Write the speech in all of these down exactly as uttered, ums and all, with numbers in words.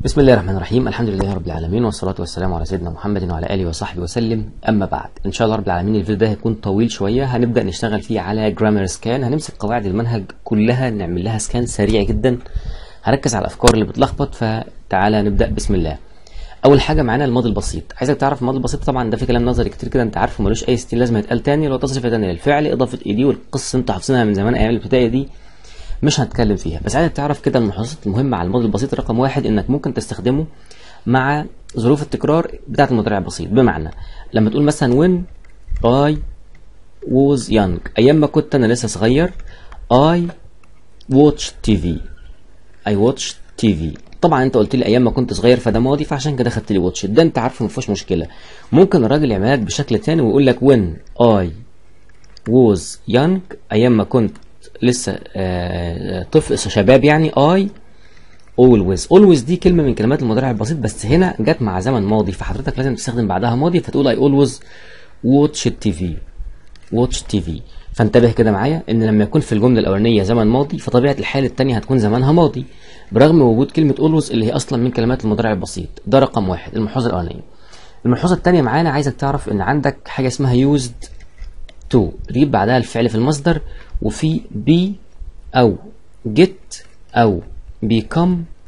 بسم الله الرحمن الرحيم. الحمد لله رب العالمين، والصلاة والسلام على سيدنا محمد وعلى آله وصحبه وسلم. أما بعد، إن شاء الله رب العالمين الفيديو ده هيكون طويل شوية. هنبدأ نشتغل فيه على جرامر سكان. هنمسك قواعد المنهج كلها نعمل لها سكان سريع جدا. هركز على الأفكار اللي بتلخبط، فتعالى نبدأ بسم الله. أول حاجة معانا الماضي البسيط. عايزك تعرف الماضي البسيط، طبعا ده في كلام نظري كتير كده أنت عارفه، ملوش أي ستين لازمة يتقال تاني. لو تصريف تاني للفعل، إضافة إيدي، والقصة أنتوا حافظينها من زمان أيام الابتدائي دي مش هنتكلم فيها. بس عايزك تعرف كده الملاحظات المهمة على الماضي البسيط. رقم واحد، إنك ممكن تستخدمه مع ظروف التكرار بتاعة المضارع البسيط. بمعنى لما تقول مثلا when I was young، أيام ما كنت أنا لسه صغير، I watched تي في I watched تي في. طبعا أنت قلت لي أيام ما كنت صغير، فده ماضي، فعشان كده خدت لي watched. ده أنت عارفه مفيهوش مشكلة. ممكن الراجل يعملها لك بشكل تاني ويقول لك when I was young، أيام ما كنت لسه آه طفل شباب، يعني I always. always دي كلمة من كلمات المضارع البسيط، بس هنا جت مع زمن ماضي، فحضرتك لازم تستخدم بعدها ماضي، فتقول I always watch تي في watch تي في. فانتبه كده معايا ان لما يكون في الجملة الأولانية زمن ماضي، فطبيعة الحال الثانية هتكون زمانها ماضي، برغم وجود كلمة always اللي هي أصلا من كلمات المضارع البسيط. ده رقم واحد، الملحوظة الأولانية. الملحوظة الثانية معانا، عايزك تعرف ان عندك حاجة اسمها used to، تجيب بعدها الفعل في المصدر، وفي be أو get أو become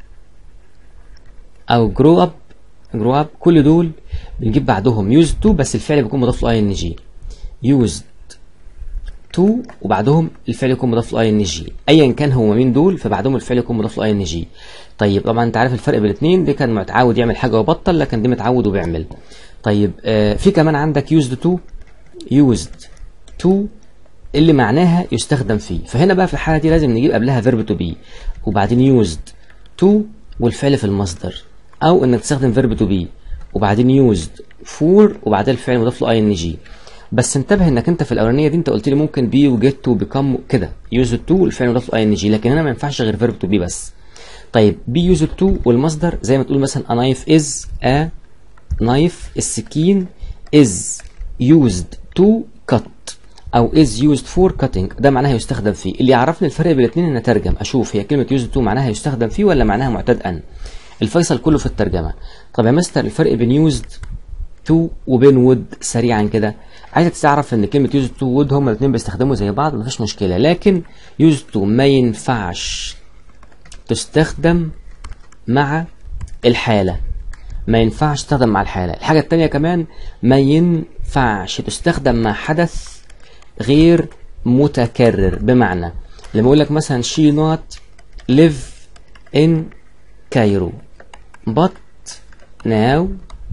او grow up grow up كل دول بنجيب بعدهم used to، بس الفعل بيكون مضاف له ing. used to وبعدهم الفعل يكون مضاف له ing، ايا كان هو مين دول، فبعدهم الفعل يكون مضاف له ing. طيب طبعا انت عارف الفرق بين الاثنين، دي كان متعود يعمل حاجه وبطل، لكن دي متعود وبيعمل. طيب آه في كمان عندك used to used to اللي معناها يستخدم فيه. فهنا بقى في الحاله دي لازم نجيب قبلها verb to be، وبعدين used to والفعل في المصدر، او انك تستخدم verb to be وبعدين used for وبعدين الفعل مضاف له ing. بس انتبه انك انت في الاولانيه دي انت قلت لي ممكن be وget وبيكم كده used to والفعل مضاف له ing، لكن هنا ما ينفعش غير verb to be بس. طيب be used to والمصدر زي ما تقول مثلا a knife is a knife، السكين is used to cut او is used for cutting، ده معناها يستخدم فيه. اللي يعرفني الفرق بين الاثنين ان اترجم اشوف هي كلمه used to معناها يستخدم فيه ولا معناها معتاد ان. الفيصل كله في الترجمه. طب يا مستر الفرق بين used to وبين would سريعا كده، عايزك تعرف ان كلمه used to would هما الاثنين بيستخدموا زي بعض، مفيش مشكله، لكن used to ما ينفعش تستخدم مع الحاله، ما ينفعش تستخدم مع الحاله. الحاجه الثانيه كمان ما ينفعش تستخدم مع حدث غير متكرر. بمعنى لما اقول لك مثلا she not live in Cairo but now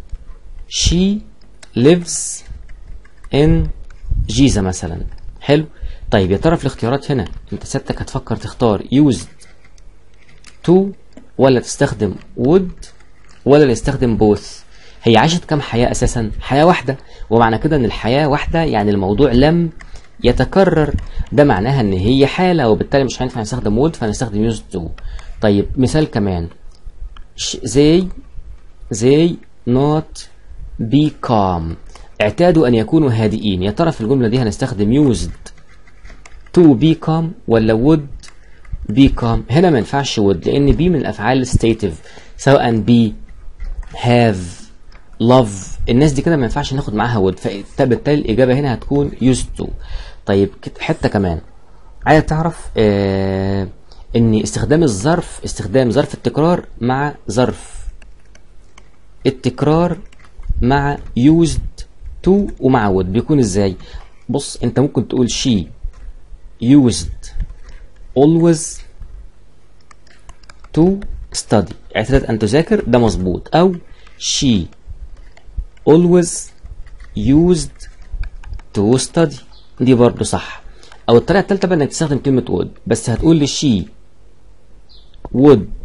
she lives in جيزة مثلا. حلو. طيب يا ترى في الاختيارات هنا انت سيادتك هتفكر تختار used to ولا تستخدم would ولا تستخدم both؟ هي عاشت كم حياة اساسا؟ حياة واحدة، ومعنى كده ان الحياة واحدة يعني الموضوع لم يتكرر، ده معناها ان هي حالة، وبالتالي مش هينفع نستخدم would فنستخدم used to. طيب مثال كمان، they they not be calm، اعتادوا ان يكونوا هادئين. يا ترى في الجملة دي هنستخدم used to be calm ولا would be calm؟ هنا ما ينفعش would، لان be من الافعال stative، سواء be have love، الناس دي كده ما ينفعش ناخد معاها would، فبالتالي الاجابة هنا هتكون used to. طيب حتة كمان عايز تعرف آه ان استخدام الظرف، استخدام ظرف التكرار مع ظرف التكرار مع used to ومع would بيكون ازاي؟ بص انت ممكن تقول she used always to study، اعتادت ان تذاكر، ده مظبوط، او she always used to study، دي برضه صح. او الطريقه الثالثه بقى انك تستخدم كلمه would، بس هتقول لي she would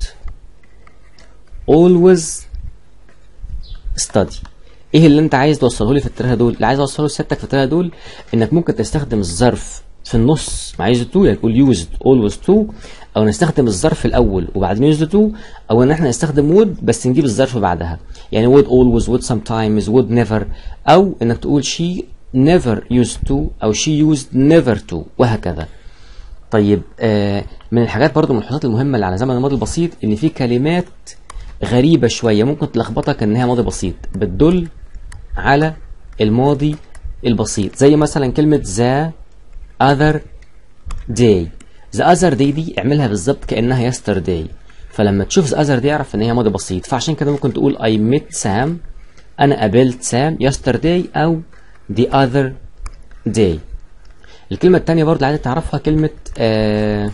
always study. ايه اللي انت عايز توصله لي في الثلاثه دول؟ اللي عايز اوصله لسيادتك في الثلاثه دول انك ممكن تستخدم الظرف في النص مع used to، يعني تقول used always to، او نستخدم الظرف الاول وبعدين used to، او ان احنا نستخدم would بس نجيب الظرف بعدها، يعني would always would sometimes would never، او انك تقول she never used to او she used never to، وهكذا. طيب آه من الحاجات برضو من الحاجات المهمة اللي على زمن الماضي البسيط ان في كلمات غريبة شوية ممكن تلخبطك ان هي ماضي بسيط، بتدل على الماضي البسيط، زي مثلا كلمة the other day. the other day دي اعملها بالظبط كأنها yesterday، فلما تشوف the other day اعرف ان هي ماضي بسيط. فعشان كده ممكن تقول I met Sam، انا قابلت سام yesterday او the other day. الكلمة التانية برضه عايزة تعرفها كلمة آه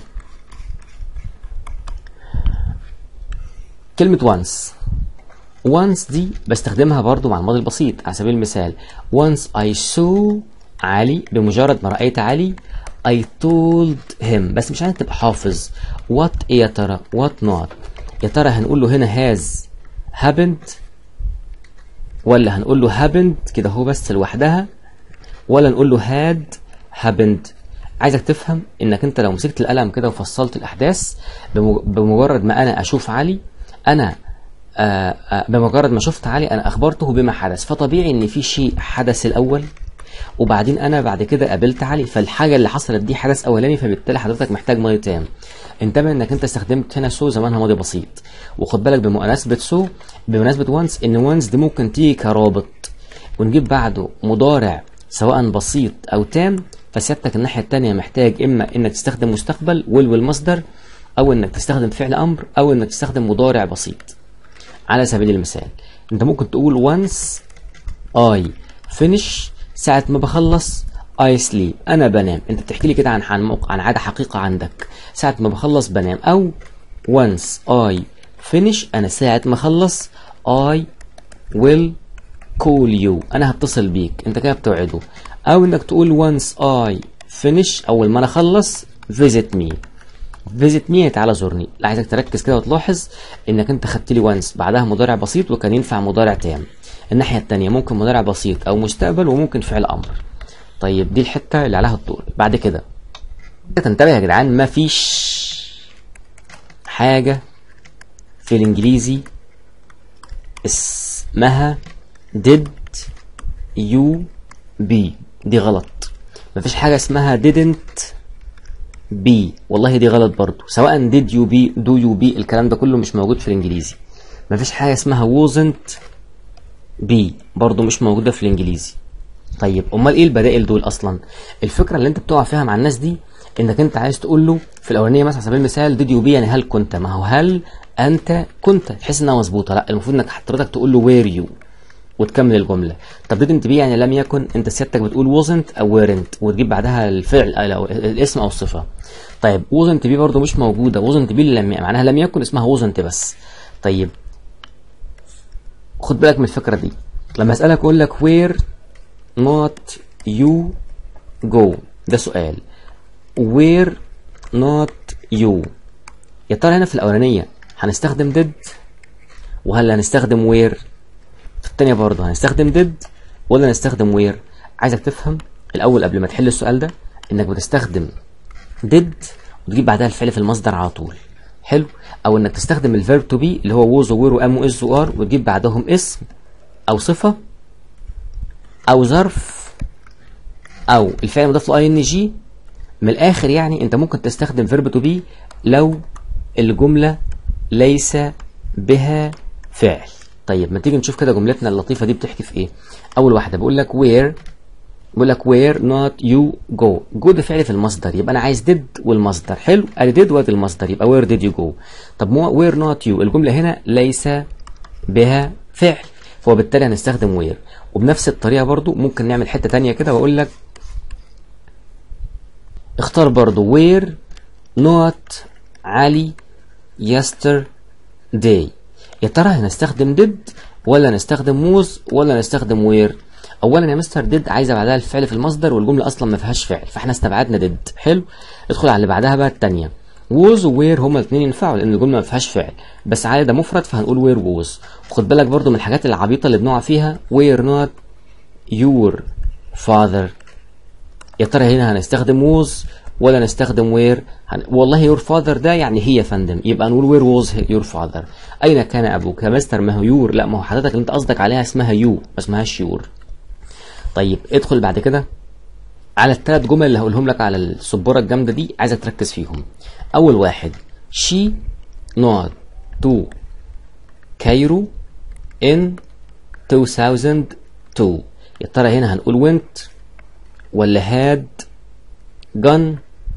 كلمة once. once دي بستخدمها برضه مع الماضي البسيط. على سبيل المثال once I saw علي، بمجرد ما رأيت علي I told him، بس مش عايز تبقى حافظ what ايه يا ترى، what not. يا ترى هنقول له هنا has happened ولا هنقول له happened كده هو بس لوحدها، ولا نقول له had happened. عايزك تفهم انك انت لو مسكت القلم كده وفصلت الاحداث، بمجرد ما انا اشوف علي، انا آآ آآ بمجرد ما شفت علي انا اخبرته بما حدث، فطبيعي ان في شيء حدث الاول وبعدين انا بعد كده قابلت علي، فالحاجه اللي حصلت دي حدث اولاني، فبالتالي حضرتك محتاج ماضي تام. انتبه انك انت استخدمت هنا سو زمانها ماضي بسيط، وخد بالك بمناسبه سو بمناسبه وانس ان وانس دي ممكن تيجي كرابط ونجيب بعده مضارع سواء بسيط او تام، فسيادتك الناحيه الثانيه محتاج اما انك تستخدم مستقبل will والمصدر، او انك تستخدم فعل امر، او انك تستخدم مضارع بسيط. على سبيل المثال انت ممكن تقول once I finish، ساعة ما بخلص I sleep، أنا بنام. أنت بتحكي لي كده عن عن موقع، عن عادة حقيقة عندك، ساعة ما بخلص بنام. أو once I finish، أنا ساعة ما أخلص I will call you، أنا هتصل بيك، أنت كده بتوعده. أو إنك تقول once I finish، أول ما أنا أخلص visit me. visit me تعالى زورني. لا، عايزك تركز كده وتلاحظ إنك أنت خدت لي once بعدها مضارع بسيط وكان ينفع مضارع تام. الناحية التانية ممكن مضارع بسيط أو مستقبل وممكن فعل أمر. طيب دي الحتة اللي عليها الدور. بعد كده تنتبه يا جدعان، مفيش حاجة في الإنجليزي اسمها did you be، دي غلط. مفيش حاجة اسمها didn't be، والله دي غلط برضو. سواء did you be do you be، الكلام ده كله مش موجود في الإنجليزي. مفيش حاجة اسمها wasn't بي، برضو مش موجودة في الانجليزي. طيب امال ايه البدائل دول اصلا؟ الفكرة اللي انت بتقع فيها مع الناس دي انك انت عايز تقول له في الاولانية مثلا على سبيل المثال did you be يعني هل كنت، ما هو هل انت كنت تحس انها مظبوطة، لا المفروض انك حضرتك تقول له were you وتكمل الجملة. طب didn't be يعني لم يكن، انت سيادتك بتقول wasn't او weren't وتجيب بعدها الفعل او الاسم او الصفة. طيب wasn't be برضو مش موجودة، wasn't be لم معناها لم يكن، اسمها wasn't بس. طيب خد بالك من الفكرة دي، لما اسألك اقول لك where not you go، ده سؤال. where not you، يا ترى هنا في الأولانية هنستخدم did وهل هنستخدم where؟ في التانية برضه هنستخدم did ولا هنستخدم where؟ عايزك تفهم الأول قبل ما تحل السؤال ده إنك بتستخدم did وتجيب بعدها الفعل في المصدر على طول. حلو. او انك تستخدم الفيرب تو بي اللي هو was ووير وام واز وار وتجيب بعدهم اسم او صفه او ظرف او الفعل المضاف له اي ان جي. من الاخر يعني انت ممكن تستخدم فيرب تو بي لو الجمله ليس بها فعل. طيب ما تيجي نشوف كده جملتنا اللطيفه دي بتحكي في ايه. اول واحده بقول لك where، بقول لك where not you go. go ده فعل في المصدر، يبقى انا عايز did والمصدر. حلو، ادي did وادي المصدر، يبقى where did you go. طب مو where not you، الجمله هنا ليس بها فعل، فبالتالي هنستخدم where. وبنفس الطريقه برضو ممكن نعمل حته ثانيه كده واقول لك اختار برضو where not علي yesterday. يا ترى هنستخدم did ولا نستخدم was ولا نستخدم where؟ اولا يا مستر ديد عايزه بعدها الفعل في المصدر والجمله اصلا ما فيهاش فعل، فاحنا استبعدنا ديد. حلو، ادخل على اللي بعدها بقى الثانيه. ووز ووير هما الاثنين ينفعوا لان الجمله ما فيهاش فعل، بس عادي ده مفرد فهنقول وير ووز. وخد بالك برضو من الحاجات العبيطه اللي بنقع فيها وير نوت يور فاذر. يا ترى هنا هنستخدم ووز ولا نستخدم وير؟ هن... والله يور فاذر ده يعني هي يا فندم، يبقى نقول وير ووز يور فاذر. اين كان ابوك يا مستر؟ ما هو يور. لا، ما هو حضرتك اللي انت قصدك عليها اسمها يو ما اسمهاش يور. طيب ادخل بعد كده على الثلاث جمل اللي هقولهم لك على السبوره الجامده دي، عايزك تركز فيهم. اول واحد she not to كايرو in two thousand two. يا ترى هنا هنقول went ولا had gone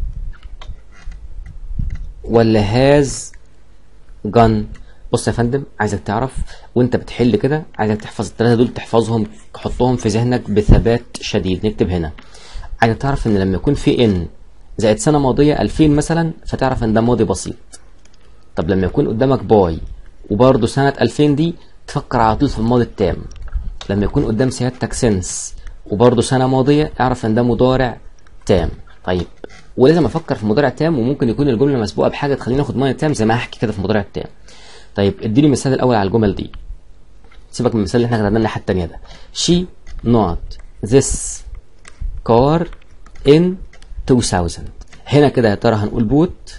ولا has gone؟ بص يا فندم، عايزك تعرف وانت بتحل كده، عايزك تحفظ الثلاثه دول، تحفظهم تحطهم في ذهنك بثبات شديد. نكتب هنا، عايزك تعرف ان لما يكون في ان زائد سنه ماضيه ألفين مثلا، فتعرف ان ده ماضي بسيط. طب لما يكون قدامك باي وبرده سنه ألفين دي، تفكر على طول في الماضي التام. لما يكون قدام سيادتك سنس وبرده سنه ماضيه، اعرف ان ده مضارع تام. طيب، ولازم افكر في مضارع تام، وممكن يكون الجمله مسبوقه بحاجه تخليني اخد ماضي تام زي ما هحكي كده في مضارع التام. طيب اديني مثال الاول على الجمل دي، سيبك من المثال اللي احنا كتبناه الناحيه الثانيه ده. she not this car in two thousand. هنا كده يا ترى هنقول بوت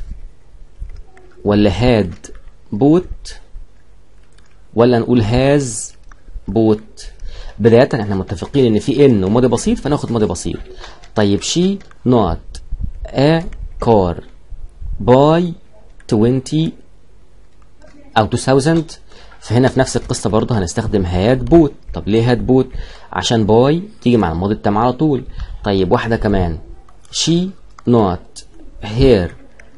ولا هاد بوت ولا نقول هاز بوت؟ بدايه احنا متفقين ان في ان وماضي بسيط، فناخد ماضي بسيط. طيب she not a car by twenty او two thousand، فهنا في نفس القصه برضه هنستخدم هاد بوت. طب ليه هاد بوت؟ عشان باي تيجي مع الماضي التام على طول. طيب واحده كمان، she not her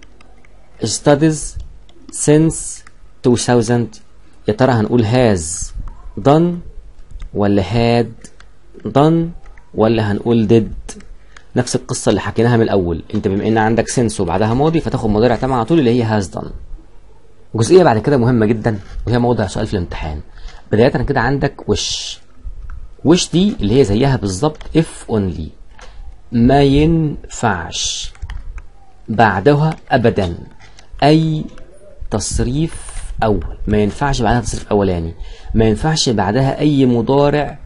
studies since two thousand. يا ترى هنقول has done ولا had done ولا هنقول did؟ نفس القصه اللي حكيناها من الاول، انت بما ان عندك since وبعدها ماضي فتاخد مضارع تام على طول اللي هي has done. جزئيه بعد كده مهمه جدا وهي موضع سؤال في الامتحان. بدايه كده عندك وش. وش دي اللي هي زيها بالظبط if only، ما ينفعش بعدها ابدا اي تصريف اول، ما ينفعش بعدها تصريف اولاني، ما ينفعش بعدها اي مضارع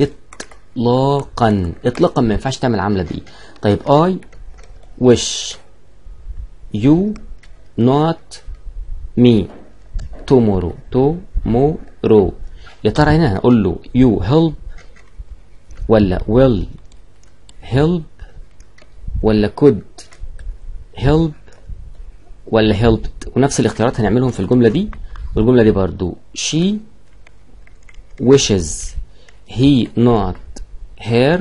اطلاقا اطلاقا، ما ينفعش تعمل العمله دي. طيب I wish you not me tomorrow tomorrow. يا ترى هنا هنقول له you help ولا will help ولا could help ولا helped؟ ونفس الاختيارات هنعملهم في الجملة دي والجملة دي برضو. she wishes he not her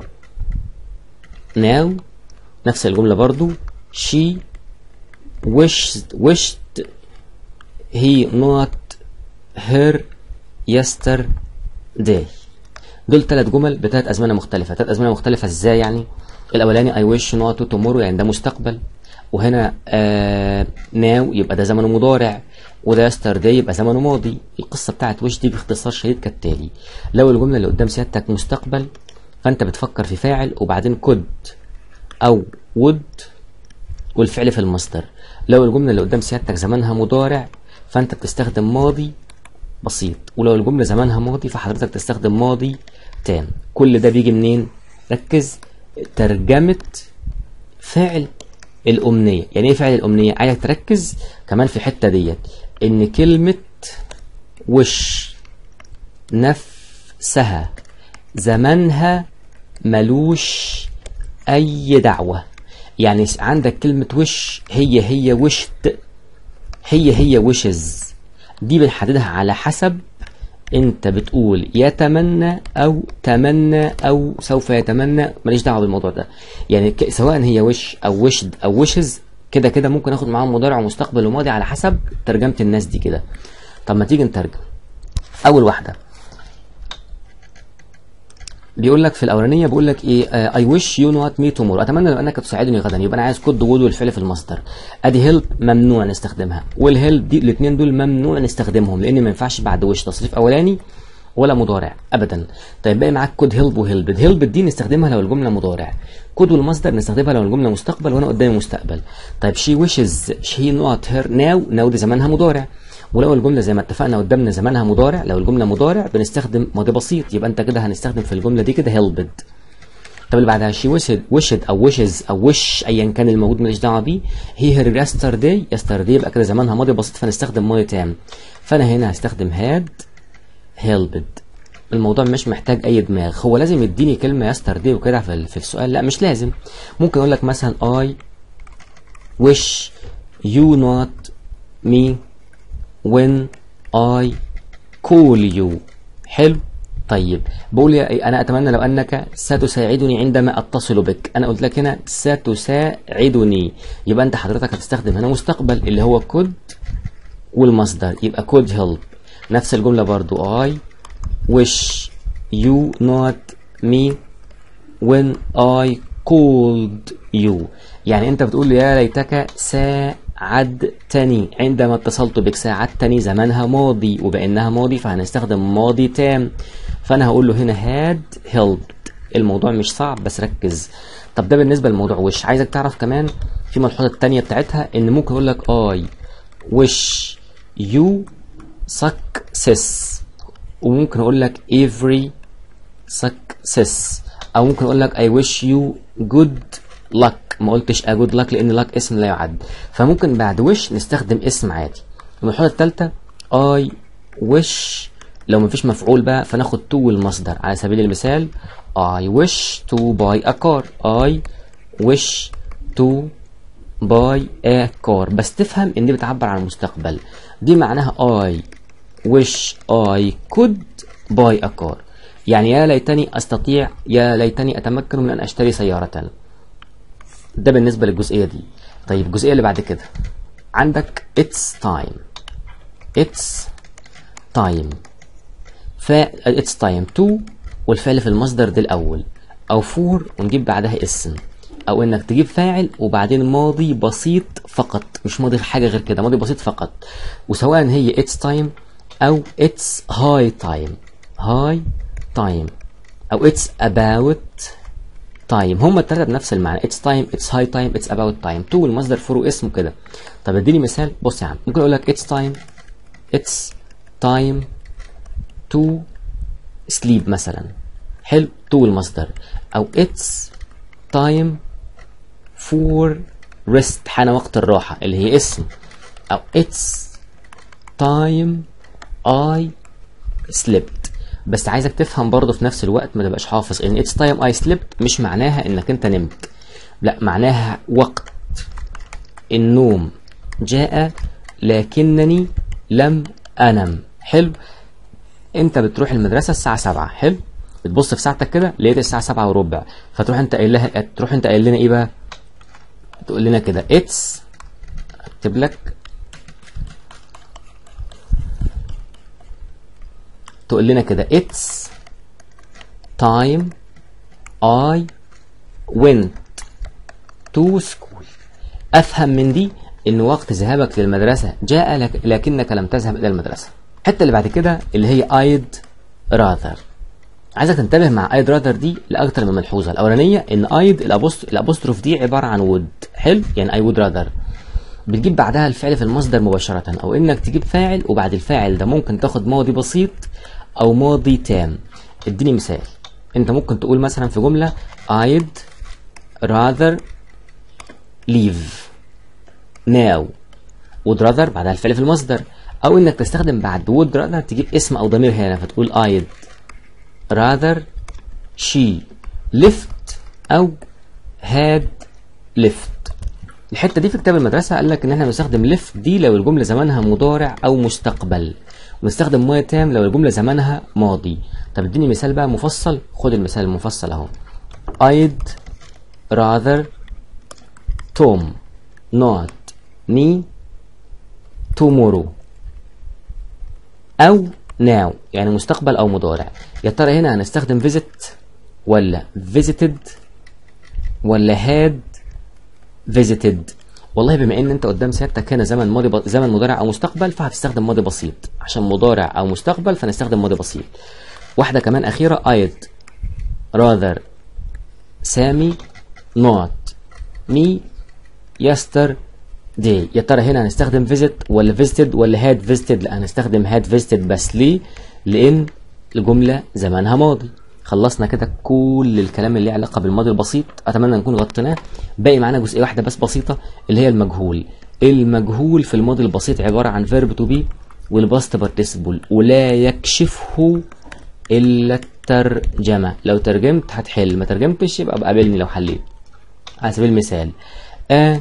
now، نفس الجملة برضو. she wished wished he not her yesterday. دول ثلاث جمل بثلاث ازمنه مختلفه. ثلاث ازمنه مختلفه ازاي يعني؟ الاولاني I wish not tomorrow يعني ده مستقبل، وهنا آه now يبقى ده زمنه مضارع، وده yesterday يبقى زمنه ماضي. القصه بتاعت wish دي باختصار شديد كالتالي: لو الجمله اللي قدام سيادتك مستقبل فانت بتفكر في فاعل وبعدين could او would والفعل في المصدر. لو الجمله اللي قدام سيادتك زمانها مضارع فانت بتستخدم ماضي بسيط، ولو الجمله زمانها ماضي فحضرتك تستخدم ماضي تام. كل ده بيجي منين؟ ركز، ترجمه فعل الامنيه. يعني ايه فعل الامنيه؟ عايزك تركز كمان في الحته ديت، ان كلمه وش نفسها زمانها ملوش اي دعوه. يعني عندك كلمه وش هي هي وشت، هي هي وشز، دي بنحددها على حسب انت بتقول يتمنى او تمنى او سوف يتمنى، ماليش دعوه بالموضوع ده. يعني سواء هي وش او وشد او وشز، كده كده ممكن اخد معاهم مضارع ومستقبل وماضي على حسب ترجمه الناس دي كده. طب ما تيجي نترجم. اول واحده بيقول لك في الاولانيه بيقول لك ايه؟ اي ويش يو نوت مي تومورو، اتمنى لو انك تساعدني غدا. يبقى انا عايز كود وود والفعل في المصدر. ادي هيلب ممنوع نستخدمها، والهيلب دي الاثنين دول ممنوع نستخدمهم لان ما ينفعش بعد وش تصريف اولاني ولا مضارع ابدا. طيب باقي معاك كود هيلب وهيلب. هيلب دي نستخدمها لو الجمله مضارع، كود والمصدر نستخدمها لو الجمله مستقبل وانا قدامي مستقبل. طيب شي ويشز شي نوت هير ناو، ناو دي زمانها مضارع، ولو الجمله زي ما اتفقنا قدامنا زمانها مضارع، لو الجمله مضارع بنستخدم ماضي بسيط، يبقى انت كده هنستخدم في الجمله دي كده هيلبد. طب اللي بعدها شي ويشد ويشد او ويشز او وش ايا كان الموجود ماليش دعوه بيه. هي هير يسترداي، يسترداي يبقى كده زمانها ماضي بسيط فنستخدم ماضي تام. فانا هنا هستخدم هاد هيلبد. الموضوع مش محتاج اي دماغ، هو لازم يديني كلمه يسترداي وكده في في السؤال؟ لا مش لازم. ممكن اقول لك مثلا I wish you not me when I call you. حلو. طيب بقول يا انا اتمنى لو انك ستساعدني عندما اتصل بك. انا قلت لك هنا ستساعدني، يبقى انت حضرتك هتستخدم هنا مستقبل اللي هو could والمصدر، يبقى could help. نفس الجمله برضو I wish you not me when I called you. يعني انت بتقول يا ليتك ساعدتني عندما اتصلت بك. ساعدتني زمانها ماضي، وبانها ماضي فهنستخدم ماضي تام، فانا هقول له هنا had helped. الموضوع مش صعب بس ركز. طب ده بالنسبه للموضوع وش. عايزك تعرف كمان في الملحوظه الثانيه بتاعتها ان ممكن اقول لك I wish you success، وممكن اقول لك every success، او ممكن اقول لك I wish you good luck. ما قلتش a good luck لان luck اسم لا يعد، فممكن بعد wish نستخدم اسم عادي. الملحوظه الثالثه I wish لو مفيش مفعول بقى فناخد to والمصدر. على سبيل المثال I wish to buy a car. I wish to buy a car. بس تفهم ان دي بتعبر عن المستقبل، دي معناها I wish I could buy a car. يعني يا ليتني استطيع، يا ليتني اتمكن من ان اشتري سيارة. ده بالنسبة للجزئية دي. طيب الجزئية اللي بعد كده عندك it's time. it's time ف it's time to والفعل في المصدر دي الاول، او for ونجيب بعدها اسم، او انك تجيب فاعل وبعدين ماضي بسيط فقط، مش ماضي حاجه غير كده، ماضي بسيط فقط. وسواء هي it's time او it's high time high time او it's about time، هما التلاته بنفس المعنى. it's time it's high time it's about time. to والمصدر for واسمه كده. طب اديني مثال. بص يا عم، ممكن اقول لك it's time it's time to sleep مثلا. حلو. to المصدر. او it's time for rest، حان وقت الراحة اللي هي اسم. او it's time I slept. بس عايزك تفهم برضه في نفس الوقت ما تبقاش حافظ ان it's time I slept مش معناها انك انت نمت، لا معناها وقت النوم جاء لكنني لم انم. حلو. انت بتروح المدرسه الساعه سبعة. حلو. بتبص في ساعتك كده لقيت الساعه سبعة وربع، فتروح انت قايل لها، تروح انت قايل لنا ايه بقى؟ تقول لنا كده اتس، اكتب لك، تقول لنا كده اتس تايم اي went to school. افهم من دي ان وقت ذهابك للمدرسه جاء لك لكنك لم تذهب الى المدرسه. الحته اللي بعد كده اللي هي I'd rather. عايزك تنتبه مع I'd rather دي لاكتر من ملحوظه. الاولانيه ان I'd الابوستروف دي عباره عن would. حلو. يعني I would rather بتجيب بعدها الفعل في المصدر مباشره، او انك تجيب فاعل وبعد الفاعل ده ممكن تاخد ماضي بسيط او ماضي تام. اديني مثال. انت ممكن تقول مثلا في جمله I'd rather leave now. would rather بعدها الفعل في المصدر، او انك تستخدم بعد would rather تجيب اسم او ضمير هنا فتقول I'd rather she left او had left. الحته دي في كتاب المدرسه قال لك ان احنا بنستخدم left دي لو الجمله زمانها مضارع او مستقبل، ونستخدم ماضي تام لو الجمله زمانها ماضي. طب اديني مثال بقى مفصل. خد المثال المفصل اهو. I'd rather Tom not me tomorrow او now، يعني مستقبل او مضارع. يا ترى هنا هنستخدم visit ولا visited ولا had visited؟ والله بما ان انت قدام سيادتك هنا زمن ماضي ب... زمن مضارع او مستقبل فهتستخدم ماضي بسيط، عشان مضارع او مستقبل فنستخدم ماضي بسيط. واحده كمان اخيره I'd rather سامي not me yesterday. يا ترى هنا هنستخدم visit ولا visited ولا had visited؟ لا هنستخدم had visited. بس ليه؟ لان الجمله زمانها ماضي. خلصنا كده كل الكلام اللي له علاقه بالماضي البسيط، اتمنى نكون غطيناه. باقي معانا جزئيه واحده بس بسيطه اللي هي المجهول. المجهول في الماضي البسيط عباره عن verb to be والباست participle، ولا يكشفه الا الترجمه. لو ترجمت هتحل، ما ترجمتش يبقى قابلني لو حليت. على سبيل المثال a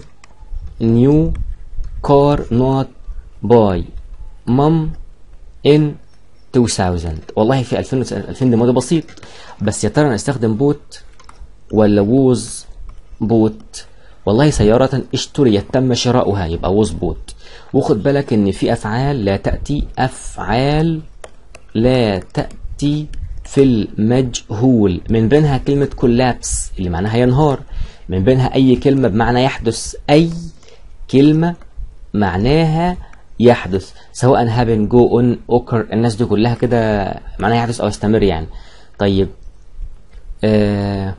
new car not by mom in ألفين. والله في ألفين ألفين دي ماضي بسيط، بس يا ترى انا استخدم بوت ولا ووز بوت؟ والله سيارة اشتريت تم شراؤها يبقى ووز بوت. وخد بالك ان في افعال لا تأتي افعال لا تأتي في المجهول، من بينها كلمة كولابس اللي معناها ينهار، من بينها اي كلمة بمعنى يحدث، اي كلمة معناها يحدث، سواء happen go on occur، الناس دي كلها كده معناها يحدث او يستمر يعني. طيب آه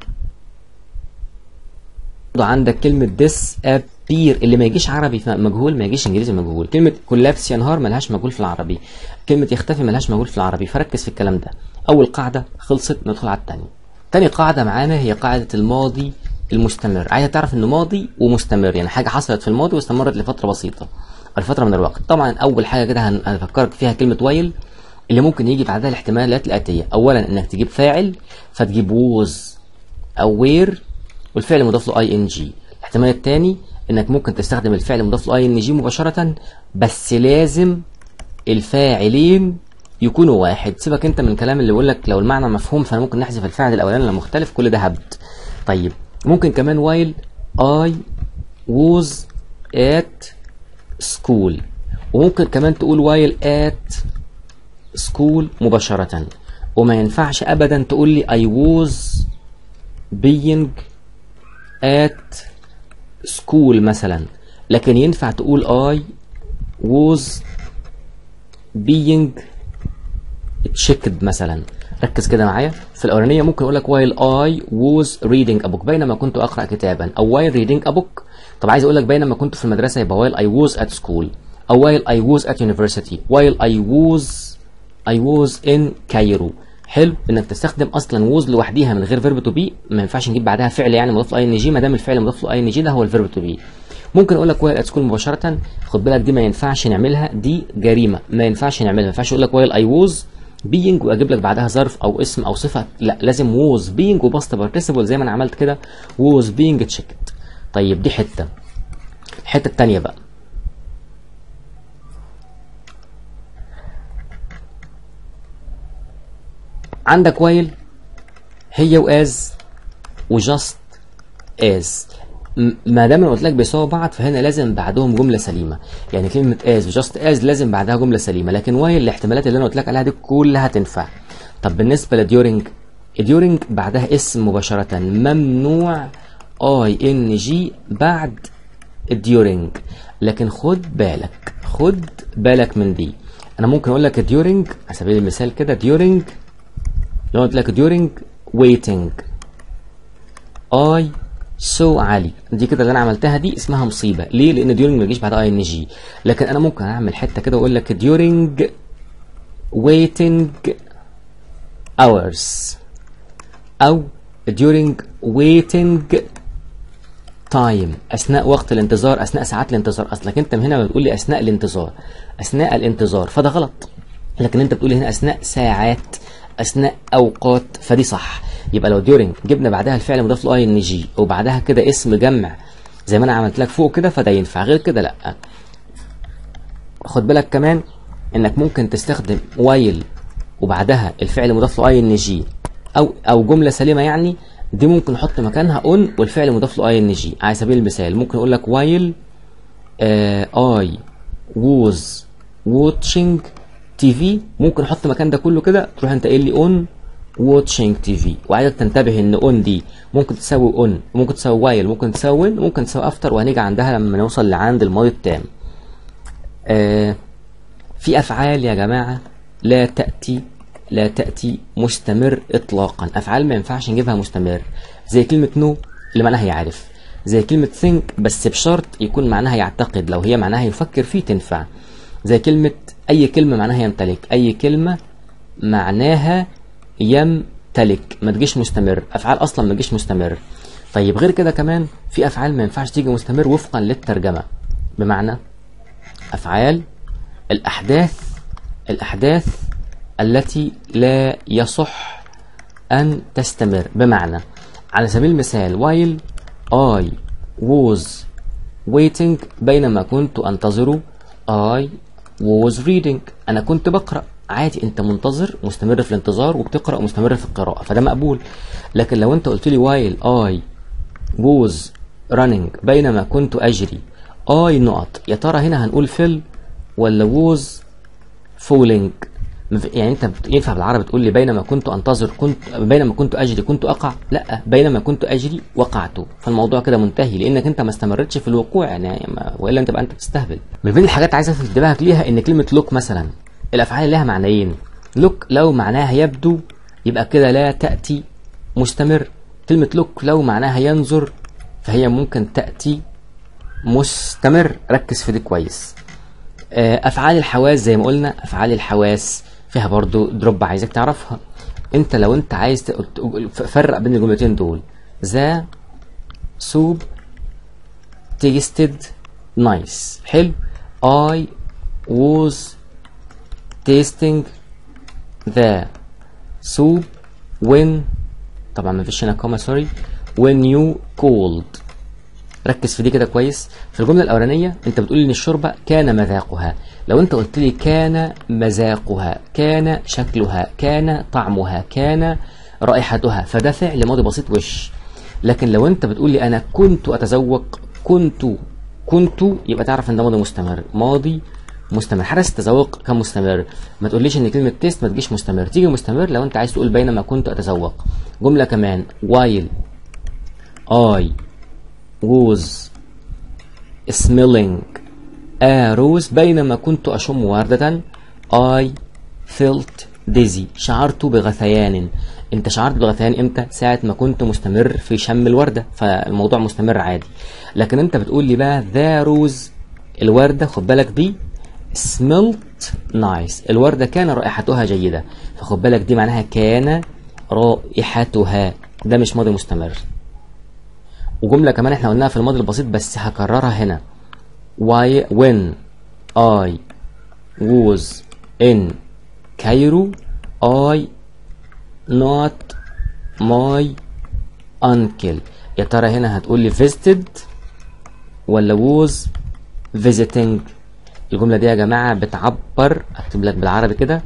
عندك كلمة disappear اللي ما يجيش عربي مجهول ما يجيش انجليزي مجهول. كلمة كولابس ينهار ملهاش مجهول في العربي، كلمة يختفي ملهاش مجهول في العربي، فركز في الكلام ده. اول قاعدة خلصت، ندخل على الثانية. تاني قاعدة معانا هي قاعدة الماضي المستمر. عايز تعرف انه ماضي ومستمر، يعني حاجة حصلت في الماضي واستمرت لفترة بسيطة او لفترة من الوقت. طبعا اول حاجة كده هنفكرك فيها كلمة وايل اللي ممكن يجي بعدها الاحتمالات الاتية. اولا انك تجيب فاعل فتجيب ووز او وير والفعل مضاف له اي ان جي. الاحتمال الثاني انك ممكن تستخدم الفعل مضاف له اي ان جي مباشرة، بس لازم الفاعلين يكونوا واحد. سيبك انت من الكلام اللي بيقول لك لو المعنى مفهوم فانا ممكن نحذف الفاعل الاولاني لو مختلف، كل ده هبد. طيب ممكن كمان while I was at school، وممكن كمان تقول while at school مباشرة، وما ينفعش ابدا تقول لي I was being at school مثلا، لكن ينفع تقول I was being checked مثلا. ركز كده معايا، في الاولانيه ممكن اقول لك while I was reading a book بينما كنت اقرا كتابا، او while reading a book. طب عايز اقول لك بينما كنت في المدرسه يبقى while I was at school، او while I was at university، while I was I was in Cairo. حلو انك تستخدم اصلا was لوحديها من غير verb to be، ما ينفعش نجيب بعدها فعل يعني مضاف له اي ان جي، ما دام الفعل مضاف له اي ان جي ده هو الverb to be. ممكن اقول لك while at school مباشره، خد بالك دي ما ينفعش نعملها، دي جريمه ما ينفعش نعملها. ما ينفعش اقول لك while I was being واجيب لك بعدها ظرف او اسم او صفه، لا لازم was being وباست participle زي ما انا عملت كده was being checked. طيب دي حته. الحته الثانيه بقى عندك while هي واز وجاست از، ما دام انا قلت لك بيساووا بعض فهنا لازم بعدهم جمله سليمه، يعني كلمه از وجاست از لازم بعدها جمله سليمه، لكن وايل الاحتمالات اللي انا قلت لك عليها دي كلها تنفع. طب بالنسبه لديورنج، ديورنج بعدها اسم مباشره، ممنوع اي ان جي بعد الديورنج، لكن خد بالك خد بالك من دي. انا ممكن اقول لك ديورنج على سبيل المثال كده، ديورنج لو قلت لك ديورنج waiting I سو so علي، دي كده اللي انا عملتها دي اسمها مصيبه. ليه؟ لان ديورنج ما يجيش بعدها اي ان جي. لكن انا ممكن اعمل حته كده واقول لك ديورنج waiting hours او ديورنج waiting time، اثناء وقت الانتظار، اثناء ساعات الانتظار. اصلك انت من هنا بتقول لي اثناء الانتظار، اثناء الانتظار فده غلط، لكن انت بتقول لي هنا اثناء ساعات، اثناء اوقات، فدي صح. يبقى لو ديورنج جبنا بعدها الفعل مضاف له اي ان جي وبعدها كده اسم جمع زي ما انا عملت لك فوق كده فده ينفع، غير كده لا. خد بالك كمان انك ممكن تستخدم وايل وبعدها الفعل مضاف له اي ان جي او او جمله سليمه، يعني دي ممكن نحط مكانها اون والفعل مضاف له اي ان جي. على سبيل المثال ممكن اقول لك وايل اي ووز واتشنج تي في، ممكن احط مكان ده كله كده تروح انت قايل لي اون واتشنج تي في. وعايزك تنتبه ان اون دي ممكن تساوي اون، ممكن تساوي وايل، ممكن تساوي ممكن تساوي افتر، وهنيجي عندها لما نوصل لعند الماضي التام. آه في افعال يا جماعه لا تاتي لا تاتي مستمر اطلاقا، افعال ما ينفعش نجيبها مستمر، زي كلمه نو اللي معناها يعرف، زي كلمه think بس بشرط يكون معناها يعتقد، لو هي معناها يفكر فيه تنفع، زي كلمه اي كلمه معناها يمتلك، اي كلمه معناها يمتلك ما تجيش مستمر، افعال اصلا ما تجيش مستمر. طيب غير كده كمان في افعال ما ينفعش تيجي مستمر وفقا للترجمه، بمعنى افعال الاحداث الاحداث التي لا يصح ان تستمر، بمعنى على سبيل المثال while I was waiting بينما كنت انتظر I was reading، انا كنت بقرأ عادي، انت منتظر مستمر في الانتظار وبتقرا ومستمر في القراءه، فده مقبول. لكن لو انت قلت لي while I was running، بينما كنت اجري، I نقط، يا ترى هنا هنقول فيل ولا was falling؟ يعني انت ينفع بالعربي تقول لي بينما كنت انتظر كنت بينما كنت اجري كنت اقع؟ لا، بينما كنت اجري وقعت، فالموضوع كده منتهي لانك انت ما استمرتش في الوقوع يعني، والا انت بقى انت بتستهبل. من بين الحاجات عايز الفت انتباهك ليها ان كلمه لوك مثلا، الافعال لها معنيين. لوك لو معناها يبدو يبقى كده لا تاتي مستمر. كلمه لوك لو معناها ينظر فهي ممكن تاتي مستمر. ركز في دي كويس. افعال الحواس زي ما قلنا، افعال الحواس فيها برضو دروب عايزك تعرفها. انت لو انت عايز تفرق بين الجملتين دول، ذا soup tasted nice، حلو. I was tasting the soup when، طبعا ما فيش هنا كوما سوري، when you called. ركز في دي كده كويس. في الجمله الاولانيه انت بتقول ان الشوربه كان مذاقها. لو انت قلت لي كان مذاقها، كان شكلها، كان طعمها، كان رائحتها، فده فعل ماضي بسيط وش. لكن لو انت بتقول لي انا كنت اتذوق، كنت كنت يبقى تعرف ان ده ماضي مستمر، ماضي مستمر. حدث التذوق كان مستمر. ما تقوليش ان كلمه تيست ما تجيش مستمر، تيجي مستمر لو انت عايز تقول بينما كنت اتذوق. جمله كمان while I was smelling a rose، بينما كنت أشم وردة I felt dizzy، شعرت بغثيان. انت شعرت بغثيان امتى؟ ساعة ما كنت مستمر في شم الوردة، فالموضوع مستمر عادي. لكن انت بتقول لي بقى the rose، الوردة خد بالك دي smelled nice، الوردة كان رائحتها جيدة، فخد بالك دي معناها كان رائحتها، ده مش ماضي مستمر. وجملة كمان احنا قلناها في الماضي البسيط بس هكررها هنا، why when I was in Cairo I not my uncle. يا ترى هنا هتقول لي visited ولا was visiting؟ الجملة دي يا جماعة بتعبر، اكتب لك بالعربي كده،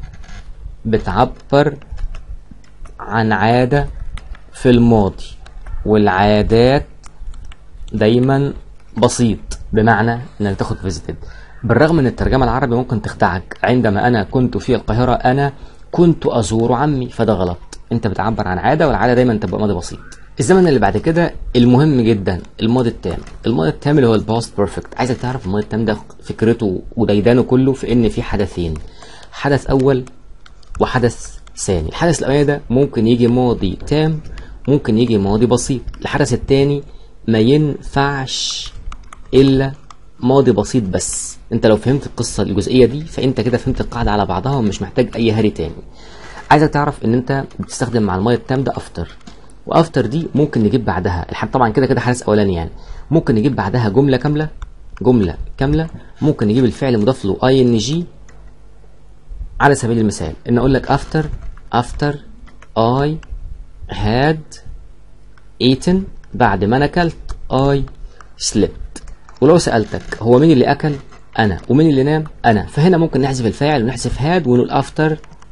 بتعبر عن عادة في الماضي، والعادات دايما بسيط، بمعنى انك تاخد فيزيتد. بالرغم ان الترجمه العربي ممكن تخدعك، عندما انا كنت في القاهره انا كنت ازور عمي، فده غلط. انت بتعبر عن عاده، والعاده دايما تبقى ماضي بسيط. الزمن اللي بعد كده المهم جدا الماضي التام. الماضي التام اللي هو الباست بيرفكت. عايزك تعرف الماضي التام ده فكرته وديدانه كله في ان في حدثين، حدث اول وحدث ثاني. الحدث الاولاني ده ممكن يجي ماضي تام، ممكن يجي ماضي بسيط. الحدث الثاني ما ينفعش الا ماضي بسيط بس. انت لو فهمت القصه الجزئيه دي فانت كده فهمت القاعده على بعضها ومش محتاج اي هري تاني. عايزك تعرف ان انت بتستخدم مع الماضي التام ده افتر، وافتر دي ممكن نجيب بعدها الحد طبعا كده كده حدث اولاني يعني، ممكن نجيب بعدها جمله كامله، جمله كامله ممكن نجيب الفعل مضاف له اي ان جي. على سبيل المثال ان اقول لك after after I had eaten، بعد ما انا اكلت I slept. ولو سألتك هو مين اللي اكل؟ انا. ومين اللي نام؟ انا. فهنا ممكن نحذف الفاعل ونحذف had ونقول after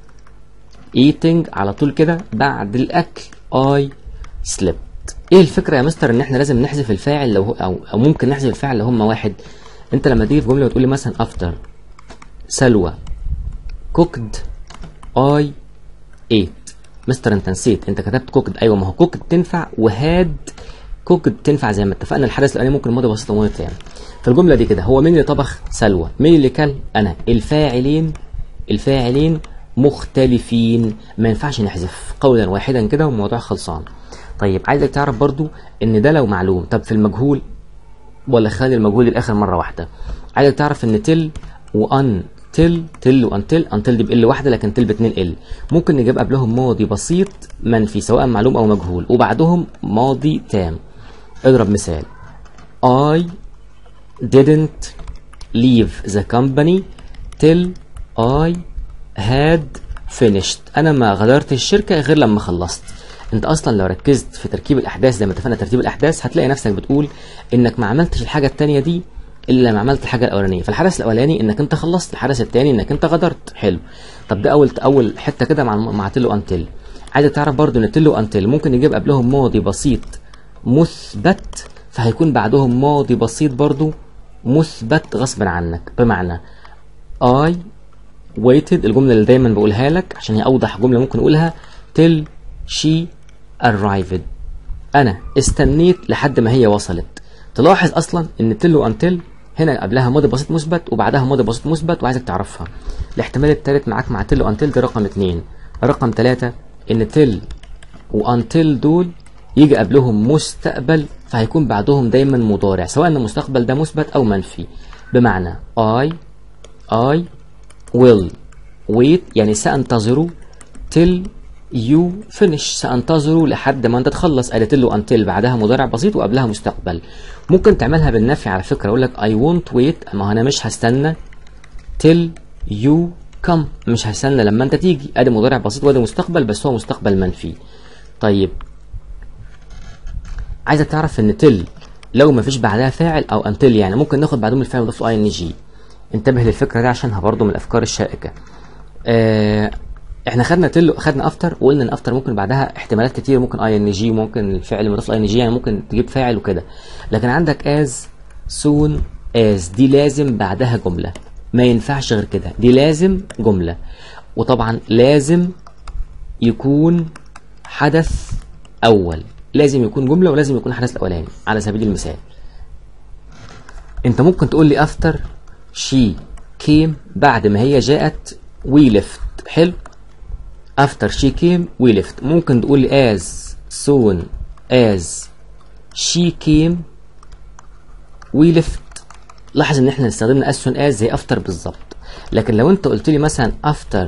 eating على طول كده، بعد الاكل I slept. ايه الفكره يا مستر ان احنا لازم نحذف الفاعل لو او, أو ممكن نحذف الفاعل لو هما واحد؟ انت لما تيجي في جمله وتقول لي مثلا after سلوى cooked I ate، مستر انت نسيت، انت كتبت كوكد. ايوه ما هو كوكد تنفع وهاد كوكد تنفع زي ما اتفقنا. الحدث الاولاني ممكن ماضي بسيط وماضي تام. في الجمله دي كده هو مين اللي طبخ؟ سلوى. مين اللي كل؟ انا. الفاعلين الفاعلين مختلفين، ما ينفعش نحذف، قولا واحدا كده والموضوع خلصان. طيب عايزك تعرف برضو ان ده لو معلوم. طب في المجهول ولا خلي المجهول الاخر مره واحده؟ عايزك تعرف ان تل وان تل تل وانتل، انتل دي بال واحده لكن تل باتنين ال، ممكن نجيب قبلهم ماضي بسيط منفي سواء معلوم او مجهول وبعدهم ماضي تام. اضرب مثال I didn't leave the company till I had finished. انا ما غادرت الشركه غير لما خلصت. انت اصلا لو ركزت في تركيب الاحداث زي ما اتفقنا ترتيب الاحداث هتلاقي نفسك بتقول انك ما عملتش الحاجه الثانيه دي الا لما عملت الحاجه الاولانيه. فالحدث الاولاني انك انت خلصت، الحدث الثاني انك انت غادرت. حلو. طب ده اول اول حته كده مع مع تيل انتل. عايز تعرف برضو ان تيل انتل ممكن يجيب قبلهم ماضي بسيط مثبت، فهيكون بعدهم ماضي بسيط برضو مثبت غصب عنك. بمعنى I waited، الجمله اللي دايما بقولها لك عشان هي اوضح جمله ممكن اقولها، till she arrived، انا استنيت لحد ما هي وصلت. تلاحظ اصلا ان till وانتل هنا قبلها ماضي بسيط مثبت وبعدها ماضي بسيط مثبت، وعايزك تعرفها. الاحتمال الثالث معاك مع till وانتل ده رقم اتنين. رقم ثلاثة ان till وانتل دول يجي قبلهم مستقبل، فهيكون بعدهم دايما مضارع، سواء ان المستقبل ده مثبت او منفي. بمعنى I I will wait، يعني سأنتظر till you finish، سأنتظر لحد ما انت تخلص. قالت له until بعدها مضارع بسيط وقبلها مستقبل. ممكن تعملها بالنفي على فكرة، اقول لك I won't wait، ما انا مش هستنى till you come، مش هستنى لما انت تيجي. ادي مضارع بسيط وادي مستقبل، بس هو مستقبل منفي. طيب عايزك تعرف ان till لو ما فيش بعدها فاعل او until يعني ممكن ناخد بعدهم الفاعل ونضيف له ing. انتبه للفكره دي عشانها برضو من الافكار الشائكه. آه احنا خدنا تل خدنا افتر، وقلنا ان افتر ممكن بعدها احتمالات كتير، ممكن اي ان جي، ممكن الفعل مضاف لاي ان جي، يعني ممكن تجيب فاعل وكده. لكن عندك از سون از دي لازم بعدها جمله، ما ينفعش غير كده، دي لازم جمله. وطبعا لازم يكون حدث اول، لازم يكون جمله ولازم يكون حدث الاولاني. على سبيل المثال انت ممكن تقول لي افتر she came، بعد ما هي جاءت we left. حلو. after she came we left. ممكن تقول لي as soon as she came we left. لاحظ ان احنا استخدمنا as soon as زي after بالظبط. لكن لو انت قلت لي مثلا after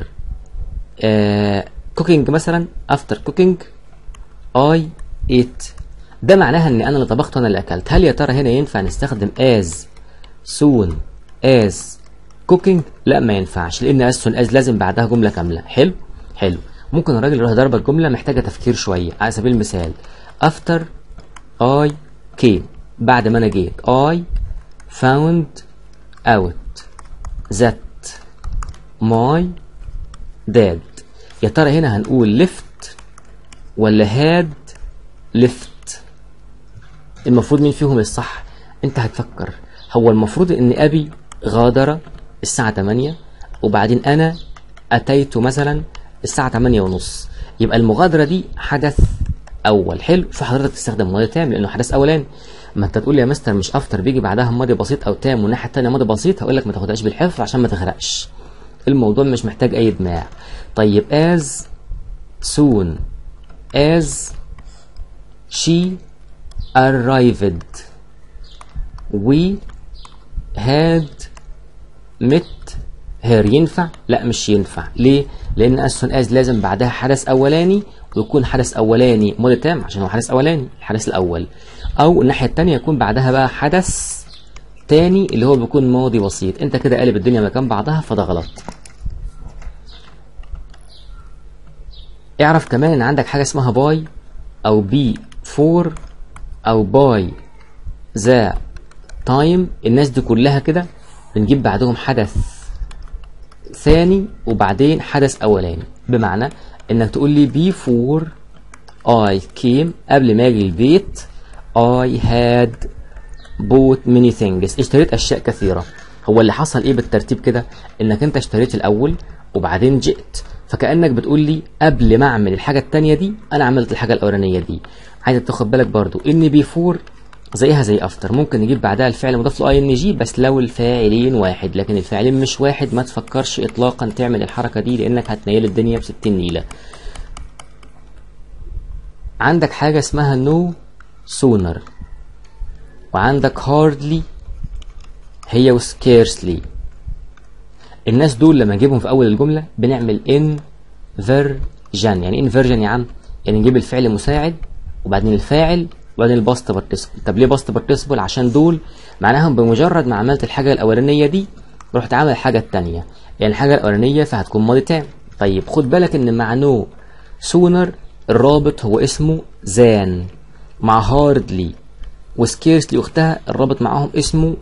uh, cooking مثلا after cooking I ate، ده معناها ان انا اللي طبخت وانا اللي اكلت. هل يا ترى هنا ينفع نستخدم as soon as cooking؟ لا ما ينفعش، لان as soon as لازم بعدها جمله كامله. حلو حلو. ممكن الراجل يروح ضرب الجمله محتاجه تفكير شويه. على سبيل المثال after I came، بعد ما انا جيت I found out that my dad. يا ترى هنا هنقول left ولا had left؟ المفروض مين فيهم الصح؟ انت هتفكر. هو المفروض ان ابي غادر الساعة تمانية، وبعدين انا اتيت مثلا الساعة تمانية ونص، يبقى المغادرة دي حدث اول. حلو. فحضرتك تستخدم ماضي تام لانه حدث اولاني. ما انت تقول لي يا مستر مش افتر بيجي بعدها ماضي بسيط او تام والناحية التانية ماضي بسيط، هقول لك ما تاخدهاش بالحفظ عشان ما تغرقش. الموضوع مش محتاج اي دماغ. طيب as soon as she arrived we had met her، ينفع؟ لا مش ينفع. ليه؟ لان as soon as لازم بعدها حدث اولاني، ويكون حدث اولاني ماضي تام عشان هو حدث اولاني الحدث الاول، او الناحيه الثانيه يكون بعدها بقى حدث تاني اللي هو بيكون ماضي بسيط. انت كده قالب الدنيا مكان بعضها، فده غلط. اعرف كمان ان عندك حاجه اسمها باي او بي فور او باي ذا تايم. الناس دي كلها كده بنجيب بعدهم حدث ثاني وبعدين حدث اولاني. بمعنى انك تقول لي before I came، قبل ما اجي البيت I had bought many things، اشتريت اشياء كثيره. هو اللي حصل ايه بالترتيب كده؟ انك انت اشتريت الاول وبعدين جئت، فكانك بتقول لي قبل ما اعمل الحاجه الثانيه دي انا عملت الحاجه الاولانيه دي. عايزك تاخد بالك برضو ان بيفور زيها زي افتر، ممكن نجيب بعدها الفعل مضاف له اي ان جي بس لو الفاعلين واحد، لكن الفاعلين مش واحد ما تفكرش اطلاقا تعمل الحركه دي لانك هتنيل الدنيا بستين نيله. عندك حاجه اسمها نو سونر، وعندك هاردلي هي وسكيرسلي. الناس دول لما نجيبهم في اول الجمله بنعمل انفيرجن. يعني ايه انفيرجن يا عم؟ يعني نجيب الفعل مساعد وبعدين الفاعل وبعدين الباست بارتيسيبل. طب ليه باست بارتيسيبل؟ عشان دول معناهم بمجرد ما عملت الحاجه الاولانيه دي رحت عامل الحاجه الثانيه، يعني الحاجه الاولانيه فهتكون ماضي تام. طيب خد بالك ان مع نو سونر الرابط هو اسمه زان، مع هاردلي وسكيرسلي اختها الرابط معاهم اسمه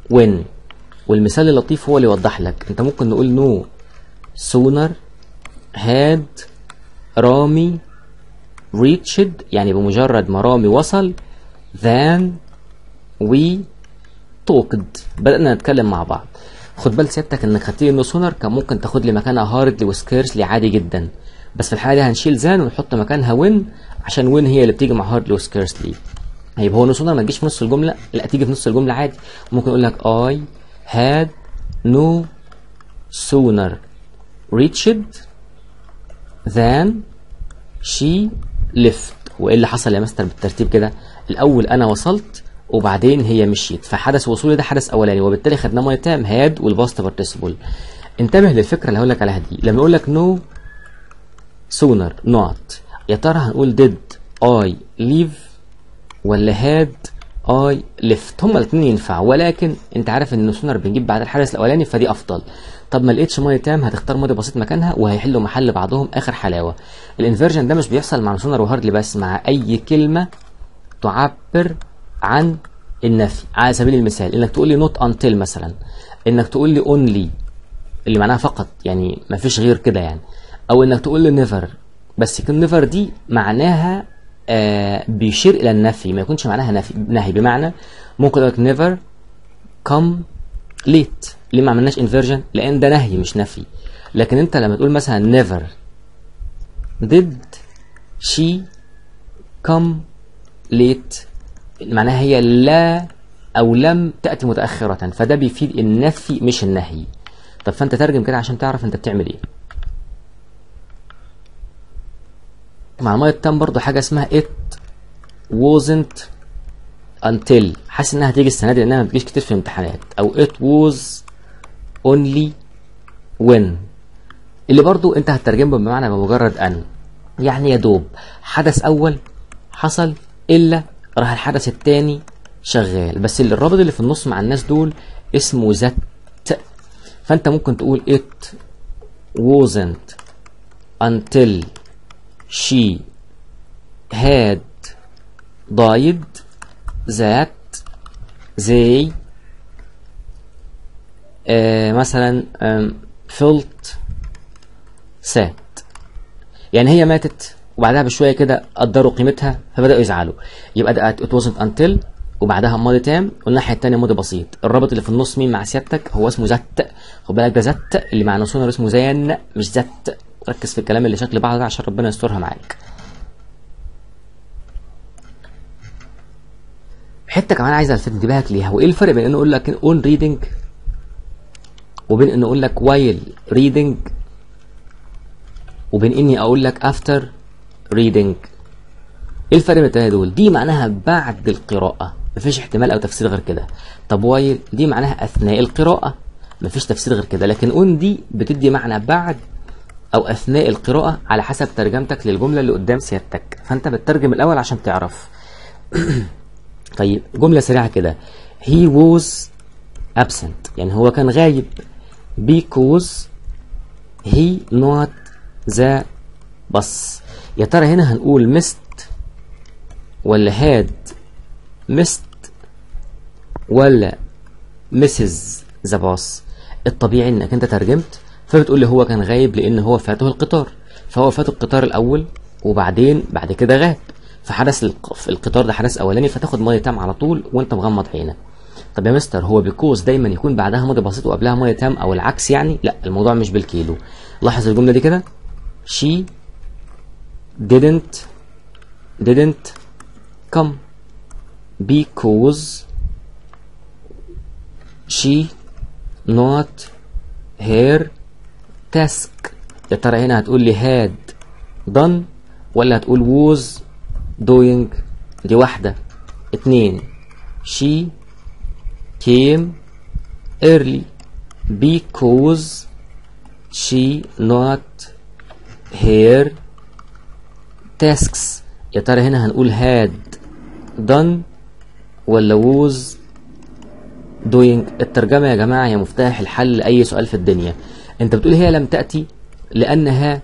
when. والمثال اللطيف هو اللي يوضح لك. انت ممكن نقول no sooner had رامي reached، يعني بمجرد ما رامي وصل، than we talked، بدأنا نتكلم مع بعض. خد بال سيادتك انك خدت لي نو سونر كان ممكن تاخد لي مكانها هاردلي وسكيرسلي عادي جدا، بس في الحاله دي هنشيل ذان ونحط مكانها وين، عشان وين هي اللي بتيجي مع هاردلي وسكيرسلي. هيبقى هو نو سونر ما تجيش في نص الجمله، لا تيجي في نص الجمله عادي. ممكن اقول لك I had no sooner reached than she left. وايه اللي حصل يا مستر بالترتيب كده؟ الاول انا وصلت وبعدين هي مشيت، فحدث وصولي ده حدث اولاني، وبالتالي خدناه ماي تام هاد والباست بارتيسيبل. انتبه للفكره اللي هقول لك عليها دي. لما اقول لك نو سونر نوت، يا ترى هنقول ديد اي ليف ولا هاد اي ليفت؟ هما الاثنين ينفعوا، ولكن انت عارف ان سونر بنجيب بعد الحدث الاولاني فدي افضل. طب ما لقيتش ماي تام، هتختار ماضي بسيط مكانها وهيحلوا محل بعضهم اخر حلاوه. الانفيرجن ده مش بيحصل مع سونر وهاردلي بس، مع اي كلمه تعبر عن النفي. على سبيل المثال انك تقول لي not until مثلا، انك تقول لي only اللي معناها فقط، يعني ما فيش غير كده يعني، او انك تقول لي never، بس يكون never دي معناها آه بيشير الى النفي، ما يكونش معناها نفي نهي. بمعنى ممكن اقول لك never come late. ليه ما عملناش inversion؟ لان ده نهي مش نفي. لكن انت لما تقول مثلا never did she come late، معناها هي لا او لم تأتي متأخرة، فده بيفيد النفي مش النهي. طب فانت ترجم كده عشان تعرف انت بتعمل ايه. مع ماي تام برضو حاجة اسمها it wasn't until، حاسس انها هتيجي السنة دي لانها ما بتجيش كتير في الامتحانات، او it was only when، اللي برضو انت هتترجمه بمعنى بمجرد ان، يعني يا دوب حدث اول حصل الا راح الحدث الثاني شغال، بس اللي الرابط اللي في النص مع الناس دول اسمه ذات. فانت ممكن تقول it wasn't until she had died that they آه مثلا آم felt sad، يعني هي ماتت وبعدها بشويه كده قدروا قيمتها فبداوا يزعلوا. يبقى ده it wasn't until وبعدها ماضي تام، والناحيه الثانيه ماضي بسيط. الرابط اللي في النص مين مع سيادتك؟ هو اسمه ذات. خد بالك ده ذات اللي مع نصونر اسمه زين مش ذات. ركز في الكلام اللي شكل بعض ده عشان ربنا يسترها معاك. حته كمان عايز الفت انتباهك ليها، وايه الفرق بين انه اقول لك اون ريدنج وبين انه اقول لك وايل ريدنج وبين اني اقول لك افتر ريدنج؟ ايه الفرق بين التلاته دول؟ دي معناها بعد القراءه، مفيش احتمال او تفسير غير كده. طب وايل دي معناها اثناء القراءه، مفيش تفسير غير كده. لكن اون دي بتدي معنى بعد او اثناء القراءه على حسب ترجمتك للجمله اللي قدام سيادتك، فانت بتترجم الاول عشان تعرف. طيب جمله سريعه كده. he was absent يعني هو كان غايب because he not the bus. يا ترى هنا هنقول missed ولا had missed ولا misses the bus؟ الطبيعي انك انت ترجمت فبتقول لي هو كان غايب لان هو فاته القطار، فهو فاته القطار الاول وبعدين بعد كده غاب، فحدث القطار ده حدث اولاني، فتاخد ماضي تام على طول وانت مغمض عينك. طب يا مستر هو بيكوز دايما يكون بعدها ماضي بسيط وقبلها ماضي تام او العكس يعني؟ لا، الموضوع مش بالكيلو. لاحظ الجمله دي كده. she didn't didn't come because she not her task. يا ترى هنا هتقول لي had done ولا هتقول was doing؟ دي واحدة. اتنين she came early because she not her tasks. يا ترى هنا هنقول had done ولا was doing؟ الترجمة يا جماعة هي مفتاح الحل لأي سؤال في الدنيا. انت بتقول هي لم تأتي لأنها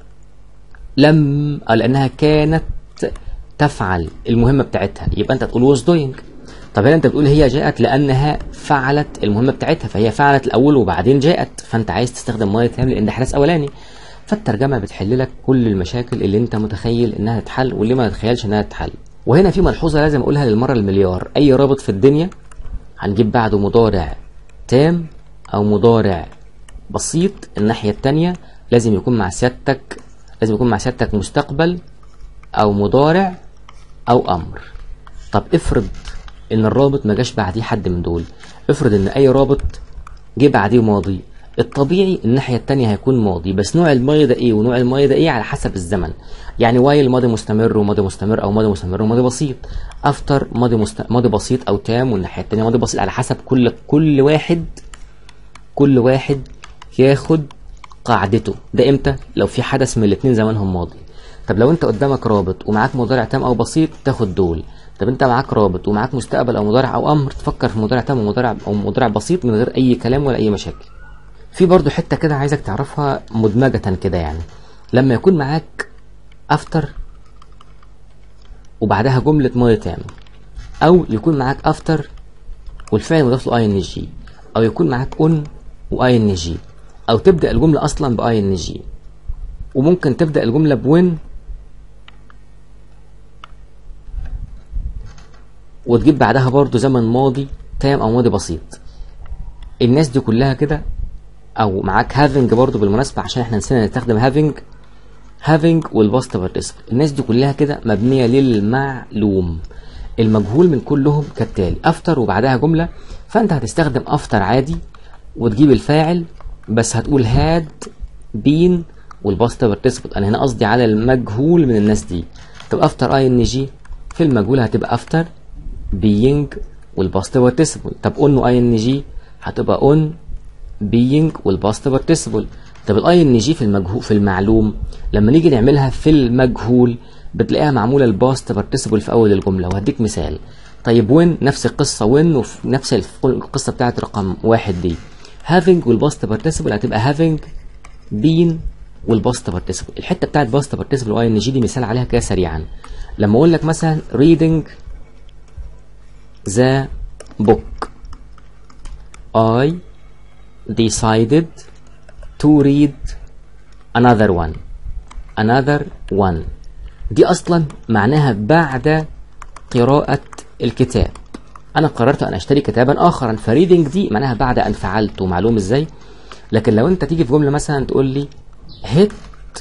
لم أو لأنها كانت تفعل المهمة بتاعتها، يبقى انت تقول was doing. طب هنا انت بتقول هي جاءت لانها فعلت المهمه بتاعتها، فهي فعلت الاول وبعدين جاءت، فانت عايز تستخدم ماضي تام لان ده حدث اولاني. فالترجمه بتحل لك كل المشاكل اللي انت متخيل انها تتحل واللي ما تتخيلش انها تتحل. وهنا في ملحوظه لازم اقولها للمره المليار، اي رابط في الدنيا هنجيب بعده مضارع تام او مضارع بسيط، الناحيه الثانيه لازم يكون مع سيادتك لازم يكون مع سيادتك مستقبل او مضارع او امر. طب افرض ان الرابط ما جاش بعديه حد من دول، افرض ان اي رابط جه بعديه ماضي، الطبيعي الناحيه الثانيه هيكون ماضي، بس نوع الماضي ده ايه ونوع الماضي ده ايه على حسب الزمن. يعني وايل ماضي مستمر وماضي مستمر او ماضي مستمر وماضي بسيط، افتر ماضي مست... ماضي بسيط او تام والناحيه الثانيه ماضي بسيط، على حسب كل كل واحد كل واحد ياخد قاعدته. ده امتى؟ لو في حدث من الاثنين زمانهم ماضي. طب لو انت قدامك رابط ومعاك مضارع تام او بسيط تاخد دول. طب انت معاك رابط ومعاك مستقبل او مضارع او امر، تفكر في مضارع تام ومضارع او مضارع بسيط من غير اي كلام ولا اي مشاكل. في برضو حته كده عايزك تعرفها مدمجه كده، يعني لما يكون معاك افتر وبعدها جمله ماضي تام، او يكون معاك افتر والفعل مضاف له اي ان جي، او يكون معاك اون واي ان جي، او تبدا الجمله اصلا باي ان جي، وممكن تبدا الجمله بوين وتجيب بعدها برضو زمن ماضي تام او ماضي بسيط. الناس دي كلها كده، او معاك هافينج برضو بالمناسبه عشان احنا نسينا نستخدم هافينج هافينج والباست بارتيسيبل. الناس دي كلها كده مبنيه للمعلوم، المجهول من كلهم كالتالي: افتر وبعدها جمله، فانت هتستخدم افتر عادي وتجيب الفاعل، بس هتقول هاد بين والباست بارتيسيبل. انا هنا قصدي على المجهول من الناس دي. طب افتر اي ان جي في المجهول هتبقى افتر being والباست بارتيسيبل. طب اون واي ان جي هتبقى اون being والباست بارتيسيبل. طب الاي ان جي في المجهول في المعلوم لما نيجي نعملها في المجهول بتلاقيها معموله الباست بارتيسيبل في اول الجمله. وهديك مثال. طيب وين نفس القصه، وين وفي نفس القصه بتاعت رقم واحد دي having والباست بارتيسيبل هتبقى having been والباست بارتيسيبل. الحته بتاعت باست بارتيسيبل واي ان جي دي مثال عليها كده سريعا. لما اقول لك مثلا reading the book I decided to read another one another one دي اصلا معناها بعد قراءة الكتاب. انا قررت ان اشتري كتابا اخرا، فريدنج دي معناها بعد ان فعلته. معلوم ازاي؟ لكن لو انت تيجي في جملة مثلا تقول لي hit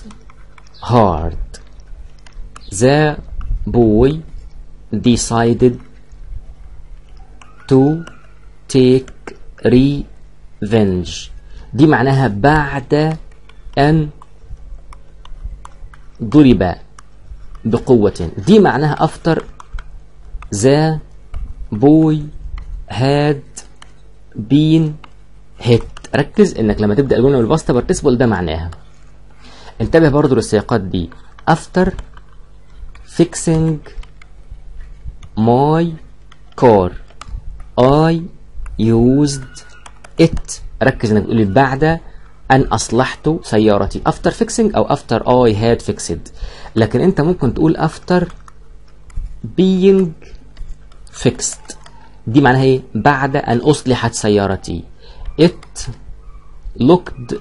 hard the boy decided to take revenge، دي معناها بعد ان ضرب بقوة. دي معناها after the boy had been hit. ركز انك لما تبدأ الجملة بالباست بارتيسيبل ده معناها. انتبه برضو للسياقات دي. after fixing my car I used it. ركز انك تقولي بعد ان اصلحت سيارتي. after fixing او after I had fixed. لكن انت ممكن تقول after being fixed، دي معناها ايه؟ بعد ان اصلحت سيارتي. it looked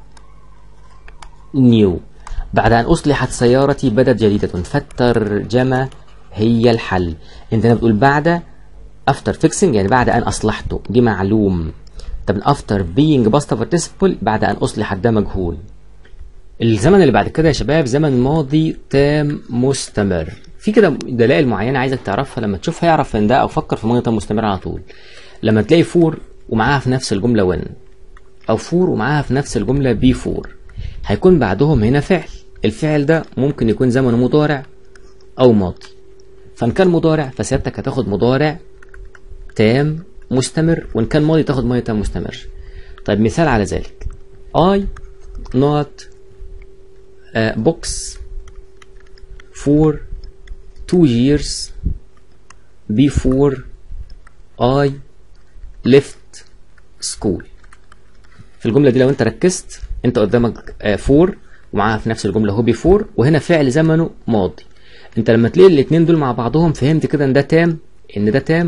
new. بعد ان اصلحت سيارتي بدت جديدة. فالترجمة هي الحل. انت هنا بتقول بعد after fixing يعني بعد ان اصلحته، دي معلوم. طب after being past participle بعد ان اصلحت ده مجهول. الزمن اللي بعد كده يا شباب زمن ماضي تام مستمر. في كده دلائل معينه عايزك تعرفها، لما تشوفها اعرف ان ده، او فكر في ماضي تام مستمر على طول. لما تلاقي فور ومعاها في نفس الجمله وين، او فور ومعاها في نفس الجمله بي فور، هيكون بعدهم هنا فعل. الفعل ده ممكن يكون زمنه مضارع او ماضي. فان كان مضارع فسيادتك هتاخد مضارع تام مستمر، وان كان ماضي تاخد ماضي تام مستمر. طيب مثال على ذلك: I not a box for two years before I left school. في الجملة دي لو انت ركزت انت قدامك فور ومعاها في نفس الجملة هو بيفور، وهنا فعل زمنه ماضي. انت لما تلاقي الاتنين دول مع بعضهم فهمت كده ان ده تام ان ده تام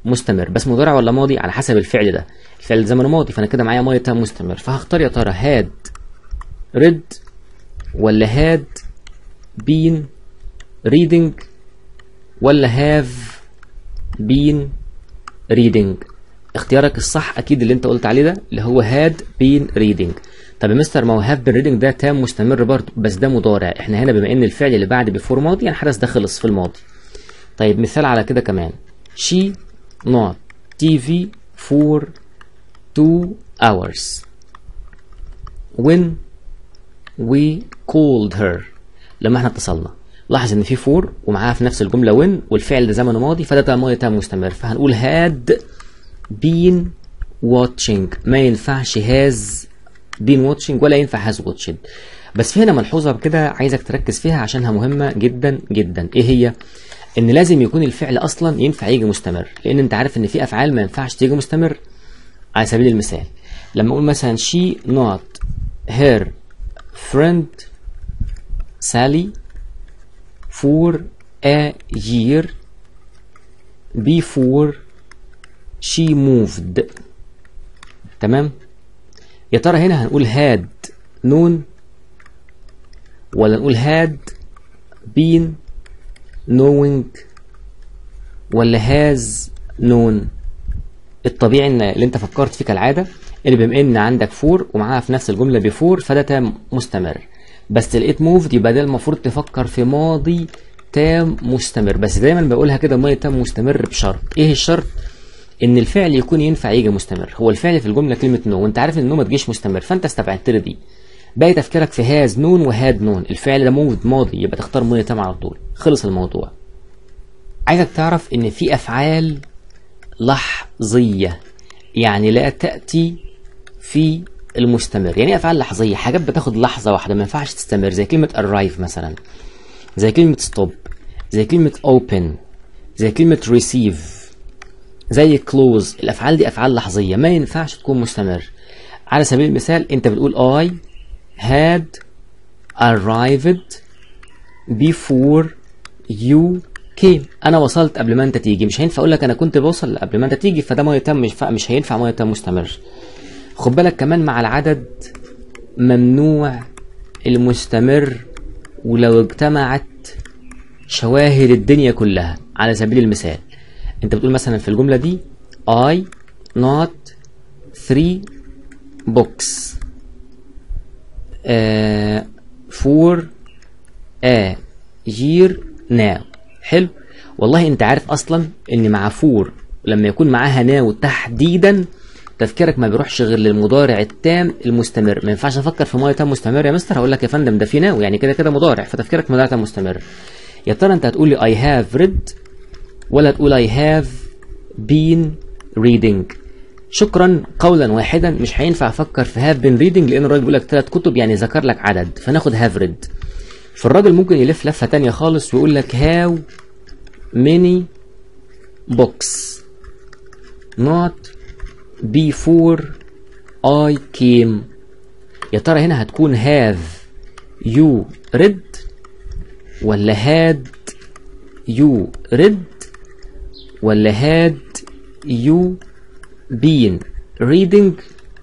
مستمر، بس مضارع ولا ماضي على حسب الفعل ده. الفعل زمنه ماضي فانا كده معايا ماضي تام مستمر، فهختار يا ترى هاد ريد ولا هاد بين ريدنج ولا هاف بين ريدنج. اختيارك الصح اكيد اللي انت قلت عليه ده اللي هو هاد بين ريدنج. طب يا مستر ما هو هاف بين ريدنج ده تام مستمر برضه بس ده مضارع، احنا هنا بما ان الفعل اللي بعد بيفور ماضي يعني الحدث ده خلص في الماضي. طيب مثال على كده كمان she not تي في for two hours when we called her. لما احنا اتصلنا لاحظ ان في فور ومعاها في نفس الجمله وين والفعل ده زمنه ماضي فده ده ماضي تام مستمر، فهنقول had been watching، ما ينفعش has been watching ولا ينفع has watched. بس في هنا ملحوظه كده عايزك تركز فيها عشانها مهمه جدا جدا. ايه هي؟ ان لازم يكون الفعل اصلا ينفع يجي مستمر، لان انت عارف ان في افعال ما ينفعش تيجي مستمر. على سبيل المثال لما اقول مثلا she not her friend Sally for a year before she moved. تمام؟ يا ترى هنا هنقول had known ولا نقول had been knowing ولا has known؟ الطبيعي ان اللي انت فكرت فيه كالعاده اللي بما ان عندك فور ومعاها في نفس الجمله بيفور فده تام مستمر، بس لقيت موفد يبقى ده المفروض تفكر في ماضي تام مستمر. بس دايما بقولها كده ماضي تام مستمر بشرط. ايه الشرط؟ ان الفعل يكون ينفع يجي مستمر. هو الفعل في الجمله كلمه نو وانت عارف ان نو ما تجيش مستمر فانت استبعدت لي دي. باقي تفكيرك في هاز نون وهاد نون، الفعل ده موجود ماضي يبقى تختار ماضي تام على طول، خلص الموضوع. عايزك تعرف ان في افعال لحظيه يعني لا تاتي في المستمر. يعني ايه افعال لحظيه؟ حاجات بتاخد لحظه واحده ما ينفعش تستمر، زي كلمه arrive مثلا، زي كلمه stop، زي كلمه open، زي كلمه receive، زي close. الافعال دي افعال لحظيه ما ينفعش تكون مستمر. على سبيل المثال انت بتقول I had arrived before you came. انا وصلت قبل ما انت تيجي، مش هينفع اقول لك انا كنت بوصل قبل ما انت تيجي فده ماضي تام، مش مش هينفع ماضي تام مستمر. خد بالك كمان مع العدد ممنوع المستمر ولو اجتمعت شواهد الدنيا كلها. على سبيل المثال انت بتقول مثلا في الجمله دي I not three books uh, for a year now. حلو، والله انت عارف اصلا ان مع فور لما يكون معاها ناو تحديدا تفكيرك ما بيروحش غير للمضارع التام المستمر. ما ينفعش افكر في ماضي تام مستمر يا مستر، هقول لك يا فندم ده في ناو يعني كده كده مضارع فتفكيرك مضارع تام مستمر. يا ترى انت هتقول لي I have read ولا تقول I have been reading؟ شكرا قولا واحدا مش هينفع افكر في have been reading لان الراجل بيقول لك ثلاث كتب يعني ذكر لك عدد فناخد have read. فالراجل ممكن يلف لفه ثانيه خالص ويقول لك how many books not before I came. يا ترى هنا هتكون have you read ولا had you read ولا had you been reading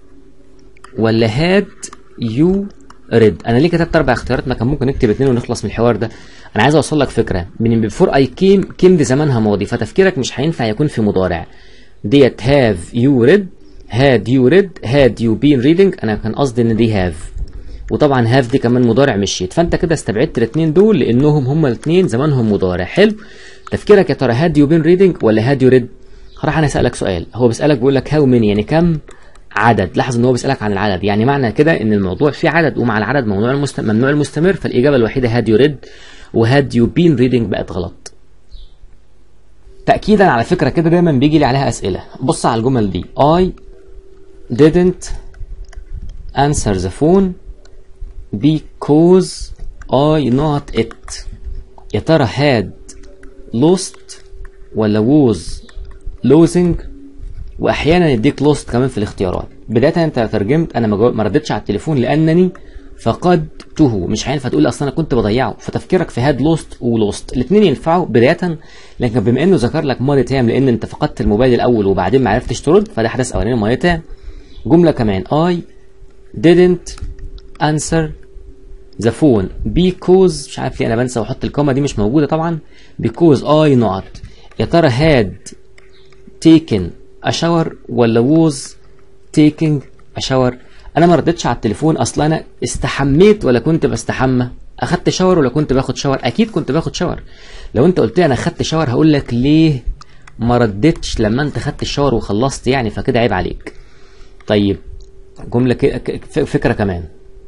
ولا had you read؟ انا ليه كتبت اربع اختيارات؟ ما كان ممكن نكتب اتنين ونخلص من الحوار ده. انا عايز اوصل لك فكره من before I came came دي زمانها ماضي فتفكيرك مش هينفع يكون في مضارع. ديت have you read had you read had you been reading، انا كان قصدي ان دي have، وطبعا have دي كمان مضارع مشيت، فانت كده استبعدت الاثنين دول لانهم هما الاثنين زمانهم مضارع. حلو، تفكيرك يا ترى had you been reading ولا had you read؟ هروح انا اسالك سؤال، هو بيسالك بيقول لك how many يعني كم عدد. لاحظ ان هو بيسالك عن العدد، يعني معنى كده ان الموضوع فيه عدد ومع العدد ممنوع المست... ممنوع المستمر، فالاجابه الوحيده had you read وhad you been reading بقت غلط. تاكيدا على فكره كده دايما بيجي لي عليها اسئله. بص على الجمل دي I didn't answer the phone because I not it. يا ترى had lost ولا was losing؟ واحيانا يديك lost كمان في الاختيارات. بدايه انت ترجمت انا ما ردتش على التليفون لانني فقدته، مش هينفع تقول اصل انا كنت بضيعه. فتفكيرك في هاد لوست ولوست الاثنين ينفعوا بدايه، لكن بما انه ذكر لك ماضي تام لان انت فقدت الموبايل الاول وبعدين ما عرفتش ترد، فده حدث اولاني ماضي تام. جمله كمان I didn't answer the phone because، مش عارف ليه انا بنسى واحط الكومه دي، مش موجوده طبعا. because I not، يا ترى had taken a shower ولا was taking a shower؟ انا ما ردتش على التليفون اصلا انا استحميت ولا كنت بستحمى؟ اخدت شاور ولا كنت باخد شاور؟ اكيد كنت باخد شاور. لو انت قلت لي انا اخدت شاور هقول لك ليه ما ردتش لما انت خدت الشاور وخلصت يعني، فكده عيب عليك. طيب جمله فكره كمان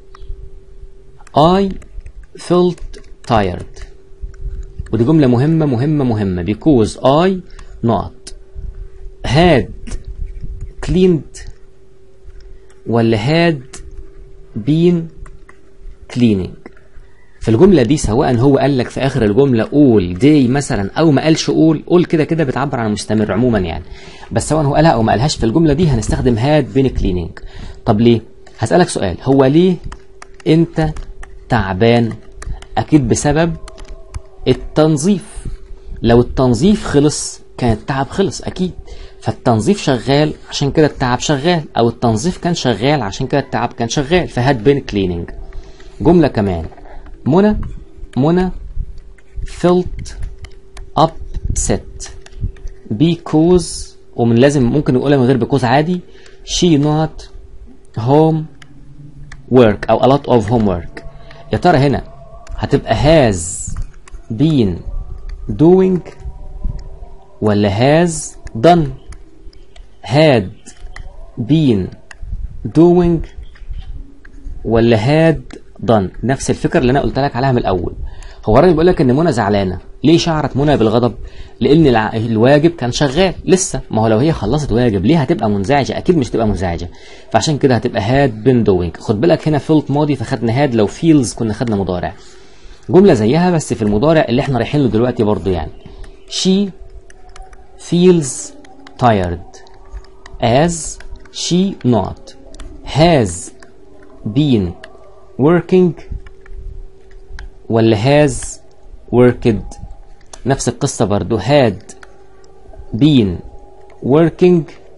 I felt tired، ودي جمله مهمه مهمه مهمه because I not had cleaned ولا had been cleaning. في الجملة دي سواء هو قال لك في آخر الجملة all day مثلا أو ما قالش all، all كده كده بتعبر عن المستمر عموما يعني، بس سواء هو قالها أو ما قالهاش في الجملة دي هنستخدم had been cleaning. طب ليه؟ هسألك سؤال، هو ليه أنت تعبان؟ أكيد بسبب التنظيف. لو التنظيف خلص كان التعب خلص أكيد، فالتنظيف شغال عشان كده التعب شغال، او التنظيف كان شغال عشان كده التعب كان شغال، فهاد بين كليننج. جمله كمان منى منى felt upset because، ومن لازم ممكن نقولها من غير because عادي، she not home work او a lot of homework. يا ترى هنا هتبقى has been doing ولا has done؟ had been doing ولا had done؟ نفس الفكره اللي انا قلت لك عليها من الاول. هو الراجل بيقول لك ان منى زعلانه، ليه شعرت منى بالغضب؟ لان الواجب كان شغال لسه، ما هو لو هي خلصت واجب ليه هتبقى منزعجه؟ اكيد مش تبقى منزعجه، فعشان كده هتبقى had been doing. خد بالك هنا felt ماضي فخدنا had، لو feels كنا خدنا مضارع. جمله زيها بس في المضارع اللي احنا رايحين له دلوقتي برضو يعني she feels tired as she not has been working ولا has worked؟ نفس القصة برضو، had been working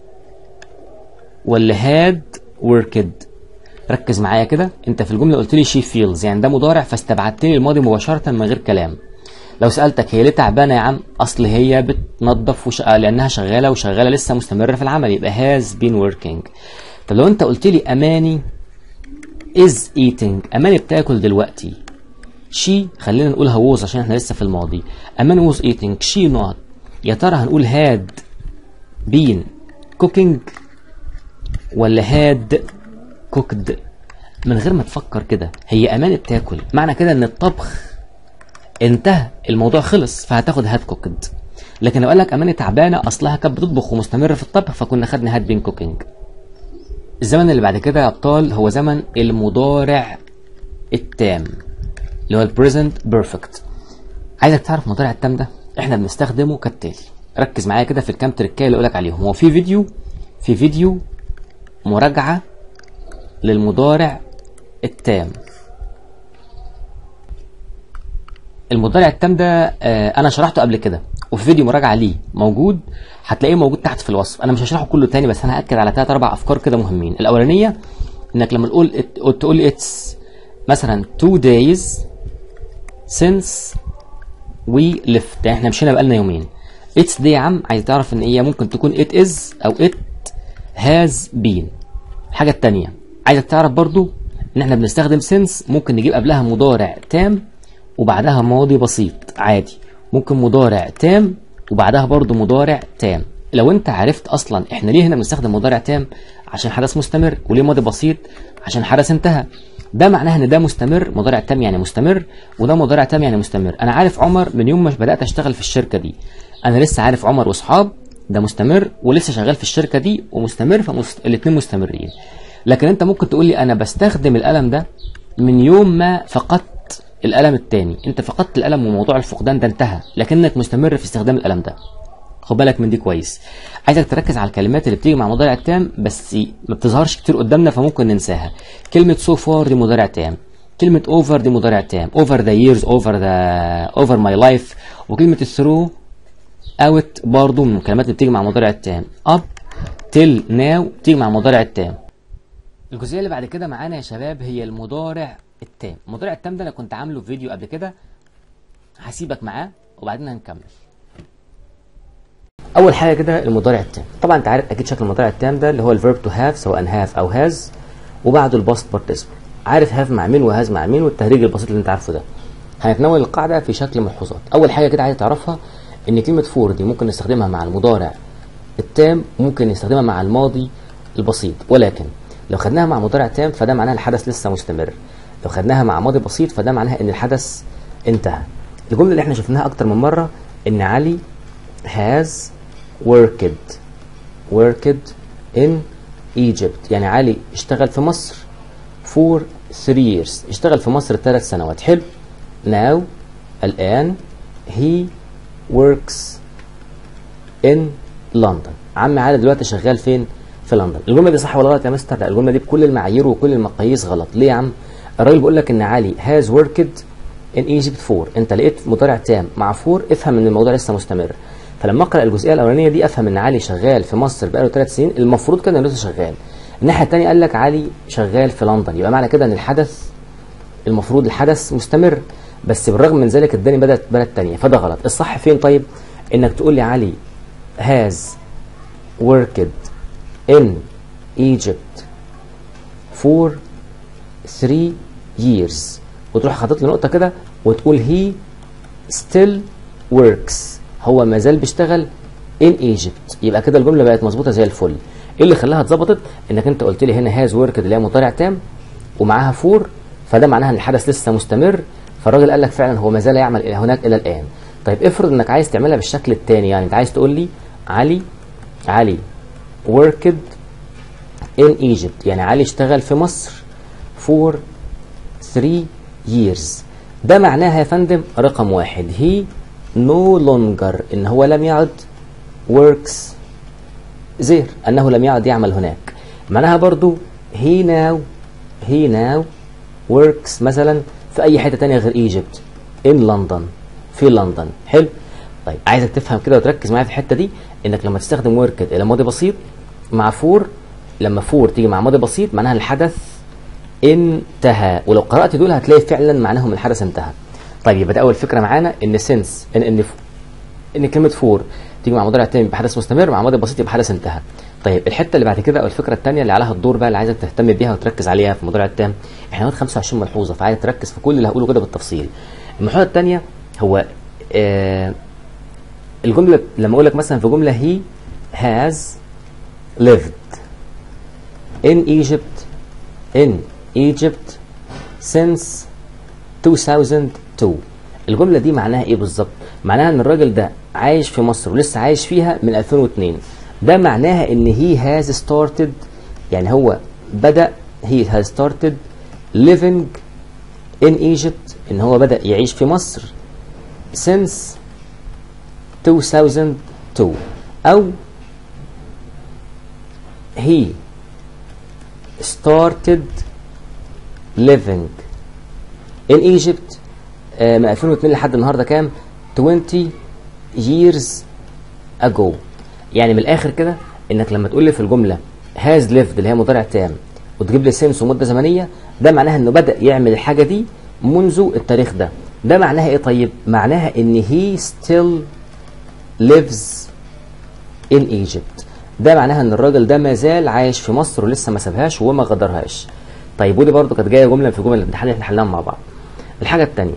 ولا had worked؟ ركز معايا كده، انت في الجملة قلت لي she feels يعني ده مضارع فاستبعدت لي الماضي مباشرة من غير كلام. لو سألتك هي ليه تعبانة يا عم؟ أصل هي بتنظف وش... لأنها شغالة وشغالة لسه مستمرة في العمل، يبقى has been working. طب لو أنت قلت لي أماني is eating، أماني بتاكل دلوقتي، she خلينا نقولها was عشان احنا لسه في الماضي، أماني was eating she not، يا ترى هنقول had been cooking ولا had cooked؟ من غير ما تفكر كده، هي أماني بتاكل، معنى كده إن الطبخ انتهى، الموضوع خلص، فهتاخد هاد كوكد. لكن لو قال لك اماني تعبانه اصلها كانت بتطبخ ومستمره في الطبخ فكنا خدنا هاد بين كوكينج. الزمن اللي بعد كده يا ابطال هو زمن المضارع التام اللي هو البريزنت بيرفكت. عايزك تعرف المضارع التام ده احنا بنستخدمه كالتالي، ركز معايا كده في الكام تريكايه اللي اقول لك عليهم. هو في فيديو في فيديو مراجعه للمضارع التام. المضارع التام ده آه انا شرحته قبل كده وفي فيديو مراجعه ليه موجود، هتلاقيه موجود تحت في الوصف. انا مش هشرحه كله تاني بس انا هاكد على ثلاث اربع افكار كده مهمين. الاولانيه انك لما تقول تقول اتس مثلا two days since we left، يعني احنا مشينا بقالنا يومين. اتس دي يا عم عايز تعرف ان هي ممكن تكون it is او it has been. الحاجه الثانيه عايزك تعرف برضو ان احنا بنستخدم since ممكن نجيب قبلها مضارع تام وبعدها ماضي بسيط عادي، ممكن مضارع تام وبعدها برضو مضارع تام. لو انت عرفت اصلا احنا ليه هنا بنستخدم مضارع تام عشان حدث مستمر، وليه ماضي بسيط عشان حدث انتهى، ده معناه ان ده مستمر، مضارع تام يعني مستمر، وده مضارع تام يعني مستمر. انا عارف عمر من يوم ما بدات اشتغل في الشركه دي، انا لسه عارف عمر واصحاب، ده مستمر ولسه شغال في الشركه دي ومستمر، فالاثنين مستمرين. لكن انت ممكن تقول لي انا بستخدم القلم ده من يوم ما فقدت القلم الثاني، انت فقدت القلم وموضوع الفقدان ده انتهى، لكنك مستمر في استخدام القلم ده. خد بالك من دي كويس. عايزك تركز على الكلمات اللي بتيجي مع المضارع التام بس ما بتظهرش كتير قدامنا فممكن ننساها. كلمه so far دي مضارع تام، كلمه over دي مضارع تام، over the years over the over my life، وكلمه through out برضو من الكلمات اللي بتيجي مع المضارع التام. up till now بتيجي مع المضارع التام. الجزئيه اللي بعد كده معانا يا شباب هي المضارع التام. المضارع التام ده انا كنت عامله في فيديو قبل كده، هسيبك معاه وبعدين هنكمل. اول حاجه كده المضارع التام. طبعا انت عارف اكيد شكل المضارع التام ده اللي هو الفيرب تو هاف سواء هاف او هاز وبعده الباست بارتيسيبل. عارف هاف مع مين وهاز مع مين والتهريج البسيط اللي انت عارفه ده. هنتناول القاعده في شكل ملحوظات. اول حاجه كده عايز تعرفها ان كلمه فور دي ممكن نستخدمها مع المضارع التام وممكن نستخدمها مع الماضي البسيط، ولكن لو خدناها مع مضارع تام فده معناها الحدث لسه مستمر. لو خدناها مع ماضي بسيط فده معناها ان الحدث انتهى. الجمله اللي احنا شفناها اكتر من مره ان علي has worked worked in Egypt، يعني علي اشتغل في مصر for three years، اشتغل في مصر ثلاث سنوات. حلو. now الان he works in London، عم علي دلوقتي شغال فين؟ في لندن. الجمله دي صح ولا غلط يا مستر؟ لا، الجمله دي بكل المعايير وكل المقاييس غلط. ليه يا عم؟ الراجل بيقول لك ان علي has worked in Egypt for، انت لقيت مضارع تام مع فور، افهم ان الموضوع لسه مستمر. فلما اقرا الجزئيه الاولانيه دي افهم ان علي شغال في مصر بقاله ثلاث سنين، المفروض كده انه لسه شغال. الناحيه الثانيه قال لك علي شغال في لندن، يبقى معنى كده ان الحدث المفروض الحدث مستمر، بس بالرغم من ذلك اداني بدات بلد ثانيه، فده غلط. الصح فين طيب؟ انك تقول لي علي has worked in Egypt for three years وتروح حاطط لي نقطه كده وتقول he still works، هو ما زال بيشتغل in Egypt. يبقى كده الجمله بقت مظبوطه زي الفل. ايه اللي خلاها اتظبطت؟ انك انت قلت لي هنا has worked اللي هي مضارع تام ومعاها فور، فده معناها ان الحدث لسه مستمر، فالراجل قال لك فعلا هو ما زال يعمل الى هناك الى الان. طيب افرض انك عايز تعملها بالشكل الثاني، يعني انت عايز تقول لي علي علي worked in Egypt، يعني علي اشتغل في مصر for three years. ده معناها يا فندم رقم واحد he no longer ان هو لم يعد works there، انه لم يعد يعمل هناك. معناها برضو he now he now works مثلا في اي حته تانية غير Egypt in London، في لندن. حلو. طيب عايزك تفهم كده وتركز معايا في الحته دي، انك لما تستخدم worked الى ماضي بسيط مع فور، لما فور تيجي مع ماضي بسيط معناها الحدث انتهى، ولو قرات دول هتلاقي فعلا معناهم الحدث انتهى. طيب يبقى ده اول فكره معانا ان سنس ان ان ان كلمه فور تيجي مع مضارع تاني بحدث مستمر، مع ماضي بسيط يبقى حدث انتهى. طيب الحته اللي بعد كده او الفكره الثانيه اللي عليها الدور بقى اللي عايزك تهتم بيها وتركز عليها في المضارع التام، احنا هناخد خمسة وعشرين ملحوظه فعايزك تركز في كل اللي هقوله كده بالتفصيل. الملحوظه الثانيه هو آه الجمله لما اقول لك مثلا في جمله he has lived in Egypt in Egypt since two thousand two، الجمله دي معناها ايه بالظبط؟ معناها ان الراجل ده عايش في مصر ولسه عايش فيها من ألفين واثنين. ده معناها ان he has started، يعني هو بدأ he has started living in Egypt، ان هو بدأ يعيش في مصر since two thousand two، او he started living in Egypt آه من ألفين واثنين لحد النهارده كام؟ twenty years ago. يعني من الاخر كده انك لما تقول لي في الجمله has lived اللي هي مضارع تام وتجيب لي سنس ومده زمنيه، ده معناها انه بدا يعمل الحاجه دي منذ التاريخ ده. ده معناها ايه طيب؟ معناها ان he still lives in Egypt. ده معناها ان الراجل ده ما زال عايش في مصر ولسه ما سابهاش وما غادرهاش. طيب ودي برضو كانت جايه جمله في جمل الامتحان اللي احنا حلناها مع بعض. الحاجه الثانيه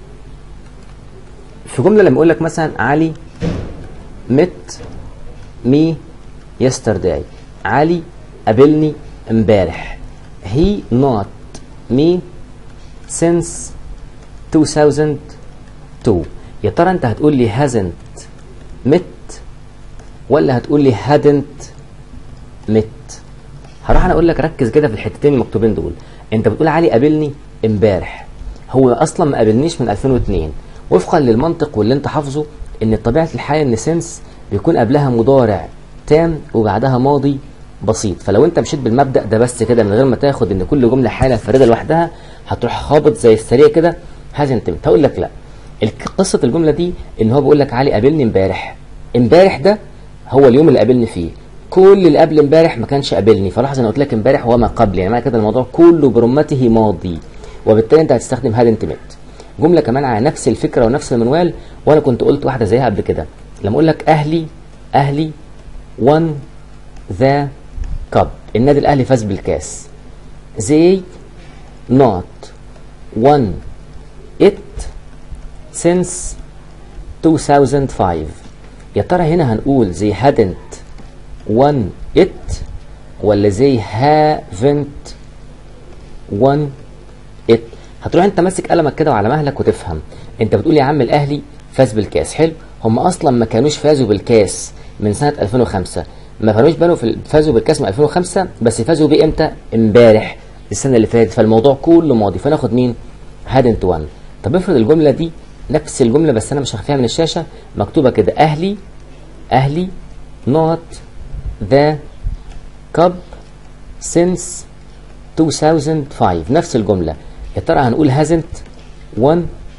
في جمله لما اقول لك مثلا علي met me yesterday، علي قابلني امبارح. he not me since two thousand two، يا ترى انت هتقول لي hasn't met ولا هتقول لي hadn't met؟ هروح انا اقول لك ركز كده في الحتتين المكتوبين دول. انت بتقول علي قابلني امبارح، هو اصلا ما قابلنيش من ألفين واثنين، وفقا للمنطق واللي انت حافظه ان طبيعه الحياه ان سنس بيكون قبلها مضارع تام وبعدها ماضي بسيط. فلو انت مشيت بالمبدأ ده بس كده من غير ما تاخد ان كل جملة حالة فريدة لوحدها، هتروح خابط زي السريع كده هازنت. هقول لك لا، قصة الجملة دي ان هو بيقول لك علي قابلني امبارح. امبارح ده هو اليوم اللي قابلني فيه، كل اللي قبل امبارح ما كانش قابلني. فلاحظ انا قلت لك امبارح وما قبل، يعني معنى كده الموضوع كله برمته ماضي، وبالتالي انت هتستخدم هادنت ميت. جملة كمان على نفس الفكرة ونفس المنوال، وانا كنت قلت واحدة زيها قبل كده لما اقول لك اهلي اهلي won the cup، النادي الاهلي فاز بالكاس. they not won it since two thousand five. يا ترى هنا هنقول they hadn't won it ولا they haven't won it؟ هتروح انت ماسك قلمك كده وعلى مهلك وتفهم. انت بتقول يا عم الاهلي فاز بالكاس، حلو، هم اصلا ما كانوش فازوا بالكاس من سنه ألفين وخمسة، ما كانوش بانوا في فازوا بالكاس من ألفين وخمسة، بس فازوا بيه امتى؟ امبارح السنه اللي فاتت. فالموضوع كله ماضي، فناخد مين؟ hadn't won. طب افرض الجمله دي نفس الجمله بس انا مش هخفيها من الشاشه، مكتوبه كده اهلي اهلي not the cup since two thousand five، نفس الجمله. يا ترى هنقول hasn't won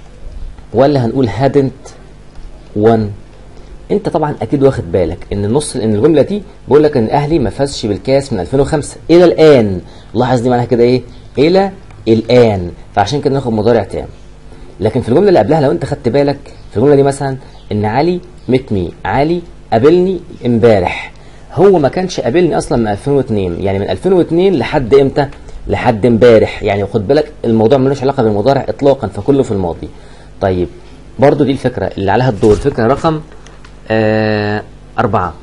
ولا هنقول hadn't won؟ انت طبعا اكيد واخد بالك ان النص ان الجمله دي بقول لك ان الاهلي ما فازش بالكاس من ألفين وخمسة الى الان. لاحظ دي معناها كده ايه؟ الى الان، فعشان كده ناخد مضارع تام. لكن في الجمله اللي قبلها لو انت خدت بالك في الجمله دي مثلا ان علي met me، علي قابلني امبارح، هو ما كانش قابلني اصلا من ألفين واثنين، يعني من ألفين واثنين لحد امتى؟ لحد امبارح. يعني خد بالك الموضوع ملوش علاقه بالمضارع اطلاقا، فكله في الماضي. طيب برضو دي الفكره اللي عليها الدور، فكره رقم آه أربعة.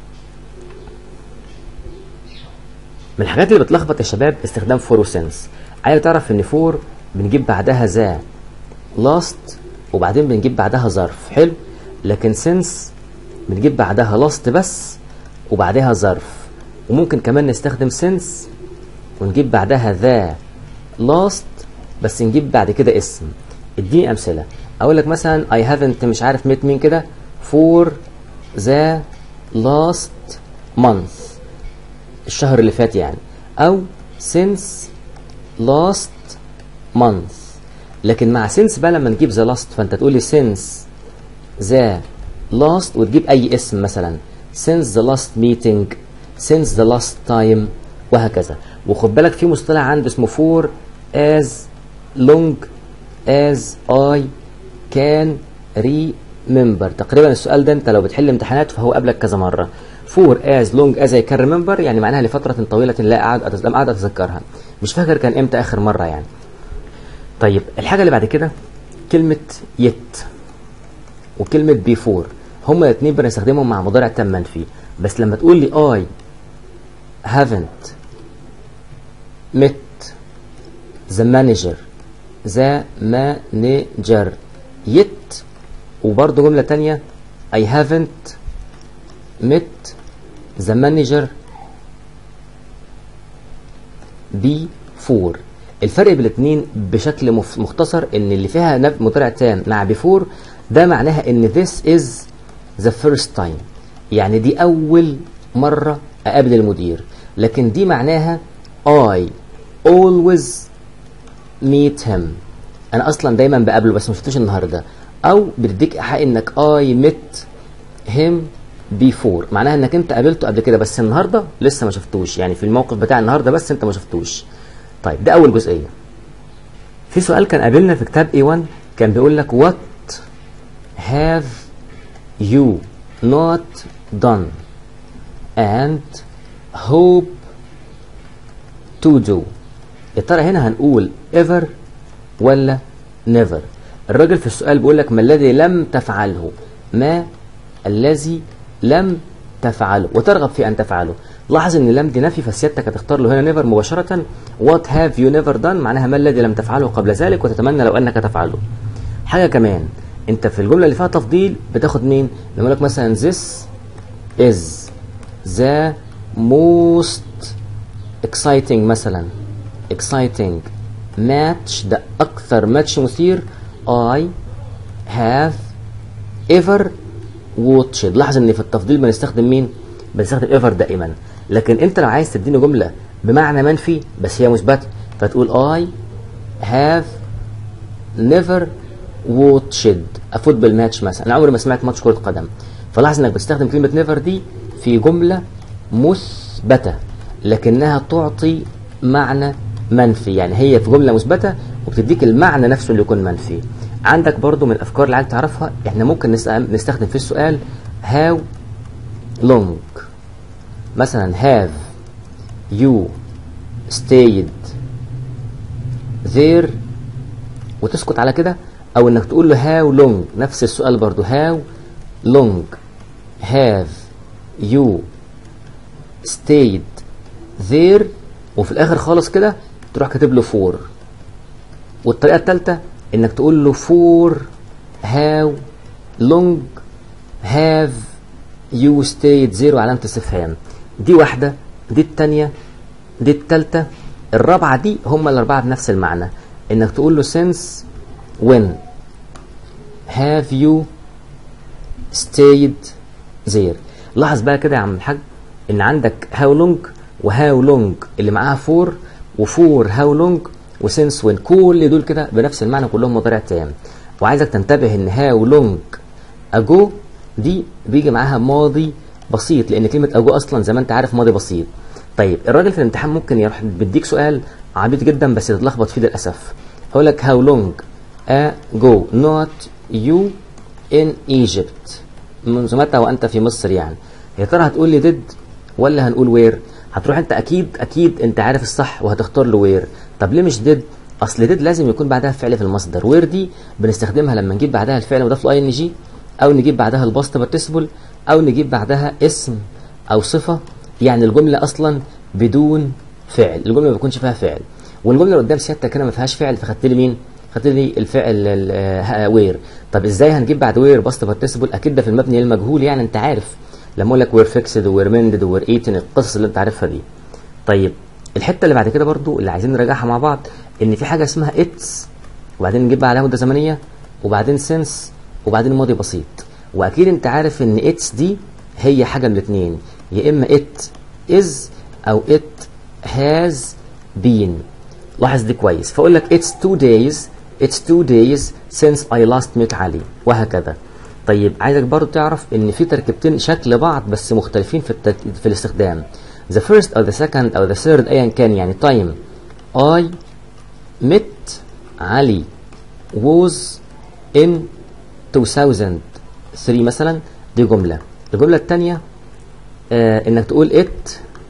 من الحاجات اللي بتلخبط يا شباب استخدام فور وسنس. عايز تعرف ان فور بنجيب بعدها ذا لاست وبعدين بنجيب بعدها ظرف، حلو، لكن سنس بنجيب بعدها لاست بس وبعدها ظرف. وممكن كمان نستخدم سنس ونجيب بعدها ذا لاست بس نجيب بعد كده اسم. اديني امثله. اقول لك مثلا I haven't مش عارف met مين كده for the last month، الشهر اللي فات يعني، او since last month. لكن مع since بقى لما نجيب the last فانت تقولي since the last وتجيب اي اسم مثلا since the last meeting، since the last time، وهكذا. وخد بالك في مصطلح عندي اسمه for as long as I can remember. تقريبا السؤال ده انت لو بتحل امتحانات فهو قابلك كذا مره. for as long as I can remember يعني معناها لفتره طويله لا اعد لم اعد اتذكرها، مش فاكر كان امتى اخر مره يعني. طيب الحاجه اللي بعد كده كلمه yet وكلمه before، هما الاثنين بنستخدمهم مع مضارع تام منفي. بس لما تقول لي I haven't met the manager the manager yet، وبرضه جملة تانية I haven't met the manager before. الفرق بين الاثنين بشكل مختصر ان اللي فيها مضارع تام مع before ده معناها ان this is the first time، يعني دي اول مرة اقابل المدير. لكن دي معناها I always meet him، انا اصلا دايما بقابله بس ما شفتوش النهارده. او بتديك ايحاء انك I met him before، معناها انك انت قابلته قبل كده بس النهارده لسه ما شفتوش، يعني في الموقف بتاع النهارده بس انت ما شفتوش. طيب ده اول جزئيه. في سؤال كان قابلنا في كتاب إيه وان كان بيقول لك what have you not done and hope to do. يا ترى هنا هنقول ever ولا never؟ الراجل في السؤال بيقول لك ما الذي لم تفعله، ما الذي لم تفعله وترغب في ان تفعله. لاحظ ان لم دي نفي فسيادتك هتختار له هنا never مباشره. what have you never done معناها ما الذي لم تفعله قبل ذلك وتتمنى لو انك تفعله. حاجه كمان انت في الجمله اللي فيها تفضيل بتاخد مين؟ لما لك مثلا this is the most exciting مثلا exciting match، ده اكثر ماتش مثير I have ever watched. لاحظ ان في التفضيل بنستخدم مين؟ بنستخدم ever دائما. لكن انت لو عايز تديني جمله بمعنى منفي بس هي مثبته فتقول I have never watched a football match مثلا. انا عمري ما سمعت ماتش كره قدم. فلاحظ انك بتستخدم كلمه never دي في جمله مثبته لكنها تعطي معنى منفي، يعني هي في جمله مثبته وبتديك المعنى نفسه اللي يكون منفي. عندك برضو من الافكار اللي عايز تعرفها، احنا ممكن نستخدم في السؤال how long. مثلا have you stayed there وتسكت على كده، او انك تقول له how long نفس السؤال برضو how long have you stayed there وفي الاخر خالص كده تروح كاتب له for. والطريقه الثالثه انك تقول له for how long have you stayed there وعلامه استفهام. دي واحده، دي الثانيه، دي الثالثه، الرابعه دي هم الاربعه بنفس المعنى. انك تقول له since when have you stayed there. لاحظ بقى كده يا عم الحاج ان عندك how long وهاو لونج اللي معاها فور وفور هاو لونج وسينس وين، كل دول كده بنفس المعنى كلهم مضارع تام. وعايزك تنتبه ان هاو لونج اجو دي بيجي معاها ماضي بسيط لان كلمه اجو اصلا زي ما انت عارف ماضي بسيط. طيب الراجل في الامتحان ممكن يروح بيديك سؤال عبيط جدا بس تتلخبط فيه للاسف. هقول لك هاو لونج اجو نوت يو ان ايجيبت، منذ متى وانت في مصر يعني. يا ترى هتقول لي ديد ولا هنقول وير؟ هتروح انت اكيد اكيد انت عارف الصح وهتختار له وير. طب ليه مش ديد؟ اصل ديد لازم يكون بعدها فعل في المصدر، وير دي بنستخدمها لما نجيب بعدها الفعل مضاف له اي ان جي، او نجيب بعدها الباست بارتيسيبل، او نجيب بعدها اسم او صفه، يعني الجمله اصلا بدون فعل، الجمله ما بيكونش فيها فعل. والجمله اللي قدام سيادتك كده ما فيهاش فعل فخدت لي مين؟ خدت لي الفعل وير. طب ازاي هنجيب بعد وير باست بارتيسيبل؟ اكيد ده في المبني للمجهول، يعني انت عارف لما اقول لك وير فيكسد وير مندد وير ايتن، القصص اللي انت عارفها دي. طيب الحته اللي بعد كده برضو اللي عايزين نراجعها مع بعض ان في حاجه اسمها اتس وبعدين نجيب عليها مده زمنيه وبعدين سنس وبعدين ماضي بسيط. واكيد انت عارف ان اتس دي هي حاجه من الاثنين، يا اما ات از او ات هاز بين. لاحظ دي كويس. فاقول لك اتس تو دايز اتس تو دايز since I last met علي وهكذا. طيب عايزك برضو تعرف ان في تركيبتين شكل بعض بس مختلفين في الترك... في الاستخدام. the first or the second or the third ايا كان، يعني time I met علي was in two thousand three مثلا، دي جملة. الجملة الثانية آه انك تقول it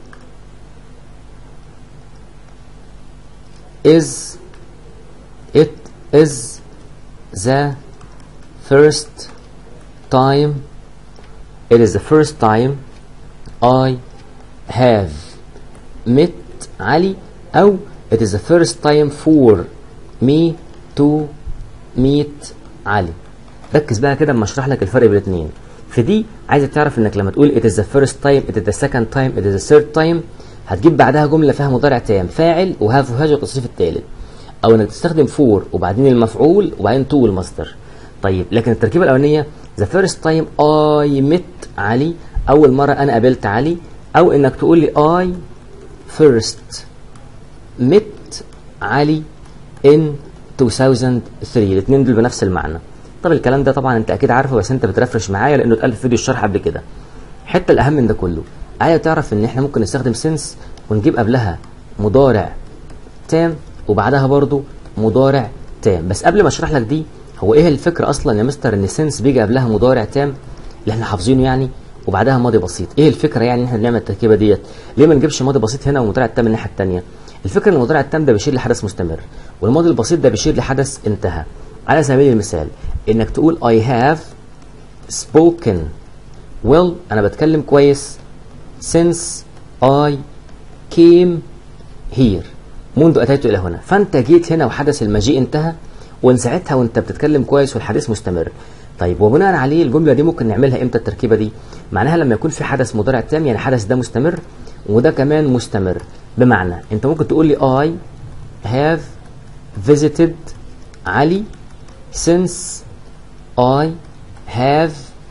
is it is the first time it is the first time I have met علي، أو it is the first time for me to meet علي. ركز بقى كده اما اشرح لك الفرق بين الاثنين. في دي عايزك تعرف انك لما تقول it is the first time it is the second time it is the third time هتجيب بعدها جمله فيها مضارع تام فاعل وهاف وهاج والتصريف الثالث، او انك تستخدم for وبعدين المفعول وبعدين to المصدر. طيب لكن التركيبه الاولانيه the first time I met علي، اول مره انا قابلت علي، او انك تقول لي I first met علي in two thousand three، الاثنين دول بنفس المعنى. طب الكلام ده طبعا انت اكيد عارفه بس انت بترفرش معايا لانه اتقال في فيديو الشرح قبل كده. الحته الاهم من ده كله عايز تعرف ان احنا ممكن نستخدم سنس ونجيب قبلها مضارع تام وبعدها برضو مضارع تام. بس قبل ما اشرح لك دي، هو ايه الفكره اصلا يا مستر ان سنس بيجي قبلها مضارع تام اللي احنا حافظينه يعني وبعدها ماضي بسيط؟ ايه الفكره يعني ان احنا بنعمل التركيبه ديت؟ ليه ما نجيبش ماضي بسيط هنا ومضارع تام الناحيه الثانيه؟ الفكره ان المضارع التام ده بيشير لحدث مستمر والماضي البسيط ده بيشير لحدث انتهى. على سبيل المثال انك تقول I have spoken well، انا بتكلم كويس since I came here، منذ اتيت الى هنا. فانت جيت هنا وحدث المجيء انتهى ومن ساعتها وانت بتتكلم كويس والحديث مستمر. طيب وبناء عليه الجمله دي ممكن نعملها امتى التركيبه دي؟ معناها لما يكون في حدث مضارع تام، يعني حدث ده مستمر وده كمان مستمر. بمعنى انت ممكن تقول لي I have visited علي since I have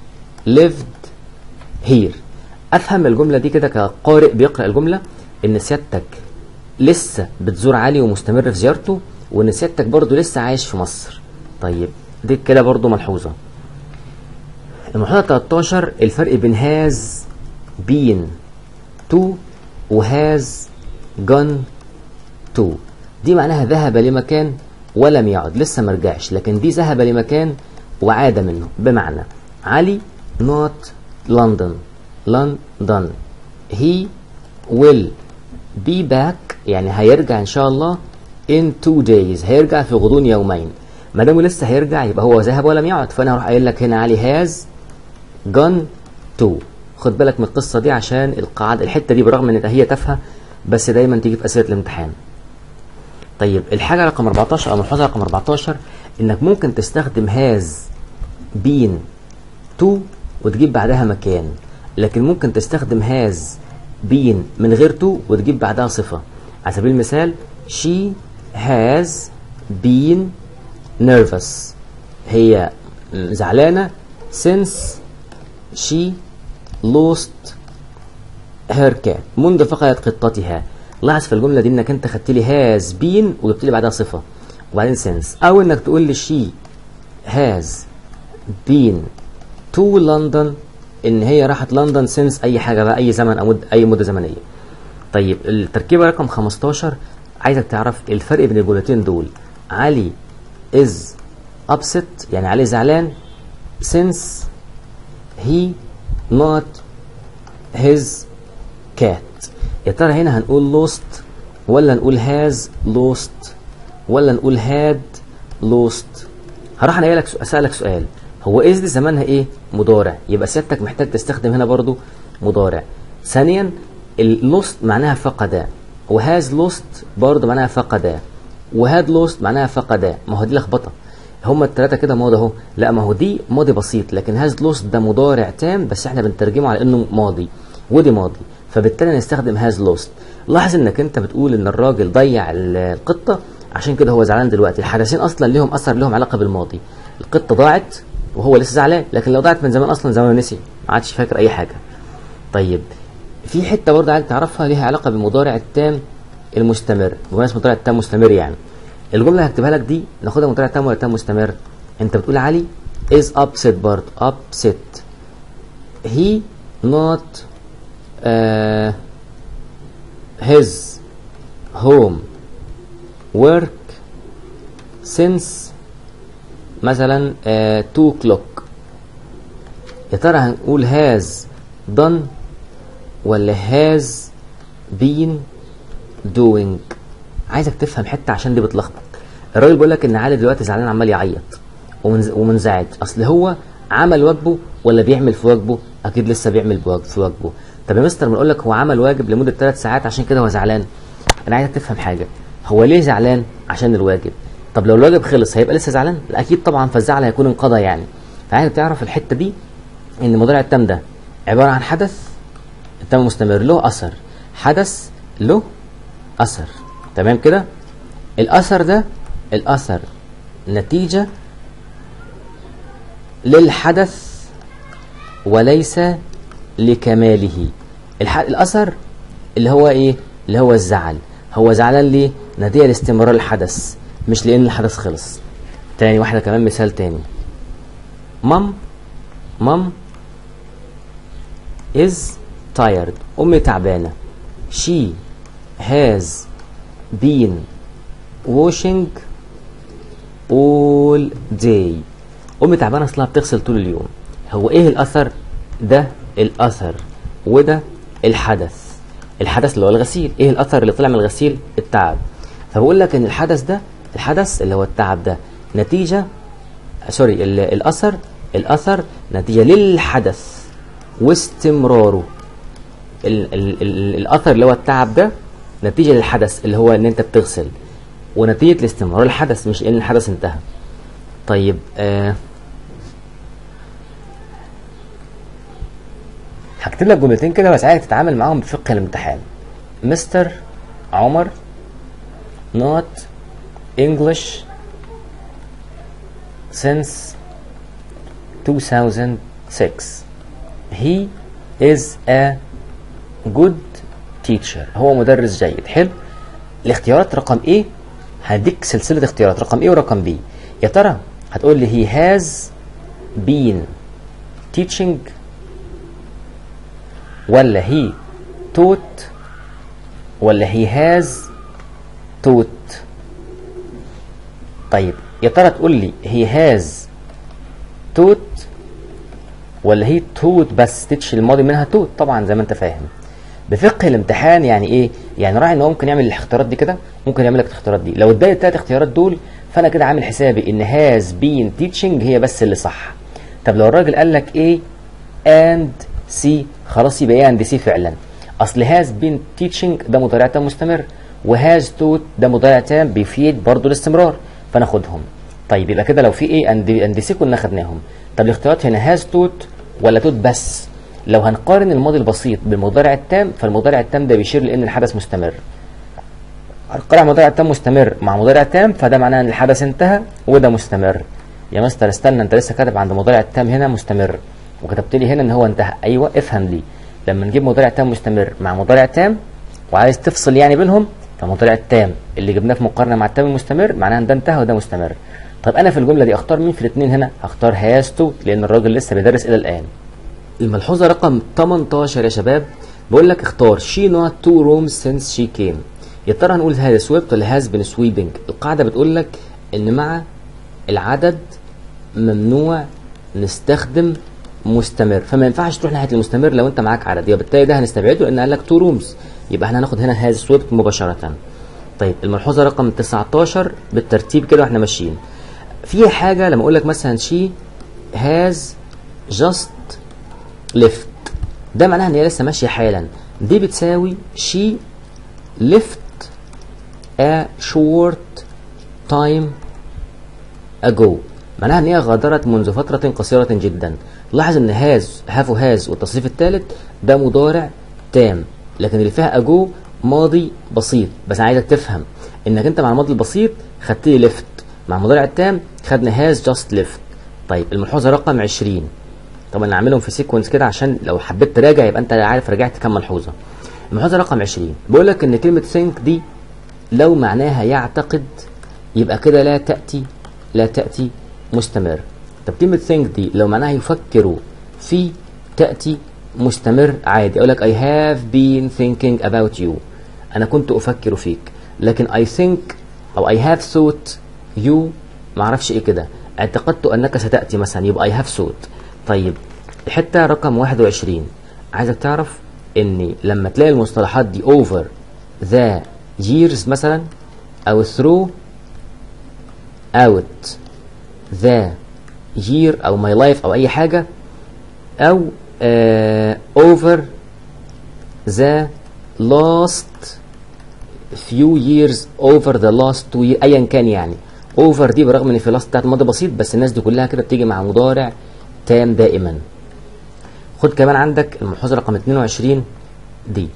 lived here. افهم الجمله دي كده كقارئ بيقرا الجمله ان سيادتك لسه بتزور علي ومستمر في زيارته، وان سيادتك برضو لسه عايش في مصر. طيب دي كده برضو ملحوظه. الملحوظه تلتاشر الفرق بين has been to و has gone to. دي معناها ذهب لمكان ولم يعد، لسه ما رجعش، لكن دي ذهب لمكان وعاد منه. بمعنى علي not London London he will be back يعني هيرجع ان شاء الله in two days، هيرجع في غضون يومين. ما دام لسه هيرجع يبقى هو ذهب ولم يعد، فانا هروح قايل لك هنا علي has gone to. خد بالك من القصه دي عشان القاعده الحته دي برغم ان هي تافهه بس دايما تيجي في اسئله الامتحان. طيب الحاجه رقم اربعتاشر او الملحوظه رقم اربعتاشر انك ممكن تستخدم has been to وتجيب بعدها مكان، لكن ممكن تستخدم has been من غير to وتجيب بعدها صفه. على سبيل المثال she has been nervous، هي زعلانه since she lost her cat، منذ فقدت قطتها. لاحظ في الجمله دي انك انت خدت لي has been وجبت لي بعدها صفه وبعدين since، او انك تقول لي she has been to London ان هي راحت لندن since اي حاجه بقى، اي زمن او مد... اي مده زمنيه. طيب التركيبه رقم خمستاشر عايزك تعرف الفرق بين الجملتين دول. علي is upset يعني علي زعلان since he not his cat. يا ترى هنا هنقول lost ولا نقول has lost ولا نقول had lost؟ هروح انا لك اسالك سؤال، هو is دي زمانها ايه؟ مضارع، يبقى سيادتك محتاج تستخدم هنا برضو مضارع. ثانيا اللوست معناها فقد، وهاز لوست برضو معناها فقد، وهاد لوست معناها فقد. ما هو دي لخبطه، هما الثلاثه كده ماضي اهو. لا ما هو دي ماضي بسيط، لكن هاز لوست ده مضارع تام بس احنا بنترجمه على انه ماضي ودي ماضي، فبالتالي نستخدم هاز لوست. لاحظ انك انت بتقول ان الراجل ضيع القطه عشان كده هو زعلان دلوقتي. الحدثين اصلا ليهم اثر، لهم علاقه بالماضي. القطه ضاعت وهو لسه زعلان، لكن لو ضاعت من زمان اصلا زمان نسي ما عادش فاكر اي حاجه. طيب في حته برضه عايز تعرفها ليها علاقه بالمضارع التام المستمر. بمناسبه المضارع التام مستمر يعني الجمله اللي هكتبها لك دي ناخدها مضارع تام ولا تام مستمر؟ انت بتقول علي is upset برضه upset he not uh, his home work since مثلا two uh, o'clock. يا ترى هنقول has done ولا has been doing؟ عايزك تفهم حته عشان دي بتلخبط. الراجل بيقول لك ان علي دلوقتي زعلان عمال يعيط ومنزعج، اصل هو عمل واجبه ولا بيعمل في واجبه؟ اكيد لسه بيعمل في واجبه. طب يا مستر بنقول لك هو عمل واجب لمده ثلاث ساعات عشان كده هو زعلان. انا عايزك تفهم حاجه، هو ليه زعلان؟ عشان الواجب. طب لو الواجب خلص هيبقى لسه زعلان؟ لا اكيد طبعا، فالزعل هيكون انقضى يعني. فعايزك تعرف الحته دي ان المضارع التام ده عباره عن حدث التام المستمر له اثر، حدث له اثر، تمام كده؟ الاثر ده الاثر نتيجه للحدث وليس لكماله. الاثر اللي هو ايه؟ اللي هو الزعل. هو زعلان ليه؟ نتيجه لاستمرار الحدث مش لان الحدث خلص. تاني واحده كمان، مثال تاني. مام مام is tired، امي تعبانه. she has been washing all day، امي تعبانه اصلها بتغسل طول اليوم. هو ايه الاثر ده؟ الاثر وده الحدث. الحدث اللي هو الغسيل، ايه الاثر اللي طلع من الغسيل؟ التعب. فبقول لك ان الحدث ده الحدث اللي هو التعب ده نتيجه سوري الاثر الاثر نتيجه للحدث واستمراره. ال ال ال الاثر اللي هو التعب ده نتيجه للحدث اللي هو ان انت بتغسل، ونتيجه لاستمرار الحدث مش ان الحدث انتهى. طيب آه هكتب لك جملتين كده بس عايزك تتعامل معاهم بفقه الامتحان. مستر عمر not English since two thousand six. he is a good teacher. هو مدرس جيد. حلو. الاختيارات رقم ايه؟ هديك سلسلة اختيارات رقم ايه ورقم بي. يا ترى هتقول لي he has been teaching ولا he taught ولا he has taught؟ طيب يا ترى تقول لي he has taught ولا he taught بس تتش الماضي منها taught؟ طبعا زي ما انت فاهم بفقه الامتحان يعني ايه؟ يعني راعي ان هو ممكن يعمل الاختيارات دي كده، ممكن يعمل لك الاختيارات دي. لو اداني الثلاث اختيارات دول فانا كده عامل حسابي ان has been teaching هي بس اللي صح. طب لو الراجل قال لك ايه and C، خلاص يبقى ايه and C فعلا. اصل has been teaching ده مضارع تام مستمر، وهاز taught ده مضارع تام بيفيد برضه الاستمرار، فناخدهم. طيب يبقى كده لو في ايه and C كنا خدناهم. طب الاختيارات هنا has taught ولا taught بس؟ لو هنقارن الماضي البسيط بالمضارع التام فالمضارع التام ده بيشير لان الحدث مستمر. هنقارن مضارع تام مستمر مع مضارع تام فده معناه ان الحدث انتهى وده مستمر. يا مستر استنى، انت لسه كاتب عند مضارع التام هنا مستمر وكتبت لي هنا ان هو انتهى. ايوه افهم لي، لما نجيب مضارع تام مستمر مع مضارع تام وعايز تفصل يعني بينهم، فمضارع التام اللي جبناه في مقارنه مع التام المستمر معناها ان ده انتهى وده مستمر. طب انا في الجمله دي اختار مين في الاثنين هنا؟ هختار هاز تو لان الراجل لسه بيدرس الى الان. الملحوظه رقم تمنتاشر يا شباب بقول لك اختار she not two rooms since she came. يا ترى هنقول has swept ولا has been sweeping؟ القاعده بتقول لك ان مع العدد ممنوع نستخدم مستمر، فما ينفعش تروح ناحيه المستمر لو انت معاك عدد، يبقى بالتالي ده هنستبعده لان قال لك تو رومز، يبقى احنا هناخد هنا هاز سويبت مباشره. طيب الملحوظه رقم تسعتاشر بالترتيب كده واحنا ماشيين. في حاجه لما اقول لك مثلا شي هاز جاست ليفت، ده معناها ان هي لسه ماشيه حالا. دي بتساوي شي ليفت ا شورت تايم اجو، معناها ان هي غادرت منذ فتره قصيره جدا. لاحظ ان هاز هاف وهاز والتصريف الثالث ده مضارع تام، لكن اللي فيها اجو ماضي بسيط. بس انا عايزك تفهم انك انت مع الماضي البسيط خدت لي ليفت، مع المضارع التام خدنا هاز جاست ليفت. طيب الملحوظه رقم عشرين، طبعا نعملهم في سيكونس كده عشان لو حبيت تراجع يبقى انت عارف رجعت كام ملحوظه. الملحوظه رقم عشرين بيقول لك ان كلمه think دي لو معناها يعتقد يبقى كده لا تاتي لا تاتي مستمر. طب كلمة think دي لو معناها يفكر في تأتي مستمر عادي، أقول لك I have been thinking about you، أنا كنت أفكر فيك. لكن I think أو I have thought you معرفش إيه كده، اعتقدت أنك ستأتي مثلا يبقى I have thought. طيب الحتة رقم واحد وعشرين عايزك تعرف إن لما تلاقي المصطلحات دي over the years مثلا أو through out the year او my life او اي حاجه او uh, over the last few years over the last two years ايا كان، يعني over دي برغم ان في last بتاعت ماضي بسيط بس الناس دي كلها كده بتيجي مع مضارع تام دائما. خد كمان عندك الملحوظه رقم اتنين وعشرين دي،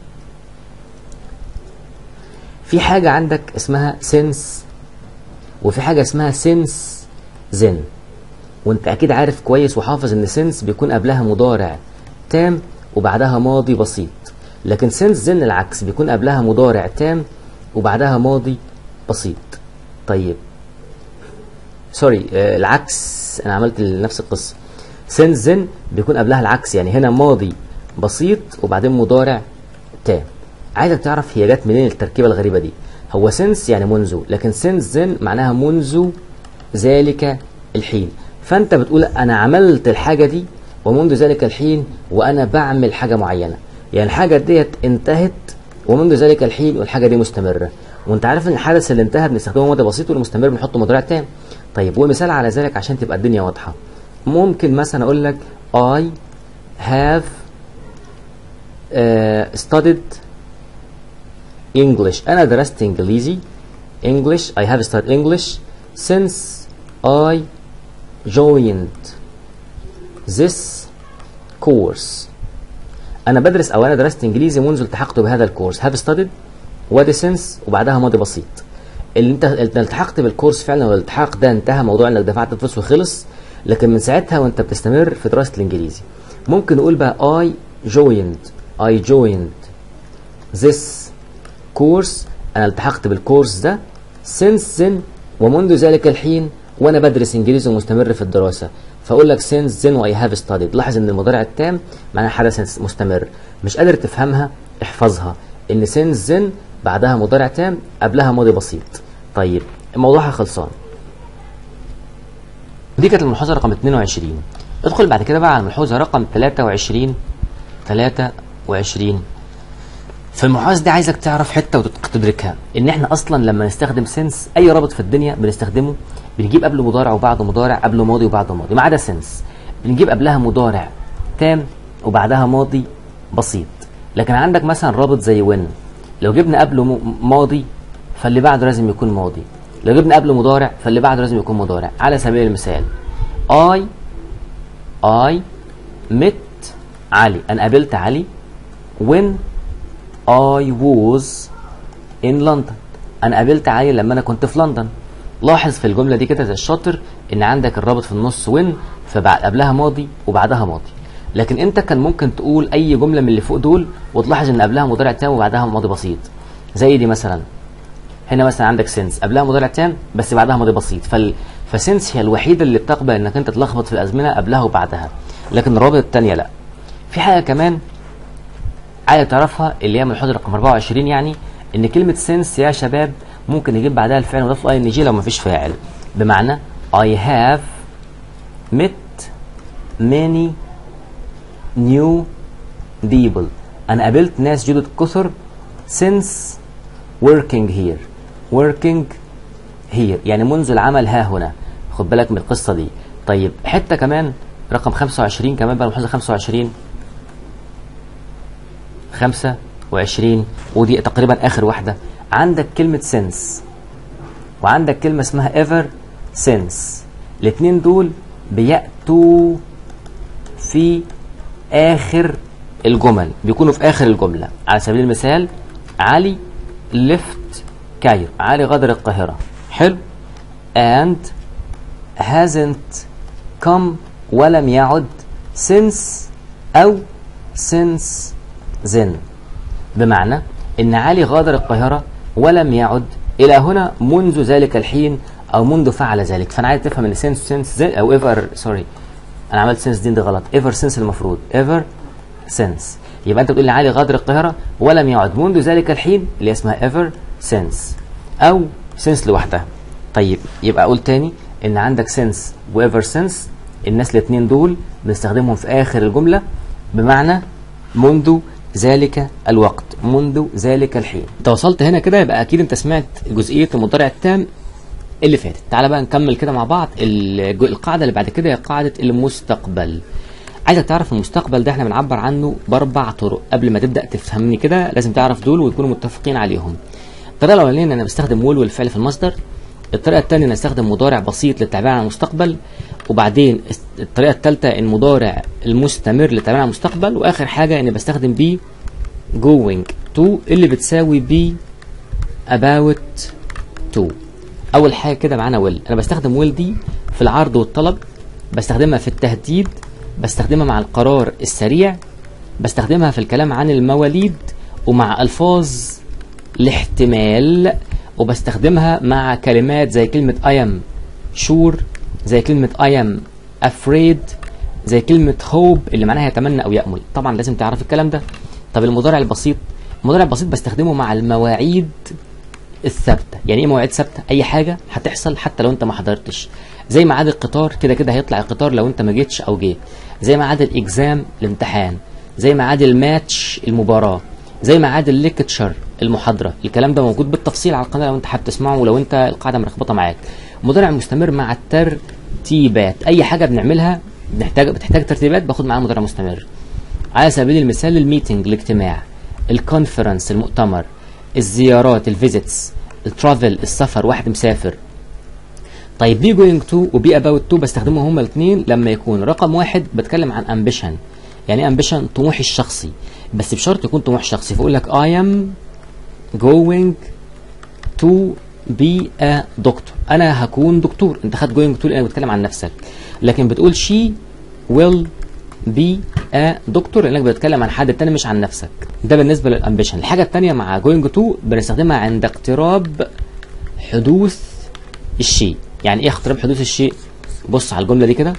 في حاجه عندك اسمها since وفي حاجه اسمها since then، وانت اكيد عارف كويس وحافظ ان سنس بيكون قبلها مضارع تام وبعدها ماضي بسيط، لكن سنس زن العكس بيكون قبلها مضارع تام وبعدها ماضي بسيط. طيب سوري آه العكس، انا عملت نفس القصه. سنس زن بيكون قبلها العكس، يعني هنا ماضي بسيط وبعدين مضارع تام. عايزك تعرف هي جت منين التركيبه الغريبه دي. هو سنس يعني منذ، لكن سنس زن معناها منذ ذلك الحين، فانت بتقول انا عملت الحاجه دي ومنذ ذلك الحين وانا بعمل حاجه معينه، يعني الحاجه ديت انتهت ومنذ ذلك الحين والحاجه دي مستمره. وانت عارف ان الحدث اللي انتهى بنستخدمه ماضي بسيط والمستمر بنحطه مضارع تام. طيب ومثال على ذلك عشان تبقى الدنيا واضحه، ممكن مثلا اقول لك I have uh, studied English، انا درست انجليزي English I have studied English since I joined this course. انا بدرس او انا درست انجليزي منذ التحقت بهذا الكورس. have studied وادي since وبعدها ماضي بسيط. اللي انت التحقت بالكورس فعلا والالتحاق ده انتهى، موضوع انك دفعت الفلوس وخلص، لكن من ساعتها وانت بتستمر في دراسه الانجليزي. ممكن نقول بقى I joined I joined this course، أنا التحقت بالكورس ده since then، ومنذ ذلك الحين وأنا بدرس إنجليزي ومستمر في الدراسة. فأقول لك since then و I have studied. لاحظ إن المضارع التام معناه حدث مستمر. مش قادر تفهمها احفظها، إن since then بعدها مضارع تام قبلها ماضي بسيط. طيب الموضوع خلصان. دي كانت الملحوظة رقم اتنين وعشرين. ادخل بعد كده بقى على الملحوظة رقم تلاتة وعشرين. تلاتة وعشرين في الملحوظة دي عايزك تعرف حتة وتدركها، ان احنا اصلا لما نستخدم سنس اي رابط في الدنيا بنستخدمه بنجيب قبله مضارع وبعده مضارع، قبله ماضي وبعده ماضي، ما عدا سنس بنجيب قبلها مضارع تام وبعدها ماضي بسيط. لكن عندك مثلا رابط زي وين، لو جبنا قبله ماضي فاللي بعده لازم يكون ماضي، لو جبنا قبله مضارع فاللي بعده لازم يكون مضارع. على سبيل المثال I I met علي، انا قابلت علي when I was in London، انا قابلت علي لما انا كنت في لندن. لاحظ في الجمله دي كده زي الشاطر ان عندك الرابط في النص when، فبعد قبلها ماضي وبعدها ماضي. لكن انت كان ممكن تقول اي جمله من اللي فوق دول وتلاحظ ان قبلها مضارع تام وبعدها ماضي بسيط. زي دي مثلا، هنا مثلا عندك سنس قبلها مضارع تام بس بعدها ماضي بسيط، فال... فسنس هي الوحيده اللي بتقبل انك انت تلخبط في الازمنه قبلها وبعدها، لكن الروابط الثانيه لا. في حاجه كمان عايز تعرفها اللي هي من الحوض رقم أربعة وعشرين، يعني ان كلمه سنس يا شباب ممكن نجيب بعدها الفعل مضاف له اي ان جي لو مفيش فاعل. بمعنى I have met many new people، انا قابلت ناس جدد كثر since working here working here يعني منذ العمل ها هنا. خد بالك من القصه دي. طيب حته كمان رقم خمسة وعشرين كمان بقى، ملحوظه خمسة وعشرين خمسة وعشرين ودي تقريبا اخر واحده. عندك كلمه since وعندك كلمه اسمها ever since، الاثنين دول بياتوا في اخر الجمل، بيكونوا في اخر الجمله. على سبيل المثال علي left كايرو، علي غادر القاهره. حلو. and hasn't come ولم يعد since او since then، بمعنى ان علي غادر القاهره ولم يعد الى هنا منذ ذلك الحين او منذ فعل ذلك. فانا عايز تفهم ان since since then او ever، سوري انا عملت since دي, دي غلط، ever since المفروض ever since. يبقى انت بتقول لي علي غادر القاهره ولم يعد منذ ذلك الحين اللي اسمها ever since او since لوحدها. طيب يبقى اقول تاني ان عندك since و ever since، الناس الاثنين دول بنستخدمهم في اخر الجمله بمعنى منذ ذلك الوقت، منذ ذلك الحين. انت وصلت هنا كده يبقى اكيد انت سمعت جزئيه المضارع التام اللي فاتت. تعالى بقى نكمل كده مع بعض. القاعده اللي بعد كده هي قاعده المستقبل. عايزك تعرف المستقبل ده احنا بنعبر عنه باربع طرق. قبل ما تبدا تفهمني كده لازم تعرف دول ويكونوا متفقين عليهم. الطريقه الاولانيه ان انا بستخدم will والفعل في المصدر. الطريقه الثانيه ان استخدم مضارع بسيط للتعبير عن المستقبل. وبعدين الطريقه الثالثه ان مضارع المستمر للتعبير عن المستقبل. واخر حاجه اني بستخدم بي going to اللي بتساوي بي about to. اول حاجه كده معانا will، انا بستخدم will دي في العرض والطلب، بستخدمها في التهديد، بستخدمها مع القرار السريع، بستخدمها في الكلام عن المواليد ومع الفاظ الاحتمال، وبستخدمها مع كلمات زي كلمه I am sure، زي كلمه I am afraid، زي كلمه hope اللي معناها يتمنى او يأمل. طبعا لازم تعرف الكلام ده. طب المضارع البسيط، المضارع البسيط بستخدمه مع المواعيد الثابته. يعني ايه مواعيد ثابته؟ اي حاجه هتحصل حتى لو انت ما حضرتش، زي ميعاد القطار كده كده هيطلع القطار لو انت ما جيتش او جيت، زي ميعاد الاكزام الامتحان، زي ميعاد الماتش المباراه، زي ميعاد الليكتشر المحاضره. الكلام ده موجود بالتفصيل على القناه لو انت حابب تسمعه ولو انت القاعده مرخبطه معاك. مضارع مستمر مع الترتيبات، اي حاجه بنعملها بنحتاج بتحتاج ترتيبات باخد معاها مضارع مستمر. على سبيل المثال الميتنج الاجتماع، الكونفرنس المؤتمر، الزيارات الفيزيتس، الترافل السفر واحد مسافر. طيب بي جوينج تو وبي اباوت تو بستخدمهم هما الاثنين لما يكون رقم واحد بتكلم عن امبيشن. يعني ايه امبيشن؟ طموحي الشخصي، بس بشرط يكون طموح شخصي. فاقول لك I am going to be a doctor، انا هكون دكتور. انت خدت going to لانك بتتكلم عن نفسك. لكن بتقول she will be ا دكتور لانك بتتكلم عن حد تاني مش عن نفسك. ده بالنسبه للامبيشن. الحاجه الثانيه مع جوينج تو بنستخدمها عند اقتراب حدوث الشيء. يعني ايه اقتراب حدوث الشيء؟ بص على الجمله دي كده،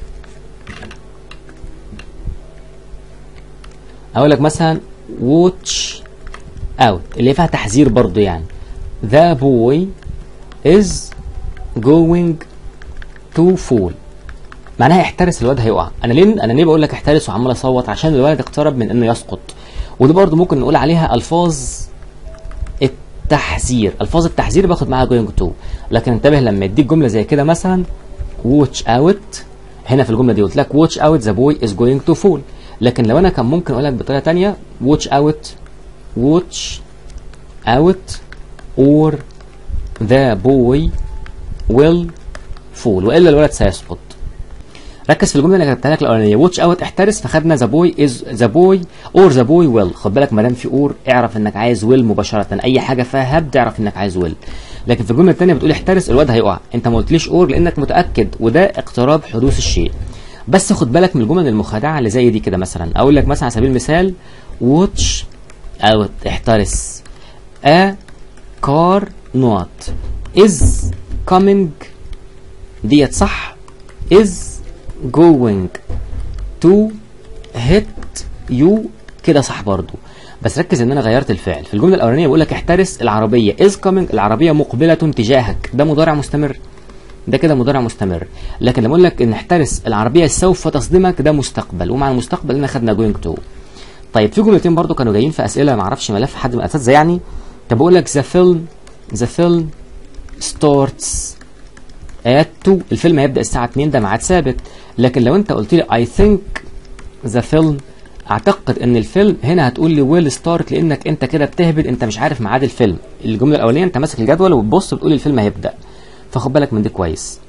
اقول لك مثلا watch out اللي فيها تحذير برضو، يعني the boy is going to fall، معناها احترس الواد هيقع. انا ليه انا ليه بقول لك احترس وعمال اصوت؟ عشان الولد اقترب من انه يسقط. ودي برضو ممكن نقول عليها الفاظ التحذير. الفاظ التحذير باخد معاها going to، لكن انتبه لما يديك جمله زي كده مثلا watch out، هنا في الجمله دي قلت لك watch out the boy is going to fall، لكن لو انا كان ممكن اقول لك بطريقه ثانيه watch out watch out or the boy will fall، والا الولد سيسقط. ركز في الجمله اللي كتبتها لك الاولانيه واتش اوت احترس، فخدنا ذا بوي از ذا بوي اور ذا بوي ويل. خد بالك ما دام في اور اعرف انك عايز ويل مباشره، اي حاجه فيها هبد اعرف انك عايز ويل. لكن في الجمله الثانيه بتقول احترس الواد هيقع، انت ما قلتليش اور لانك متاكد، وده اقتراب حدوث الشيء. بس خد بالك من الجمل المخادعه اللي زي دي كده، مثلا اقول لك مثلا على سبيل المثال واتش اوت احترس ا كار نوت از كومينج، ديت صح، از going to hit you كده صح برضو. بس ركز ان انا غيرت الفعل. في الجمله الاولانيه بقول لك احترس العربيه is coming، العربيه مقبله تجاهك، ده مضارع مستمر، ده كده مضارع مستمر. لكن لما اقول لك ان احترس العربيه سوف تصدمك ده مستقبل، ومع المستقبل هنا خدنا going to. طيب في جملتين برضو كانوا جايين في اسئله ما اعرفش ملف حد من الاساتذه يعني، طب بقول لك the film the film starts at two، الفيلم هيبدا الساعه اتنين، ده ميعاد ثابت. لكن لو انت قلت لي I think the film، اعتقد ان الفيلم، هنا هتقول لي will start لانك انت كده بتهبد، انت مش عارف ميعاد الفيلم. الجمله الاولانيه انت ماسك الجدول وبتبص بتقول الفيلم هيبدا، فخد بالك من دي كويس.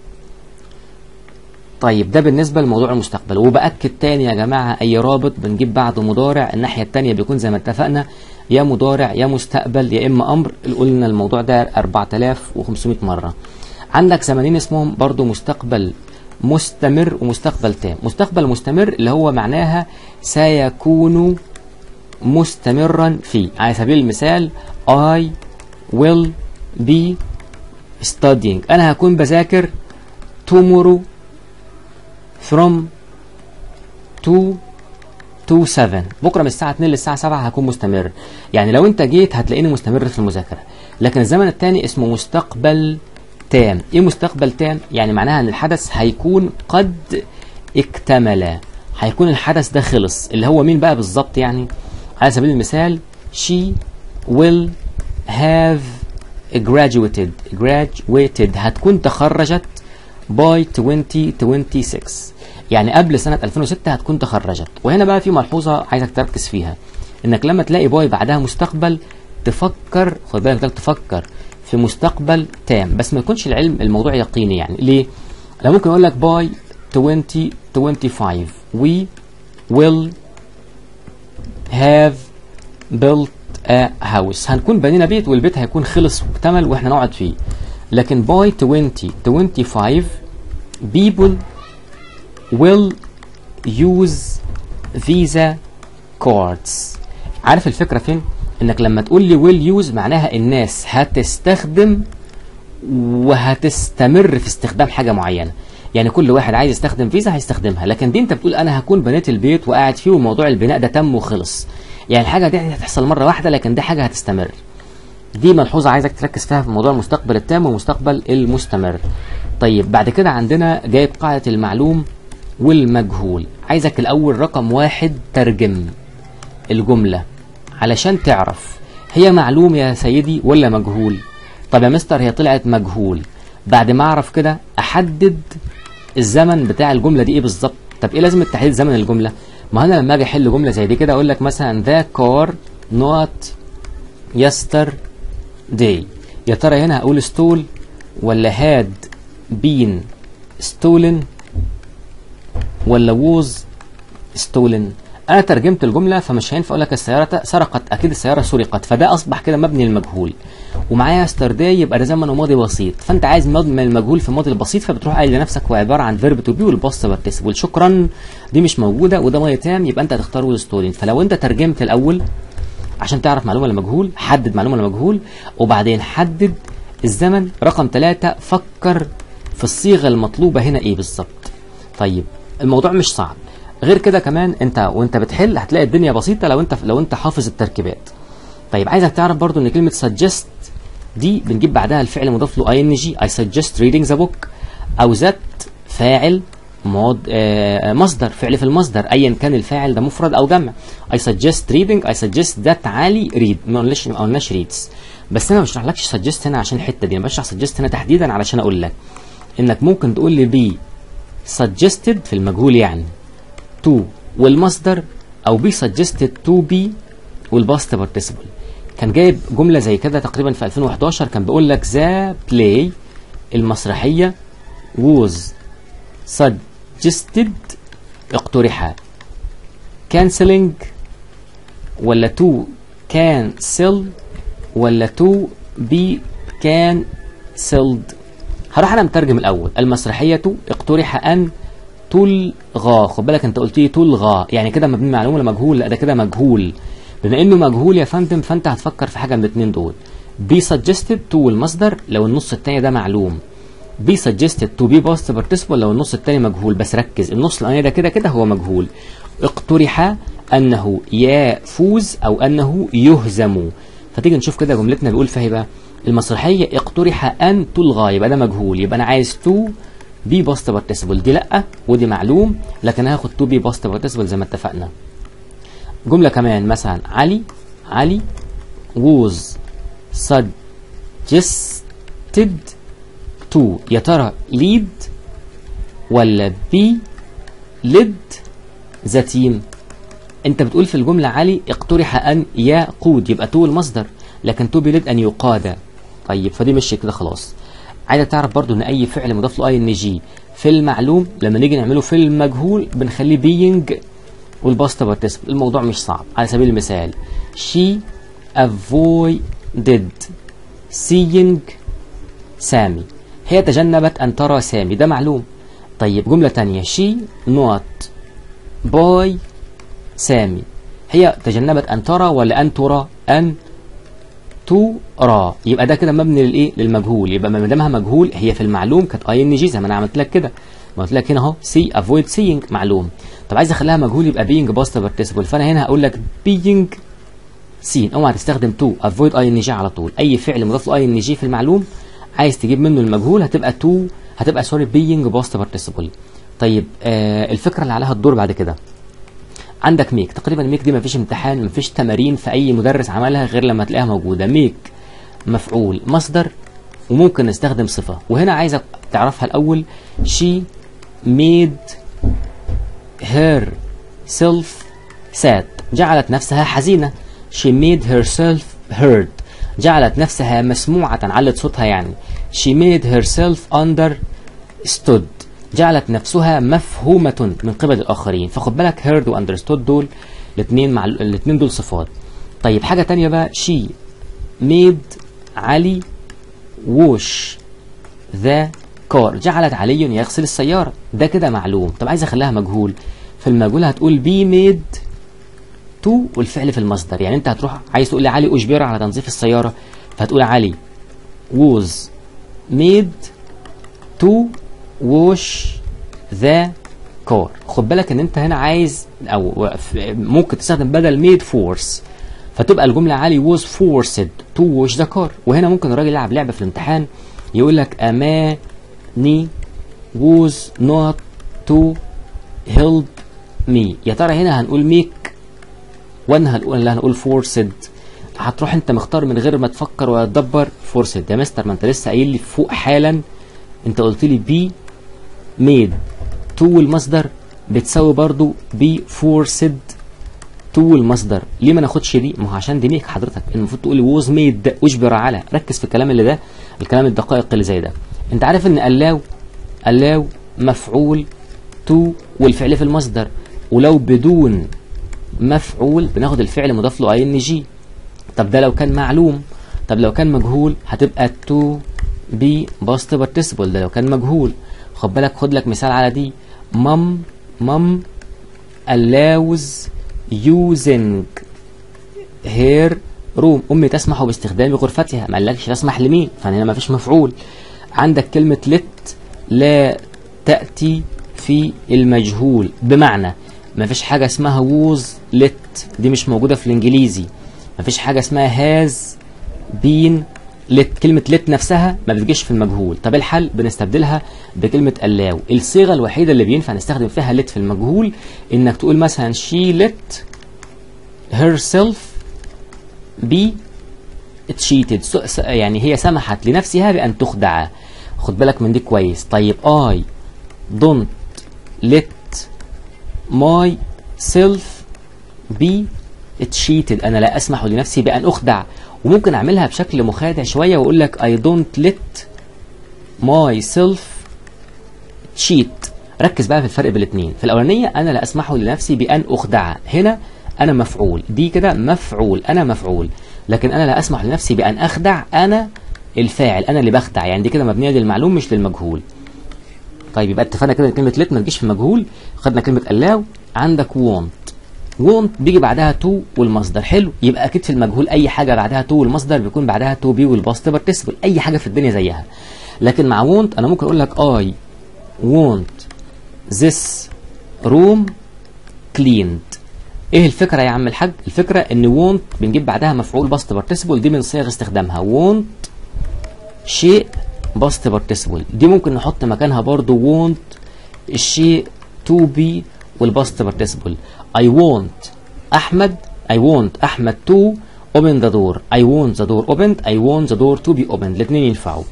طيب ده بالنسبه لموضوع المستقبل. وباكد تاني يا جماعه اي رابط بنجيب بعده مضارع الناحيه الثانيه بيكون زي ما اتفقنا يا مضارع يا مستقبل يا اما امر. قلنا الموضوع ده اربعة آلاف وخمسمائة مره. عندك زمانين اسمهم برضو مستقبل مستمر ومستقبل تام. مستقبل مستمر اللي هو معناها سيكون مستمرا فيه. على سبيل المثال I will be studying، أنا هكون بذاكر tomorrow from two to seven، بكرة من الساعة اتنين للساعة سبعة هكون مستمر. يعني لو أنت جيت هتلاقيني مستمر في المذاكرة. لكن الزمن الثاني اسمه مستقبل تام. ايه مستقبل تام؟ يعني معناها ان الحدث هيكون قد اكتمل، هيكون الحدث ده خلص. اللي هو مين بقى بالظبط؟ يعني على سبيل المثال she will have graduated graduated هتكون تخرجت by twenty twenty-six، يعني قبل سنة ألفين وستة هتكون تخرجت. وهنا بقى في ملحوظة عايزك تركز فيها، انك لما تلاقي باي بعدها مستقبل تفكر، خد بالك تفكر في مستقبل تام، بس ما يكونش العلم الموضوع يقيني. يعني ليه؟ انا ممكن اقول لك باي twenty twenty-five we will have built a house، هنكون بنينا بيت والبيت هيكون خلص واكتمل واحنا نقعد فيه. لكن باي twenty twenty-five people will use visa cards. عارف الفكرة فين؟ انك لما تقول لي will use معناها الناس هتستخدم وهتستمر في استخدام حاجة معينة. يعني كل واحد عايز يستخدم فيزا هيستخدمها. لكن دي انت بتقول انا هكون بنيت البيت وقاعد فيه وموضوع البناء ده تم وخلص. يعني الحاجة دي هتحصل مرة واحدة، لكن دي حاجة هتستمر. دي ملحوظة عايزك تركز فيها في موضوع المستقبل التام والمستقبل المستمر. طيب بعد كده عندنا جايب قاعدة المعلوم والمجهول. عايزك الاول رقم واحد ترجم الجملة علشان تعرف هي معلوم يا سيدي ولا مجهول. طب يا مستر هي طلعت مجهول، بعد ما اعرف كده احدد الزمن بتاع الجمله دي ايه بالظبط. طب ايه لازم تحديد زمن الجمله؟ ما انا لما اجي احل جمله زي دي كده اقول لك مثلا ذا كار نوت yesterday، يا ترى هنا هقول ستول ولا هاد بين ستولن ولا ووز ستولن؟ انا ترجمت الجمله فمش هينفع اقول لك السياره سرقت، اكيد السياره سرقت، فده اصبح كده مبني للمجهول. ومعايا يسترداي يبقى ده زمن وماضي بسيط، فانت عايز مبني المجهول في الماضي البسيط، فبتروح قايل لنفسك هو عباره عن فيرب تو بي والباست بارتيسيبل. شكرا دي مش موجوده وده ماضي تام، يبقى انت هتختار ويل ستودنت. فلو انت ترجمت الاول عشان تعرف معلومه لمجهول، حدد معلومه لمجهول، وبعدين حدد الزمن. رقم ثلاثة فكر في الصيغه المطلوبه هنا ايه بالظبط. طيب الموضوع مش صعب، غير كده كمان انت وانت بتحل هتلاقي الدنيا بسيطه لو انت لو انت حافظ التركيبات. طيب عايزك تعرف برضو ان كلمه suggest دي بنجيب بعدها الفعل مضاف له اي ان جي. I suggest reading the book، او ذات فاعل مض... آه مصدر، فعل في المصدر ايا كان الفاعل ده مفرد او جمع. I suggest reading، I suggest that علي read، ما قلناش ما قلناش reads. بس انا ما بشرحلكش suggest هنا عشان الحته دي، انا بشرح suggest هنا تحديدا علشان اقول لك انك ممكن تقول لي بي suggested في المجهول يعني to والمصدر، او بي suggested to be والباست participle. كان جايب جمله زي كده تقريبا في ألفين وحداشر، كان بيقول لك ذا بلاي المسرحيه was suggested اقترح canceling ولا to cancel ولا to be cancelled. هروح انا مترجم الاول. المسرحيه اقترح ان تلغى. خد بالك انت قلت لي تلغى، يعني كده مبني معلومه لمجهول؟ لا ده كده مجهول. بما انه مجهول يا فندم فانت هتفكر في حاجه من الاثنين دول. بي suggested to المصدر لو النص الثاني ده معلوم، بي suggested to be past participle لو النص الثاني مجهول. بس ركز النص الاولاني ده كده كده هو مجهول. اقترح انه يفوز او انه يهزم. فتيجي نشوف كده جملتنا بيقول فيها بقى المسرحيه اقترح ان تلغى، يبقى ده مجهول، يبقى انا عايز تو بي باست بارتيسيبل. دي لا ودي معلوم، لكن هاخد تو بي باست بارتيسيبل زي ما اتفقنا. جمله كمان مثلا علي علي was suggested to، يا ترى lead ولا be led the team؟ انت بتقول في الجمله علي اقترح ان يقود، يبقى تو المصدر، لكن تو بي led ان يقاد. طيب فدي مش كده خلاص. عايزك تعرف برضو ان اي فعل مضاف له اي ان جي في المعلوم لما نيجي نعمله في المجهول بنخليه being والباست بارتيسيبل. الموضوع مش صعب. على سبيل المثال she avoided seeing سامي، هي تجنبت ان ترى سامي، ده معلوم. طيب جمله ثانيه she not by سامي، هي تجنبت ان ترى ولا ان ترى؟ ان ترى، يبقى ده كده مبني للايه؟ للمجهول. يبقى ما دامها مجهول هي في المعلوم كانت اي ان جي زي ما انا عملت لك كده، ما قلت لك هنا اهو سي افويد سينج معلوم. طب عايز اخليها مجهول يبقى بينج باست بارتيسيبل، فانا هنا هقول لك بينج سين. اوعى تستخدم تو افويد اي ان جي على طول. اي فعل مضاف له اي ان جي في المعلوم عايز تجيب منه المجهول هتبقى تو، هتبقى سوري بينج باست بارتيسيبل. طيب آه الفكره اللي عليها الدور بعد كده عندك ميك. تقريبا ميك دي مفيش امتحان مفيش تمارين في اي مدرس عملها غير لما تلاقيها موجوده. ميك مفعول مصدر وممكن نستخدم صفه، وهنا عايزك تعرفها الاول. she made herself sad، جعلت نفسها حزينه. she made herself heard، جعلت نفسها مسموعه، علت صوتها يعني. she made herself understood، جعلت نفسها مفهومة من قبل الآخرين. فخد بالك heard و understood دول الاثنين مع الاثنين دول صفات. طيب حاجة تانية بقى she made علي wash the car، جعلت علي يغسل السيارة، ده كده معلوم. طب عايز اخليها مجهول، في المجهول هتقول be made to والفعل في المصدر. يعني انت هتروح عايز تقول لي علي أجبر على تنظيف السيارة، فهتقول علي was made to wash the car. خد بالك ان انت هنا عايز او ممكن تستخدم بدل made force، فتبقى الجمله علي was forced to wash the car. وهنا ممكن الراجل يلعب لعبه في الامتحان يقول لك اماني was not to help me. يا ترى هنا هنقول make ولا هنقول لا هنقول forced؟ هتروح انت مختار من غير ما تفكر ولا تدبر forced. يا مستر ما انت لسه قايل لي فوق حالا، انت قلت لي بي made to المصدر بتساوي برضو بي forced to المصدر. ليه ما ناخدش دي؟ ما هو عشان دي ميك حضرتك، المفروض تقول لي was made اجبر على. ركز في الكلام اللي ده، الكلام الدقائق اللي زي ده. انت عارف ان allow allow مفعول to والفعل في المصدر، ولو بدون مفعول بناخد الفعل مضاف له اي ان جي. طب ده لو كان معلوم. طب لو كان مجهول هتبقى تو بي باست بارتيسيبل، ده لو كان مجهول. خد بالك، خد لك مثال على دي. مام مام allows using her room، امي تسمح باستخدام غرفتها، ما قالكش تسمح لمين، فهنا ما فيش مفعول. عندك كلمه let لا تاتي في المجهول، بمعنى ما فيش حاجه اسمها was let، دي مش موجوده في الانجليزي. ما فيش حاجه اسمها has been let، كلمه let نفسها ما بتجيش في المجهول. طب الحل بنستبدلها بكلمه allow. الصيغه الوحيده اللي بينفع نستخدم فيها let في المجهول انك تقول مثلا she let herself be cheated، يعني هي سمحت لنفسها بان تخدع. خد بالك من دي كويس. طيب I don't let myself be cheated، انا لا اسمح لنفسي بان اخدع. وممكن اعملها بشكل مخادع شويه واقول لك I don't let myself cheat. ركز بقى في الفرق بين الاثنين. في الاولانيه انا لا اسمح لنفسي بان اخدع، هنا انا مفعول، دي كده مفعول، انا مفعول. لكن انا لا اسمح لنفسي بان اخدع، انا الفاعل، انا اللي بخدع، يعني دي كده مبنيه للمعلوم مش للمجهول. طيب يبقى اتفقنا كده كلمه let ما تجيش في المجهول. خدنا كلمه allow. عندك want، want بيجي بعدها to والمصدر. حلو، يبقى اكيد في المجهول اي حاجه بعدها to والمصدر بيكون بعدها to be والباست بارتيسيبل، اي حاجه في الدنيا زيها. لكن مع want انا ممكن اقول لك I want this room cleaned. ايه الفكره يا عم الحاج؟ الفكره ان want بنجيب بعدها مفعول باست بارتيسيبل، دي من صيغ استخدامها. want شيء باست بارتيسيبل، دي ممكن نحط مكانها برضو want الشيء to be والباست بارتيسيبل. I want أحمد I want أحمد to open the door. I want the door opened. I want the door to be opened. الاثنين ينفعوا.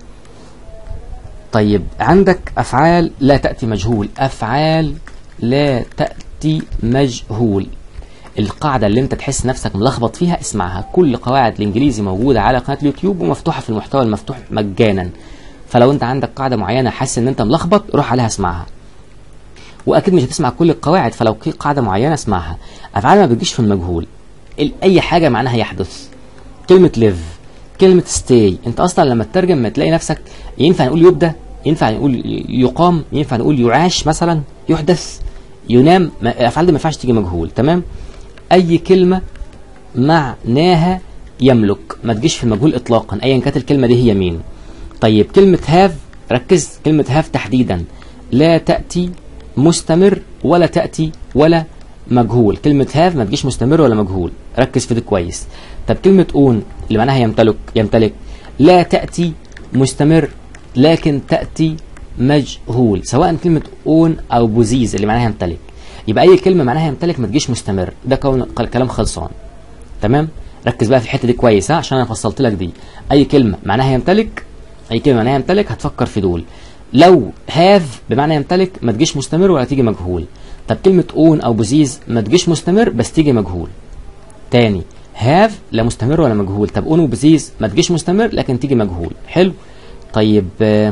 طيب عندك أفعال لا تأتي مجهول. أفعال لا تأتي مجهول، القاعدة اللي انت تحس نفسك ملخبط فيها اسمعها. كل قواعد الانجليزي موجودة على قناة اليوتيوب ومفتوحة في المحتوى المفتوح مجانا. فلو انت عندك قاعدة معينة حاسس ان انت ملخبط روح عليها اسمعها. واكيد مش هتسمع كل القواعد، فلو في قاعدة معينة اسمعها. افعال ما بتجيش في المجهول، اي حاجة معناها يحدث. كلمة live، كلمة stay، انت اصلا لما تترجم ما تلاقي نفسك ينفع نقول يبدأ، ينفع نقول يقام، ينفع نقول يعاش مثلا، يحدث، ينام. الافعال دي ما ينفعش تيجي مجهول. تمام. اي كلمه معناها يملك ما تجيش في المجهول اطلاقا ايا كانت الكلمه دي هي مين. طيب كلمه هاف، ركز، كلمه هاف تحديدا لا تاتي مستمر ولا تاتي ولا مجهول. كلمه هاف ما تجيش مستمر ولا مجهول، ركز في دي كويس. طب كلمه اون اللي معناها يمتلك، يمتلك لا تاتي مستمر لكن تاتي مجهول، سواء كلمه اون او بوزيز اللي معناها يمتلك. يبقى اي كلمه معناها يمتلك ما تجيش مستمر، ده كون كلام خلصان. تمام. ركز بقى في الحته دي كويس عشان انا فصلت لك دي. اي كلمه معناها يمتلك، اي كلمه معناها يمتلك هتفكر في دول. لو هاف بمعنى يمتلك ما تجيش مستمر ولا تيجي مجهول. طب كلمه اون او بوزيز ما تجيش مستمر بس تيجي مجهول. تاني، هاف لا مستمر ولا مجهول. طب اون وبوزيز ما تجيش مستمر لكن تيجي مجهول. حلو. طيب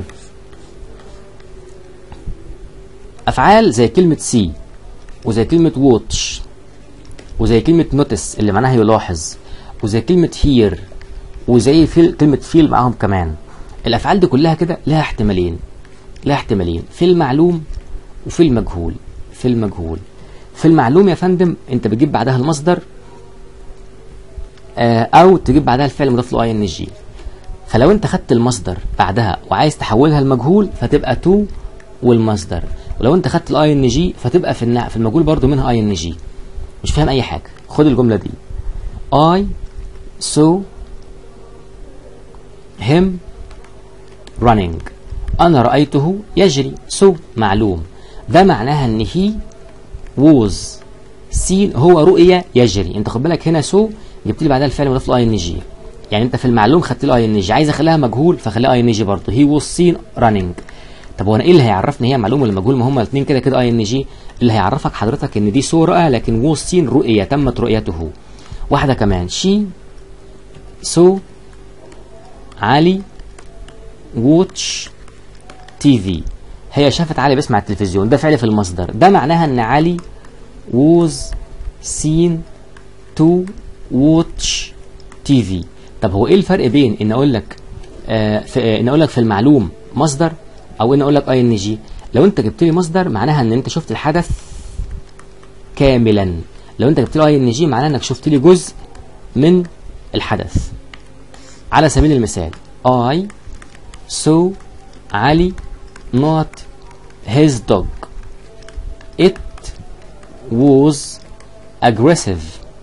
افعال زي كلمه سي وزي كلمة واتش وزي كلمة نوتس اللي معناها يلاحظ وزي كلمة هير وزي في كلمة فيل معاهم كمان. الأفعال دي كلها كده لها احتمالين، لها احتمالين في المعلوم وفي المجهول. في المجهول في المعلوم يا فندم أنت بتجيب بعدها المصدر آه أو تجيب بعدها الفعل المضاف له اي ان جي. فلو أنت خدت المصدر بعدها وعايز تحولها لمجهول فتبقى تو والمصدر، ولو انت خدت الاي ان جي فتبقى في في المجهول برضو منها اي ان جي. مش فاهم اي حاجه، خد الجمله دي. I saw him running. انا رايته يجري. so معلوم، ده معناها ان he was seen، هو رؤية يجري. انت خد بالك هنا so جبت لي بعدها الفعل مضاف له اي ان جي، يعني انت في المعلوم خدت له اي ان جي، عايز اخليها مجهول فخليها اي ان جي برضه. he was seen running. طب وانا ايه اللي هيعرفني هي معلوم ولا مجهول؟ ما هما الاثنين كده كده اي ان جي. اللي هيعرفك حضرتك ان دي سو رؤى، لكن وو سين رؤيه تمت رؤيته. واحده كمان، شي سو علي واتش تي في، هي شافت علي بيسمع التلفزيون، ده فعل في المصدر، ده معناها ان علي was seen to watch تي في. طب هو ايه الفرق بين ان اقول لك آه في ان اقول لك في المعلوم مصدر او ان اقول لك اي ان جي؟ لو انت جبت لي مصدر معناها ان انت شفت الحدث كاملا، لو انت جبت لي اي ان جي معناها انك شفت لي جزء من الحدث. على سبيل المثال I saw علي not his dog. It was aggressive.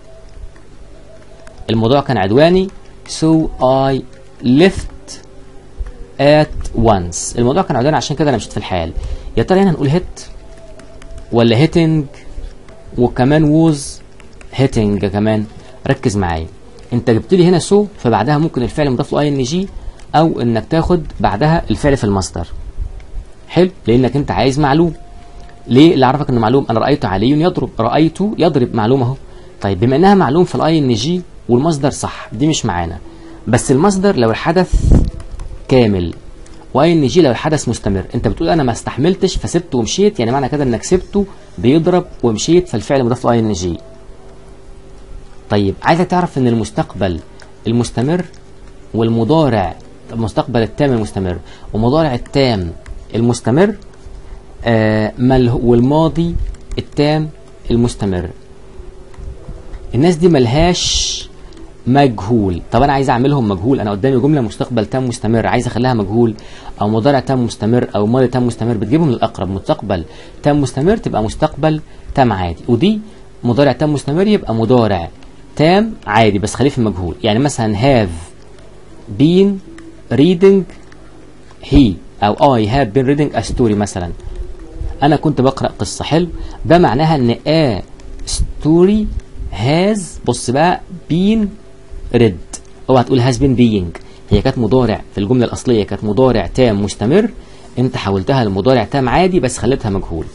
الموضوع كان عدواني so I left at once. الموضوع كان عدواني عشان كده انا مشيت في الحال. يا ترى هنا هنقول hit ولا hitting وكمان was hitting كمان؟ ركز معايا، انت جبت لي هنا so فبعدها ممكن الفعل مضاف له اي ان جي او انك تاخد بعدها الفعل في المصدر. حلو، لانك انت عايز معلوم. ليه اللي عرفك انه معلوم؟ انا رايت علي يضرب، رايت يضرب معلوم اهو. طيب بما انها معلوم في الاي ان جي والمصدر صح، دي مش معانا. بس المصدر لو الحدث كامل واي ان جي لو الحدث مستمر. انت بتقول انا ما استحملتش فسبته ومشيت، يعني معنى كده انك سبته بيضرب ومشيت فالفعل مضاف له اي ان جي. طيب عايزك تعرف ان المستقبل المستمر والمضارع، المستقبل التام المستمر ومضارع التام المستمر آه والماضي التام المستمر، الناس دي ملهاش مجهول. طب انا عايز اعملهم مجهول، انا قدامي جمله مستقبل تام مستمر عايز اخليها مجهول، او مضارع تام مستمر او ماضي تام مستمر، بتجيبهم للاقرب. مستقبل تام مستمر تبقى مستقبل تام عادي، ودي مضارع تام مستمر يبقى مضارع تام عادي بس خليه في المجهول. يعني مثلا have been reading he او I have been reading a story مثلا، انا كنت بقرأ قصة. حلو، ده معناها ان a story has، بص بقى، been read. اوعى تقول has been being، هي كانت مضارع في الجملة الأصلية، كانت مضارع تام مستمر، انت حولتها لمضارع تام عادي بس خليتها مجهول.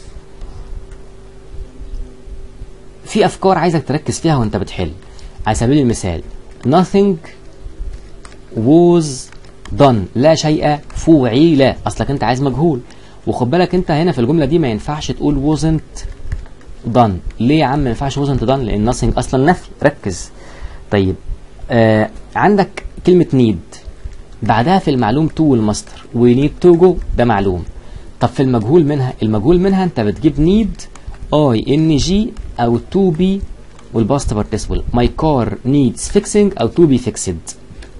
في افكار عايزك تركز فيها وانت بتحل. على سبيل المثال nothing was done، لا شيء فعل، اصلك انت عايز مجهول. وخد بالك انت هنا في الجمله دي ما ينفعش تقول wasn't done. ليه يا عم ما ينفعش wasn't done؟ لان nothing اصلا نفي. ركز. طيب آه عندك كلمه need بعدها في المعلوم to والمصدر، we need to go ده معلوم. طب في المجهول منها، المجهول منها انت بتجيب need I N G او to be والباست participle. my car needs fixing او to be fixed.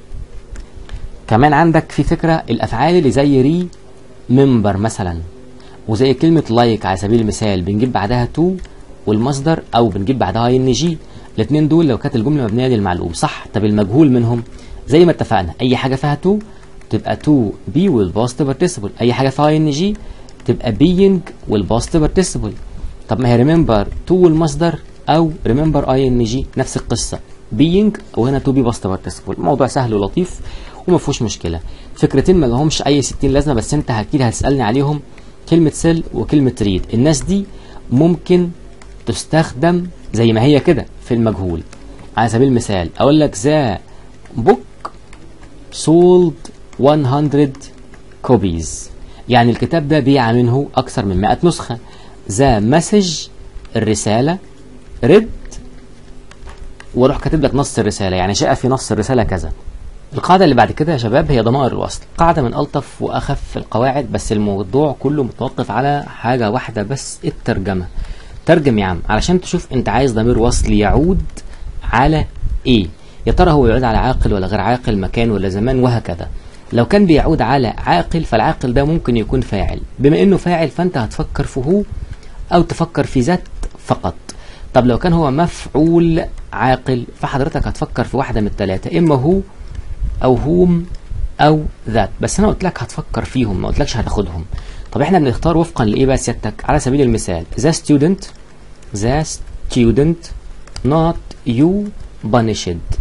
كمان عندك في فكرة الافعال اللي زي ري ممبر مثلا وزي كلمة لايك like على سبيل المثال، بنجيب بعدها to والمصدر او بنجيب بعدها اي ان جي. الاثنين دول لو كانت الجملة مبنية للمعلوم صح. طب المجهول منهم زي ما اتفقنا، اي حاجة فيها to تبقى to be والباست participle، اي حاجة فيها اي ان جي تبقى being والباست participle. طب ما هي remember to والمصدر او remember اي ان جي نفس القصة، being وهنا to be باست participle. الموضوع سهل ولطيف وما فيهوش مشكلة. فكرتين ما لهمش اي ستين لازمة بس انت اكيد هتسألني عليهم، كلمة سيل وكلمة ريد. الناس دي ممكن تستخدم زي ما هي كده في المجهول. على سبيل المثال اقول لك ذا بوك sold مية copies، يعني الكتاب ده بيع منه اكثر من مئة نسخة. ذا مسج الرسالة ريد واروح كاتب لك نص الرسالة، يعني جاء في نص الرسالة كذا. القاعدة اللي بعد كده يا شباب هي ضمائر الوصل، قاعدة من ألطف وأخف القواعد، بس الموضوع كله متوقف على حاجة واحدة بس، الترجمة. ترجم يا عم علشان تشوف انت عايز ضمير وصل يعود على ايه. يا ترى هو يعود على عاقل ولا غير عاقل، مكان ولا زمان، وهكذا. لو كان بيعود على عاقل فالعاقل ده ممكن يكون فاعل، بما انه فاعل فانت هتفكر في هو او تفكر في ذات فقط. طب لو كان هو مفعول عاقل فحضرتك هتفكر في واحدة من الثلاثة، اما هو او هوم او ذات. بس انا قلت لك هتفكر فيهم، ما قلتلكش هتاخدهم. طب احنا بنختار وفقا لايه بقى سيادتك؟ على سبيل المثال the student the student not you punished،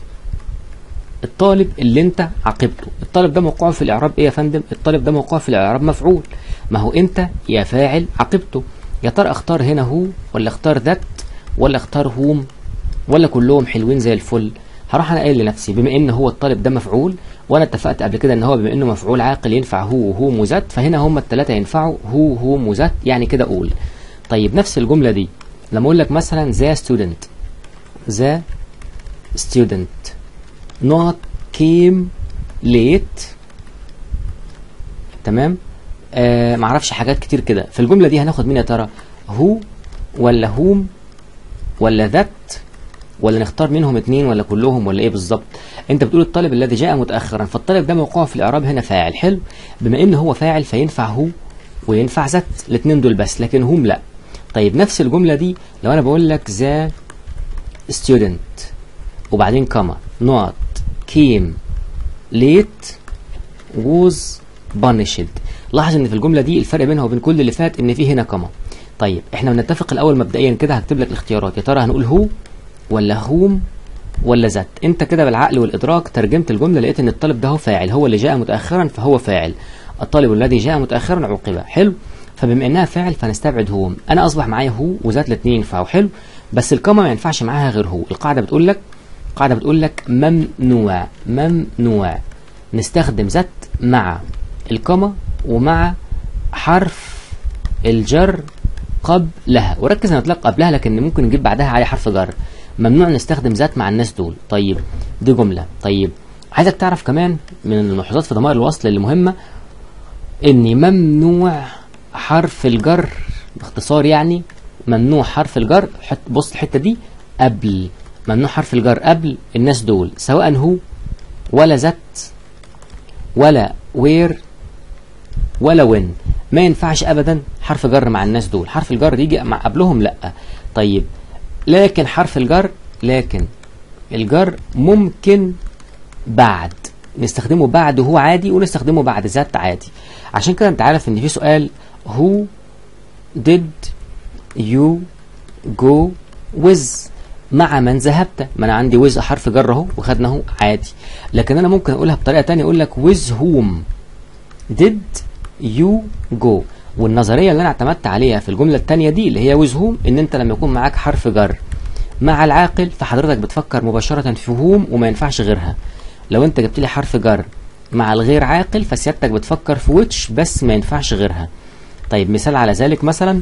الطالب اللي انت عاقبته. الطالب ده موقعه في الاعراب ايه يا فندم؟ الطالب ده موقعه في الاعراب مفعول، ما هو انت يا فاعل عاقبته. يا ترى اختار هنا هو ولا اختار ذات ولا اختار هوم ولا كلهم حلوين زي الفل؟ هروح انا قايل لنفسي بما ان هو الطالب ده مفعول، وانا اتفقت قبل كده ان هو بما انه مفعول عاقل ينفع هو وهوم وذات، فهنا هم الثلاثه ينفعوا هو هوم وذات، يعني كده اقول. طيب نفس الجمله دي لما اقول لك مثلا ذا ستودنت the student not came late. تمام. آه معرفش حاجات كتير كده. في الجملة دي هناخد مين يا ترى؟ who ولا whom ولا that ولا نختار منهم اتنين ولا كلهم ولا ايه بالظبط؟ انت بتقول الطالب الذي جاء متأخرا، فالطالب ده موقعه في الإعراب هنا فاعل. حلو. بما ان هو فاعل فينفع هو وينفع ذات، الاتنين دول بس، لكن هم لا. طيب نفس الجملة دي لو انا بقول لك the student وبعدين كما not came late was punished. لاحظ ان في الجملة دي الفرق بينها وبين كل اللي فات ان في هنا كما. طيب احنا بنتفق الاول مبدئيا كده، هكتب لك الاختيارات. يا ترى هنقول هو ولا هوم ولا ذات؟ انت كده بالعقل والادراك ترجمت الجمله، لقيت ان الطالب ده هو فاعل، هو اللي جاء متاخرا فهو فاعل. الطالب الذي جاء متاخرا عوقب. حلو. فبما انها فاعل فنستبعد هوم. انا اصبح معايا هو وذات، الاثنين ينفعوا. حلو. بس الكما ما ينفعش معاها غير هو. القاعده بتقول لك القاعده بتقول لك ممنوع ممنوع نستخدم ذات مع الكما ومع حرف الجر قبلها. وركز انا اطلق قبلها لكن ممكن نجيب بعدها على حرف جر. ممنوع نستخدم ذات مع الناس دول. طيب دي جمله. طيب عايزك تعرف كمان من الملحوظات في ضمائر الوصل اللي مهمه ان ممنوع حرف الجر باختصار، يعني ممنوع حرف الجر. حط بص الحته دي قبل، ممنوع حرف الجر قبل الناس دول، سواء هو ولا ذات ولا وير ولا وين. ما ينفعش ابدا حرف جر مع الناس دول. حرف الجر يجي مع قبلهم لا. طيب لكن حرف الجر لكن الجر ممكن بعد نستخدمه بعد هو عادي ونستخدمه بعد ذات عادي. عشان كده انت عارف ان في سؤال who did you go with؟ مع من ذهبت. ما انا عندي with حرف جر اهو وخدناه عادي، لكن انا ممكن اقولها بطريقه ثانيه، اقول لك with whom did you go. والنظريه اللي انا اعتمدت عليها في الجمله الثانيه دي اللي هي with whom، ان انت لما يكون معاك حرف جر مع العاقل فحضرتك بتفكر مباشره في whom وما ينفعش غيرها. لو انت جبت لي حرف جر مع الغير عاقل فسيادتك بتفكر في which بس ما ينفعش غيرها. طيب مثال على ذلك مثلا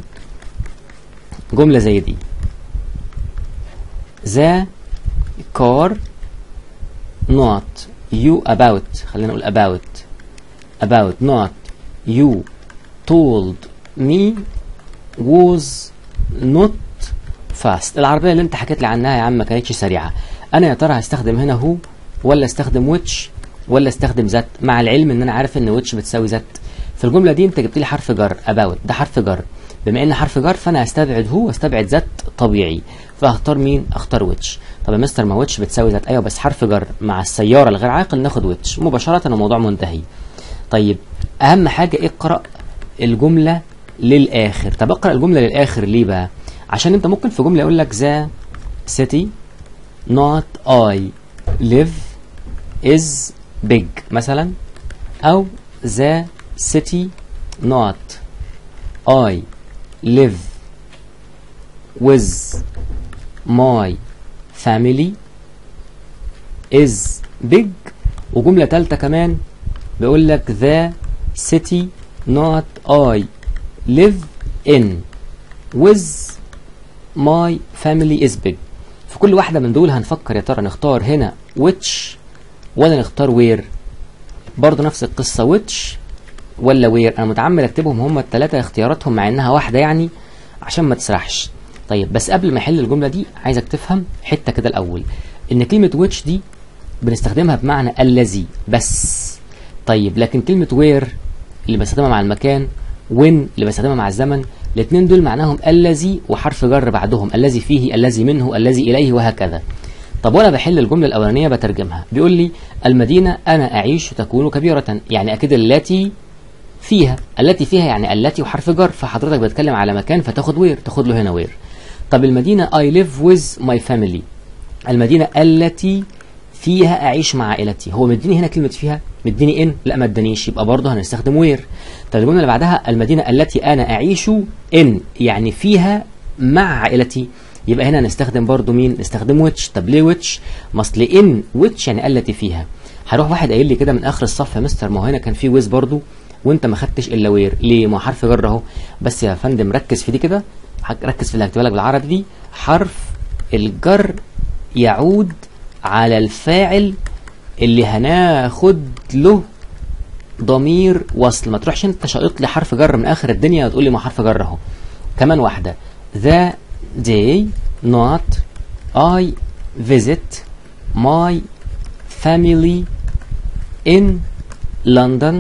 جمله زي دي: the car not you about، خلينا نقول about about not you told me was not fast. العربية اللي انت حكيت لي عنها يا عم ما كانتش سريعة. انا يا ترى هستخدم هنا هو ولا استخدم which ولا استخدم ذات، مع العلم ان انا عارف ان which بتساوي ذات. في الجملة دي انت جبت لي حرف جر about، ده حرف جر. بما ان حرف جر فانا هستبعد هو واستبعد ذات طبيعي، فهختار مين؟ اختار which. طب يا مستر ما which بتساوي ذات. ايوه بس حرف جر مع السيارة الغير عاقل ناخد which مباشرة الموضوع منتهي. طيب اهم حاجة اقرأ الجملة للآخر. طب اقرأ الجملة للآخر ليه بقى؟ عشان انت ممكن في جملة يقول لك the city not I live is big مثلا، او the city not I live with my family is big. وجملة تالتة كمان بيقول لك the city not I live in with my family is big. في كل واحدة من دول هنفكر يا ترى نختار هنا which ولا نختار where. برضه نفس القصة which ولا where. انا متعمد اكتبهم هم الثلاثة اختياراتهم مع انها واحدة يعني عشان ما تسرحش. طيب بس قبل ما احل الجملة دي عايزك تفهم حتة كده الاول، ان كلمة which دي بنستخدمها بمعنى الذي بس. طيب لكن كلمة where اللي بستخدمها مع المكان، when اللي بستخدمها مع الزمن، الاثنين دول معناهم الذي وحرف جر بعدهم، الذي فيه، الذي منه، الذي اليه، وهكذا. طب وانا بحل الجمله الاولانيه بترجمها بيقول لي المدينه انا اعيش تكون كبيره، يعني اكيد التي فيها، التي فيها يعني التي وحرف جر، فحضرتك بتتكلم على مكان فتاخد وير، تاخد له هنا وير. طب المدينه I live with my family، المدينه التي فيها اعيش مع عائلتي. هو مديني هنا كلمه فيها، مديني ان؟ لا ما ادانيش، يبقى برضه هنستخدم وير. طب الجمله اللي بعدها المدينه التي انا اعيش ان يعني فيها مع عائلتي، يبقى هنا هنستخدم برضه مين؟ نستخدم ويتش. طب ليه ويتش؟ ما اصل ان ويتش يعني التي فيها. هروح واحد قايل لي كده من اخر الصف يا مستر ما هو هنا كان في ويز برضه وانت ما خدتش الا وير، ليه؟ ما هو حرف جر اهو. بس يا فندم ركز في دي كده، ركز في اللي هكتبها لك بالعربي دي، حرف الجر يعود على الفاعل اللي هناخد له ضمير وصل. ما تروحش انت شايط لي حرف جر من اخر الدنيا وتقول لي ما حرف جر اهو. كمان واحده the day not I visit my family in London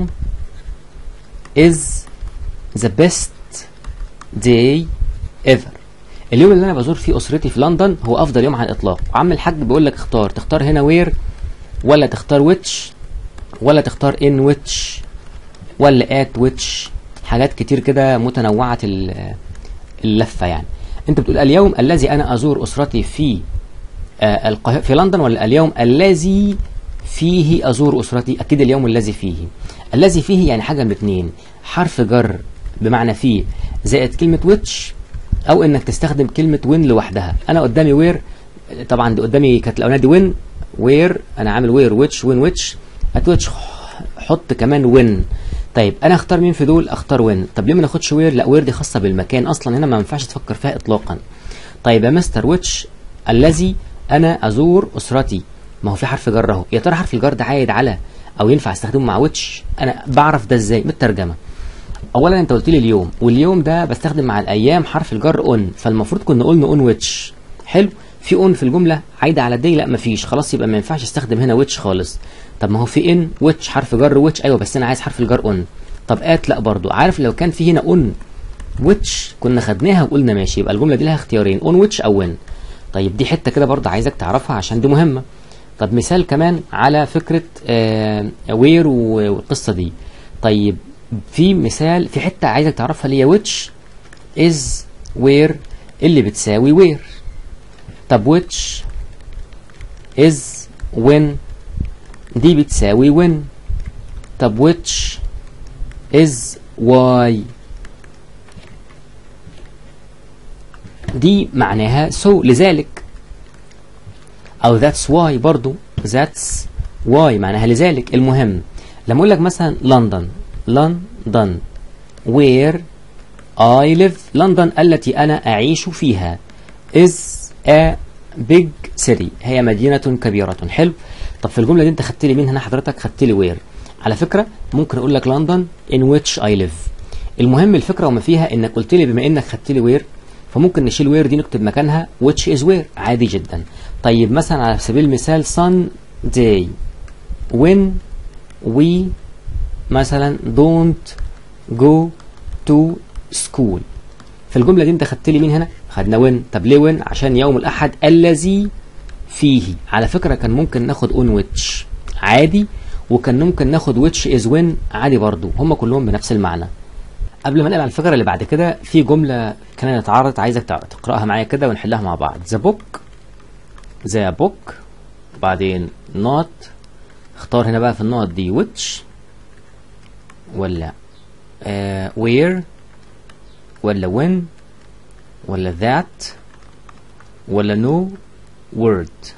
is the best day ever. اليوم اللي انا بزور فيه اسرتي في لندن هو افضل يوم على الاطلاق. وعم الحاج بيقول لك اختار، تختار هنا وير ولا تختار which ولا تختار in which ولا at which، حاجات كتير كده متنوعه اللفه. يعني انت بتقول اليوم الذي انا ازور اسرتي في آه القاهره في لندن، ولا اليوم الذي فيه ازور اسرتي؟ اكيد اليوم الذي فيه. الذي فيه يعني حاجه من اتنين، حرف جر بمعنى فيه زائد كلمه which، او انك تستخدم كلمه when لوحدها. انا قدامي وير، طبعا دي قدامي كانت الاولانيه دي when وير، انا عامل وير which when which at which حط كمان when. طيب انا اختار مين في دول؟ اختار when. طب ليه ما ناخدش وير؟ لا وير دي خاصه بالمكان اصلا، هنا ما ينفعش تفكر فيها اطلاقا. طيب يا مستر which الذي انا ازور اسرتي، ما هو في حرف جر اهو. يا ترى حرف الجر ده عايد على او ينفع استخدمه مع which؟ انا بعرف ده ازاي؟ بالترجمه. اولا انت قلت لي اليوم، واليوم ده بستخدم مع الايام حرف الجر اون، فالمفروض كنا قلنا اون which. حلو، في اون في الجمله عايده على دي؟ لا مفيش، خلاص يبقى ما ينفعش استخدم هنا which خالص. طب ما هو في ان which حرف جر which، ايوه بس انا عايز حرف الجر اون. طب ات لا برضو. عارف لو كان في هنا اون which كنا خدناها وقلنا ماشي، يبقى الجمله دي لها اختيارين اون which او when. طيب دي حته كده برضو عايزك تعرفها عشان دي مهمه. طب مثال كمان على فكره آه وير والقصه دي. طيب في مثال في حته عايزك تعرفها اللي هي which is where اللي بتساوي where. طب which is when دي بتساوي when. طب which is why دي معناها so لذلك، او that's why برضو that's why معناها لذلك. المهم لما اقول لك مثلا لندن، لندن where I live، لندن التي أنا أعيش فيها is a big city، هي مدينة كبيرة. حلو. طب في الجملة دي أنت خدت لي مين هنا حضرتك؟ خدت لي where. على فكرة ممكن أقول لك لندن in which I live. المهم الفكرة وما فيها إنك قلت لي بما إنك خدت لي where فممكن نشيل where دي نكتب مكانها which is where عادي جدا. طيب مثلا على سبيل المثال Sunday when we مثلا don't go to school. في الجملة دي انت خدت لي مين هنا؟ خدنا وين. طب ليه وين؟ عشان يوم الأحد الذي فيه. على فكرة كان ممكن ناخد on which عادي، وكان ممكن ناخد which is when عادي برضو، هم كلهم بنفس المعنى. قبل ما نقل على الفكرة اللي بعد كده، في جملة كانت اتعرضت عايزك تقرأها معايا كده ونحلها مع بعض. the book the book وبعدين not، اختار هنا بقى في النقط دي which ولا uh, where ولا when ولا that ولا no word.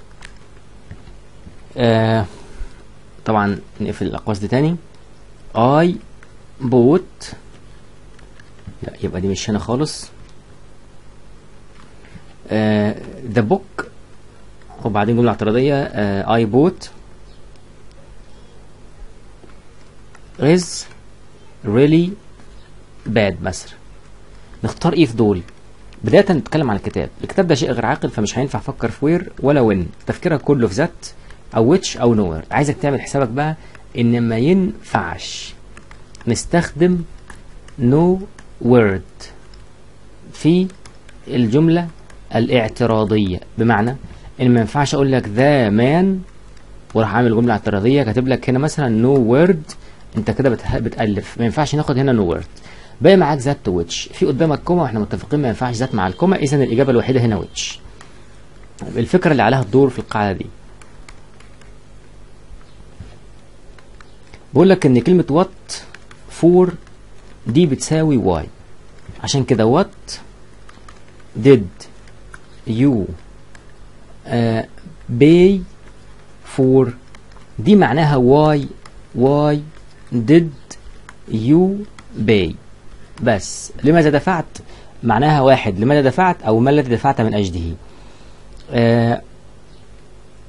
uh, طبعا نقفل الأقواس دي تاني. I bought، لا يبقى دي مش هنا خالص. uh, the book وبعدين جملة اعتراضية uh, I bought is really bad مثلا. نختار ايه في دول؟ بداية نتكلم عن الكتاب. الكتاب ده شيء غير عاقل فمش هينفع افكر في وير ولا وين، تفكيرك كله في ذات او ويتش او نوير. عايزك تعمل حسابك بقى ان ما ينفعش نستخدم نو وورد في الجملة الاعتراضية، بمعنى ان ما ينفعش اقول لك ذا مان وراح عامل جملة اعتراضية كاتب لك هنا مثلا نو وورد، انت كده بتألف. ما ينفعش ناخد هنا نو وورد. باقي معاك ذات ويتش، في قدامك كوما واحنا متفقين ما ينفعش ذات مع الكوما، اذا الاجابه الوحيده هنا ويتش. الفكره اللي عليها الدور في القاعده دي بقول لك ان كلمه وات فور دي بتساوي واي، عشان كده وات did you uh, pay for دي معناها واي واي did you pay. بس لماذا دفعت معناها واحد، لماذا دفعت او ما الذي دفعت من اجله. آه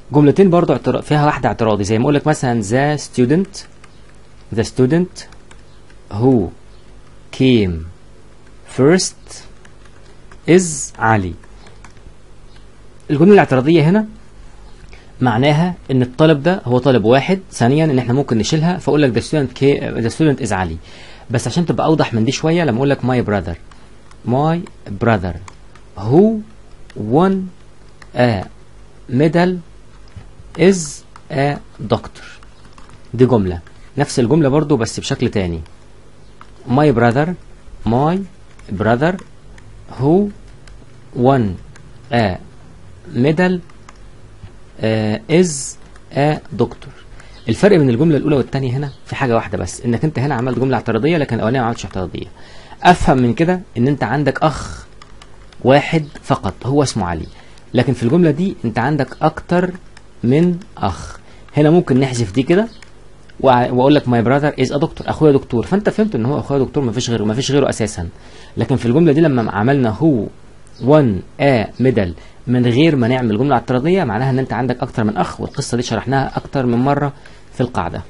جملتين برضو اعتراض فيها واحدة اعتراضي، زي ما اقول لك مثلا the student the student who came first is علي. الجملة الاعتراضية هنا معناها ان الطالب ده هو طالب واحد. ثانيا ان احنا ممكن نشيلها فاقول لك the student came the student is علي، بس عشان تبقى اوضح من دي شوية لما اقول لك my brother my brother who won a medal is a doctor. دي جملة نفس الجملة برضو بس بشكل تاني. my brother my brother who won a medal uh, is a doctor. الفرق بين الجملة الأولى والتانية هنا في حاجة واحدة بس، إنك أنت هنا عملت جملة اعتراضية لكن الأولانية ما عملتش اعتراضية. أفهم من كده إن أنت عندك أخ واحد فقط هو اسمه علي، لكن في الجملة دي أنت عندك أكتر من أخ. هنا ممكن نحذف دي كده واقول لك ماي براذر از ا دكتور، اخويا دكتور، فانت فهمت ان هو اخويا دكتور، مفيش غيره مفيش غيره اساسا. لكن في الجمله دي لما عملنا هو وان ا ميدل من غير ما نعمل جمله اعتراضيه، معناها ان انت عندك اكتر من اخ، والقصه دي شرحناها اكتر من مره في القاعده.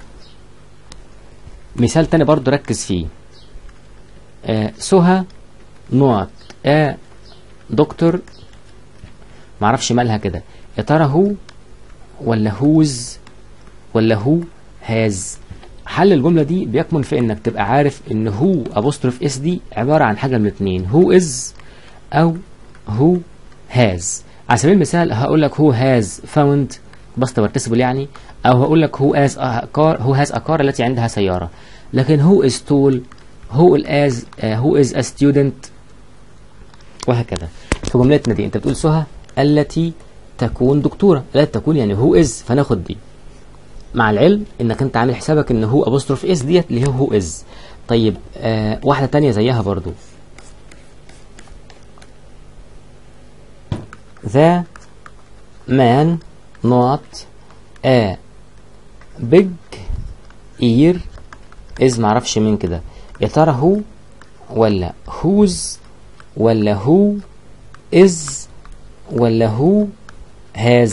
مثال تاني برضو ركز فيه. آه سهى نوت ا دكتور، معرفش مالها كده، يا ترى هو ولا هوز ولا هو هاز؟ حل الجمله دي بيكمن في انك تبقى عارف ان هو ابوستروف اس دي عباره عن حاجه من الاثنين، هو از او هو هاز. على سبيل المثال هقول لك هو هاز فاوند بسط بارتيسيبل يعني، او هقول لك هو از كار هو هاز ا كار التي عندها سياره. لكن هو از تول هو از هو از ا ستودنت وهكذا. في جملتنا دي انت بتقول سهى التي تكون دكتوره، لا تكون يعني هو از، فناخد دي مع العلم انك انت عامل حسابك ان هو ابوستروف اس ديت اللي هو هو از. طيب آه واحده تانية زيها برضو، the man not a big ear is معرفش مين كده، يا ترى هو ولا whose ولا هو is ولا هو has؟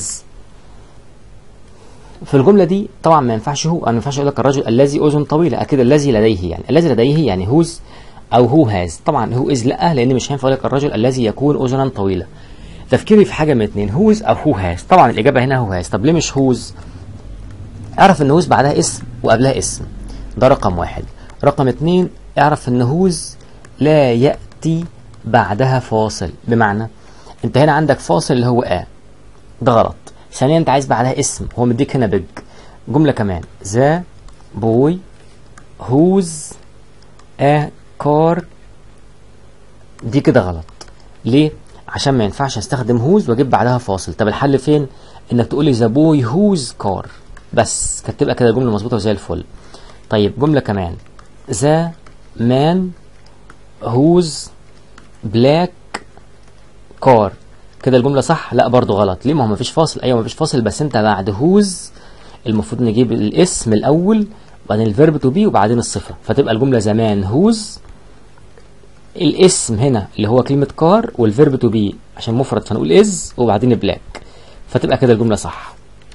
في الجمله دي طبعا ما ينفعش هو، انا ما ينفعش اقول لك الرجل الذي اذن طويله، اكيد الذي لديه يعني الذي لديه يعني هوز او هو هاز. طبعا هو از لا، لان مش هينفع اقول لك الرجل الذي يكون اذنا طويله. تفكيري في حاجه من اثنين، هوز او هو هاز. طبعا الاجابه هنا هو هاز. طب ليه مش هوز؟ اعرف ان هوز بعدها اسم وقبلها اسم، ده رقم واحد. رقم اثنين، اعرف ان هوز لا ياتي بعدها فاصل، بمعنى انت هنا عندك فاصل اللي هو ا، ده غلط. ثانيا انت عايز بعدها اسم، هو مديك هنا بيج. جمله كمان، ذا بوي هوز ا كار، دي كده غلط. ليه؟ عشان ما ينفعش استخدم هوز واجيب بعدها فاصل. طب الحل فين؟ انك تقول لي ذا بوي هوز كار بس، كانت تبقى كده جمله مظبوطه وزي الفل. طيب جمله كمان، ذا مان هوز بلاك كار، كده الجمله صح؟ لا برضو غلط. ليه؟ ما هو مفيش فاصل. ايوه مفيش فاصل، بس انت بعد هوز المفروض نجيب الاسم الاول وبعدين الفيرب تو بي وبعدين الصفه، فتبقى الجمله زمان هوز، الاسم هنا اللي هو كلمه كار، والفيرب تو بي عشان مفرد فنقول از وبعدين بلاك، فتبقى كده الجمله صح.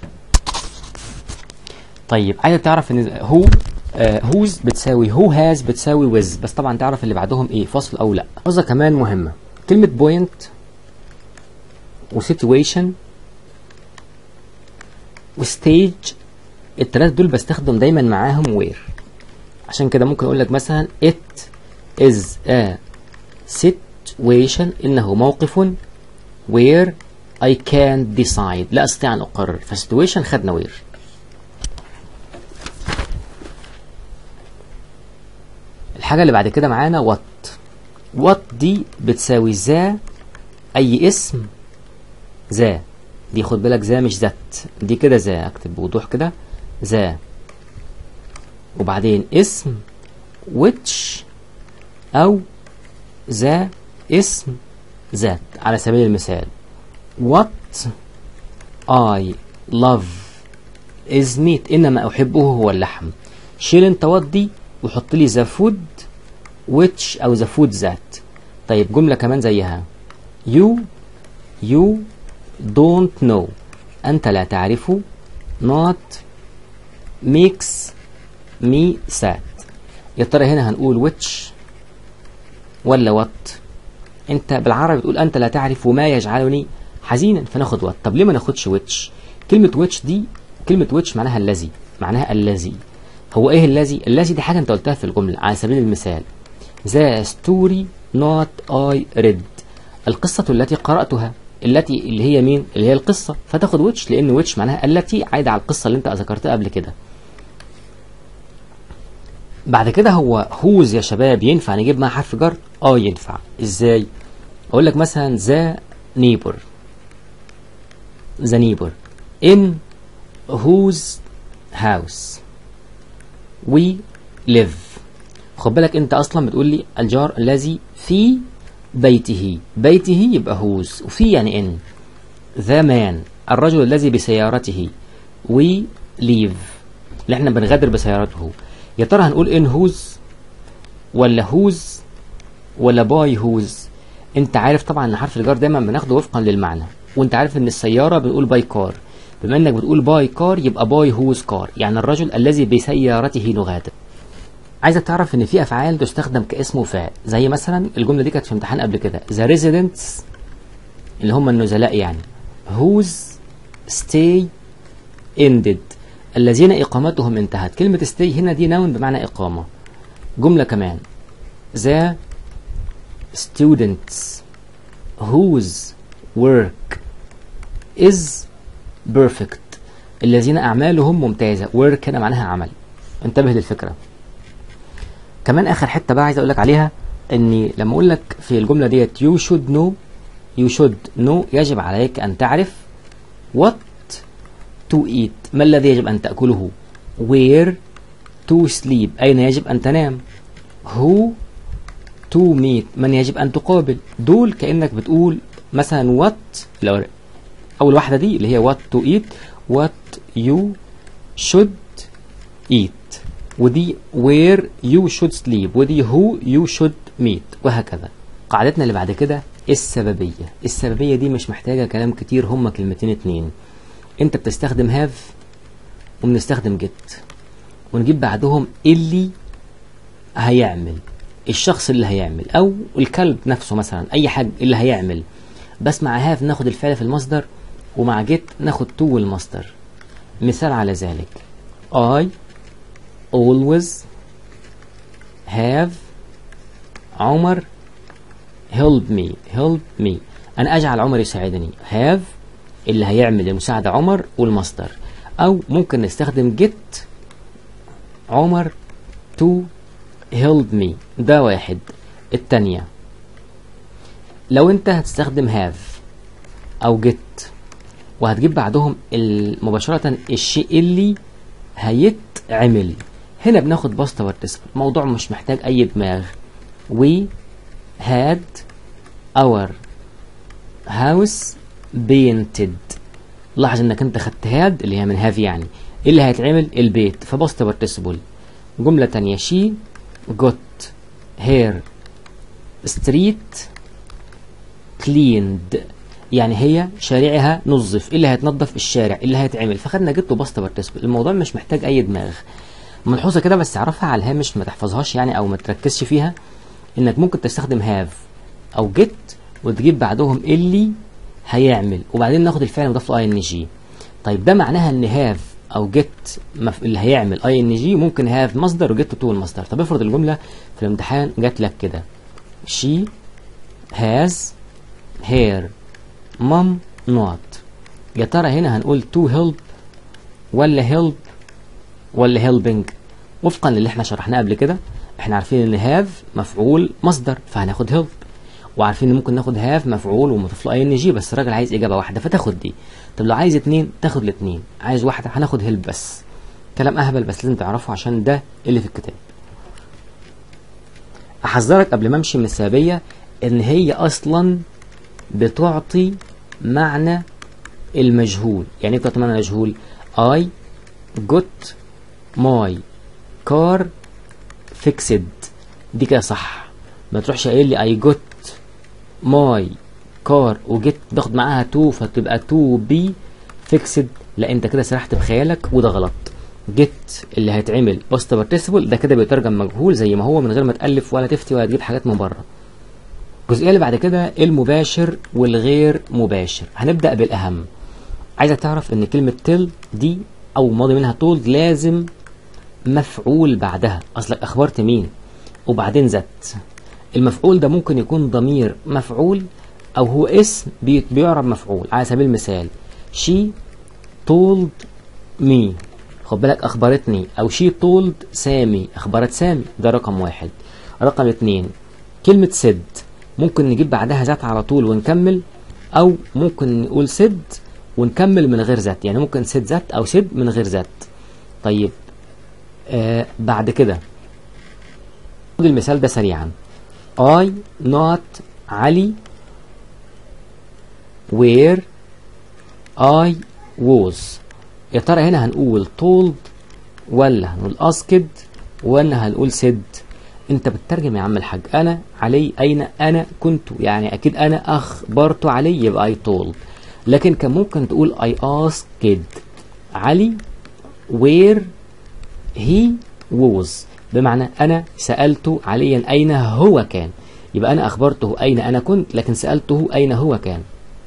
طيب عايز تعرف ان هو آه هوز بتساوي هو هاز بتساوي ويز، بس طبعا تعرف اللي بعدهم ايه، فاصل او لا. قصه كمان مهمه، كلمه بوينت وسيتويشن وستيج، الثلاث دول بستخدم دايما معاهم وير. عشان كده ممكن اقول لك مثلا it is a situation، انه موقف where I can decide، لا استطيع ان اقرر، فسيتويشن خدنا وير. الحاجه اللي بعد كده معانا what. what دي بتساوي ذا، اي اسم ذا، دي خد بالك ذا مش ذات، دي كده ذا، اكتب بوضوح كده ذا، وبعدين اسم which او ذا اسم ذات. على سبيل المثال what I love is meat، انما احبه هو اللحم. شيل انت what دي وحط لي ذا food which او ذا food ذات. طيب جمله كمان زيها، you you don't know، أنت لا تعرف not makes me sad. يا ترى هنا هنقول which ولا what؟ انت بالعربي بتقول انت لا تعرف ما يجعلني حزينا، فناخد what. طب ليه ما ناخدش which؟ كلمة which دي كلمة which معناها الذي، معناها الذي. هو ايه الذي؟ الذي دي حاجة انت قلتها في الجملة. على سبيل المثال the story not I read، القصة التي قرأتها، التي اللي هي مين؟ اللي هي القصة، فتاخد which لأن which معناها التي، عايدة على القصة اللي انت ذكرتها قبل كده. بعد كده هو whose يا شباب ينفع نجيب معاه حرف جر؟ اه ينفع. ازاي؟ اقول لك مثلا the neighbor the neighbor in whose house we live. خد بالك انت اصلا بتقول لي الجار الذي في بيته، بيته يبقى whose، وفي يعني ان. the man الرجل الذي بسيارته we live اللي احنا بنغادر بسيارته. يا ترى هنقول in whose ولا whose ولا by whose؟ انت عارف طبعا ان حرف الجر دايما بناخده وفقا للمعنى، وانت عارف ان السياره بنقول باي كار، بما انك بتقول باي كار يبقى باي هوز كار، يعني الرجل الذي بسيارته نغادر. عايزك تعرف ان في افعال تستخدم كاسم وفاعل، زي مثلا الجمله دي كانت في امتحان قبل كده the residents اللي هم النزلاء يعني whose stay ended الذين اقامتهم انتهت. كلمه stay هنا دي نون بمعنى اقامه. جمله كمان the students whose work is perfect الذين أعمالهم ممتازة. work هنا معناها عمل. انتبه للفكرة. كمان آخر حتة بقى عايز أقول لك عليها، إني لما أقول لك في الجملة ديت you should know you should know يجب عليك أن تعرف what to eat ما الذي يجب أن تأكله، where to sleep أين يجب أن تنام، who to meet من يجب أن تقابل. دول كأنك بتقول مثلا what لو أول واحدة دي اللي هي what to eat what you should eat، ودي where you should sleep، ودي who you should meet، وهكذا. قاعدتنا اللي بعد كده السببية. السببية دي مش محتاجة كلام كتير، هما كلمتين اتنين. انت بتستخدم have وبنستخدم get، ونجيب بعدهم اللي هيعمل، الشخص اللي هيعمل او الكلب نفسه مثلا، اي حاجه اللي هيعمل. بس مع هاف ناخد الفعل في المصدر، ومع جيت ناخد تو المصدر. مثال على ذلك I always have عمر help me help me انا اجعل عمر يساعدني. have اللي هيعمل المساعدة عمر والمصدر، او ممكن نستخدم get عمر to help me. ده واحد. التانية لو انت هتستخدم have او get وهتجيب بعدهم مباشرة الشيء اللي هيتعمل، هنا بناخد past participle. الموضوع مش محتاج اي دماغ. we had our house painted. لاحظ انك انت خدت had اللي هي من have يعني اللي هيتعمل البيت، فباست participle. جملة تانية she got her street cleaned يعني هي شارعها نظف. اللي هيتنظف الشارع اللي هيتعمل، فخدنا جت وباست participle. الموضوع مش محتاج اي دماغ. ملحوظة كده بس اعرفها على الهامش، ما تحفظهاش يعني او ما تركزش فيها، انك ممكن تستخدم have او get وتجيب بعدهم اللي هيعمل، وبعدين ناخد الفعل مضاف له ing. طيب ده معناها ان have او get اللي هيعمل ing ممكن have مصدر وجت تو المصدر. طب افرض الجمله في الامتحان جات لك كده she has her mom not، يا ترى هنا هنقول to help ولا help ولا helping؟ وفقا للي احنا شرحناه قبل كده، احنا عارفين ان have مفعول مصدر فهناخد help، وعارفين ان ممكن ناخد have مفعول ومضاف له ing، بس الراجل عايز اجابه واحده فتاخد دي. طب لو عايز اتنين تاخد الاتنين، عايز واحده هناخد help بس. كلام اهبل بس لازم تعرفه عشان ده اللي في الكتاب. احذرك قبل ما امشي من السببيه ان هي اصلا بتعطي معنى المجهول. يعني ايه بتعطي معنى المجهول؟ I got my car fixed، دي كده صح. ما تروحش قايل لي I got my car وجيت باخد معاها to فتبقى to be فيكسد لا انت كده سرحت بخيالك وده غلط. جيت اللي هيتعمل باست بارتيسيبل ده كده بيترجم مجهول زي ما هو من غير ما تالف ولا تفتي ولا تجيب حاجات من بره. الجزئيه اللي بعد كده المباشر والغير مباشر. هنبدا بالاهم. عايزك تعرف ان كلمه تيل دي او ماضي منها تولد لازم مفعول بعدها. اصلك اخبرت مين وبعدين ذات. المفعول ده ممكن يكون ضمير مفعول او هو اسم بيعرب مفعول. على سبيل المثال she told me، خد بالك اخبرتني، او she told سامي اخبرت سامي. ده رقم واحد. رقم اتنين كلمة said ممكن نجيب بعدها ذات على طول ونكمل، او ممكن نقول said ونكمل من غير ذات. يعني ممكن said ذات او said من غير ذات. طيب آه بعد كده خد المثال ده سريعا. I not علي where I was. يا ترى هنا هنقول told ولا هنقول asked ولا هنقول said؟ انت بتترجم يا عم الحاج. انا علي اين انا كنت، يعني اكيد انا اخبرت علي يبقى I told. لكن كان ممكن تقول I asked علي where he was، بمعنى انا سألت عليا اين هو كان. يبقى انا اخبرته اين انا كنت لكن سألته اين هو كان.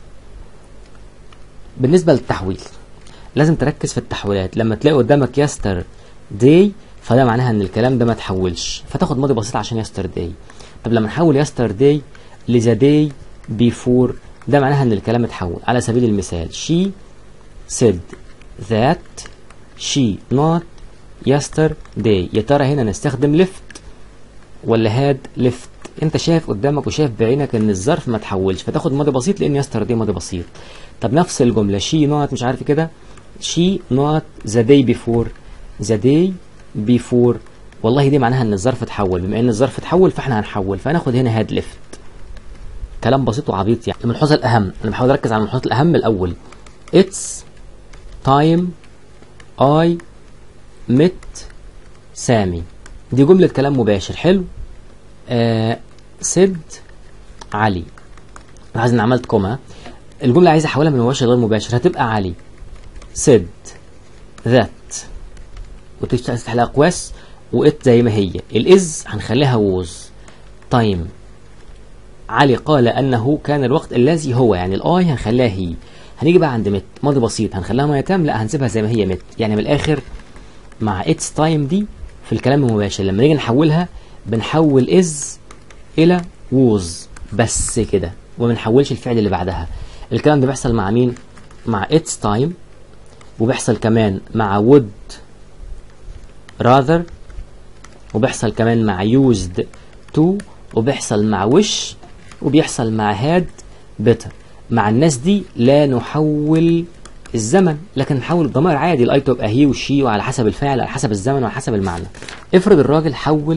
بالنسبة للتحويل لازم تركز في التحويلات. لما تلاقي قدامك يستر داي فده معناها ان الكلام ده ما تحولش، فتاخد ماضي بسيط عشان يستر داي. طب لما نحول يستر داي لذا داي بيفور ده معناها ان الكلام اتحول. على سبيل المثال she said that she not yesterday. يا ترى هنا نستخدم left ولا had left؟ انت شايف قدامك وشايف بعينك ان الظرف ما تحولش، فتاخد ماضي بسيط لان yesterday ماضي بسيط. طب نفس الجمله she not مش عارف كده she not the day before the day before، والله دي معناها ان الظرف اتحول. بما ان الظرف اتحول فاحنا هنحول، فهناخد هنا had left. كلام بسيط وعبيط يعني. الملحوظه الاهم، انا بحاول اركز على الملحوظات الاهم الاول. it's time I met سامي. دي جمله كلام مباشر. حلو. آه said علي. لاحظ ان عملت كوما. الجمله عايز احولها من مباشر لغير مباشر، هتبقى علي said that وتفتح لها اقواس وات زي ما هي. الاز هنخليها was. time علي قال انه كان الوقت الذي هو، يعني الاي هنخليها هي. هنيجي بقى عند مت ماضي بسيط هنخليها ما يتم، لا هنسيبها زي ما هي مت. يعني من الاخر مع اتس تايم دي في الكلام المباشر لما نيجي نحولها بنحول از الى was بس كده، وما بنحولش الفعل اللي بعدها. الكلام ده بيحصل مع مين؟ مع اتس تايم، وبيحصل كمان مع would rather، وبيحصل كمان مع used to، وبيحصل مع wish، وبيحصل مع had better. مع الناس دي لا نحول الزمن لكن نحول الضمائر عادي. الاي تبقى هي وشي وعلى حسب الفعل على حسب الزمن وعلى حسب المعنى. افرض الراجل حول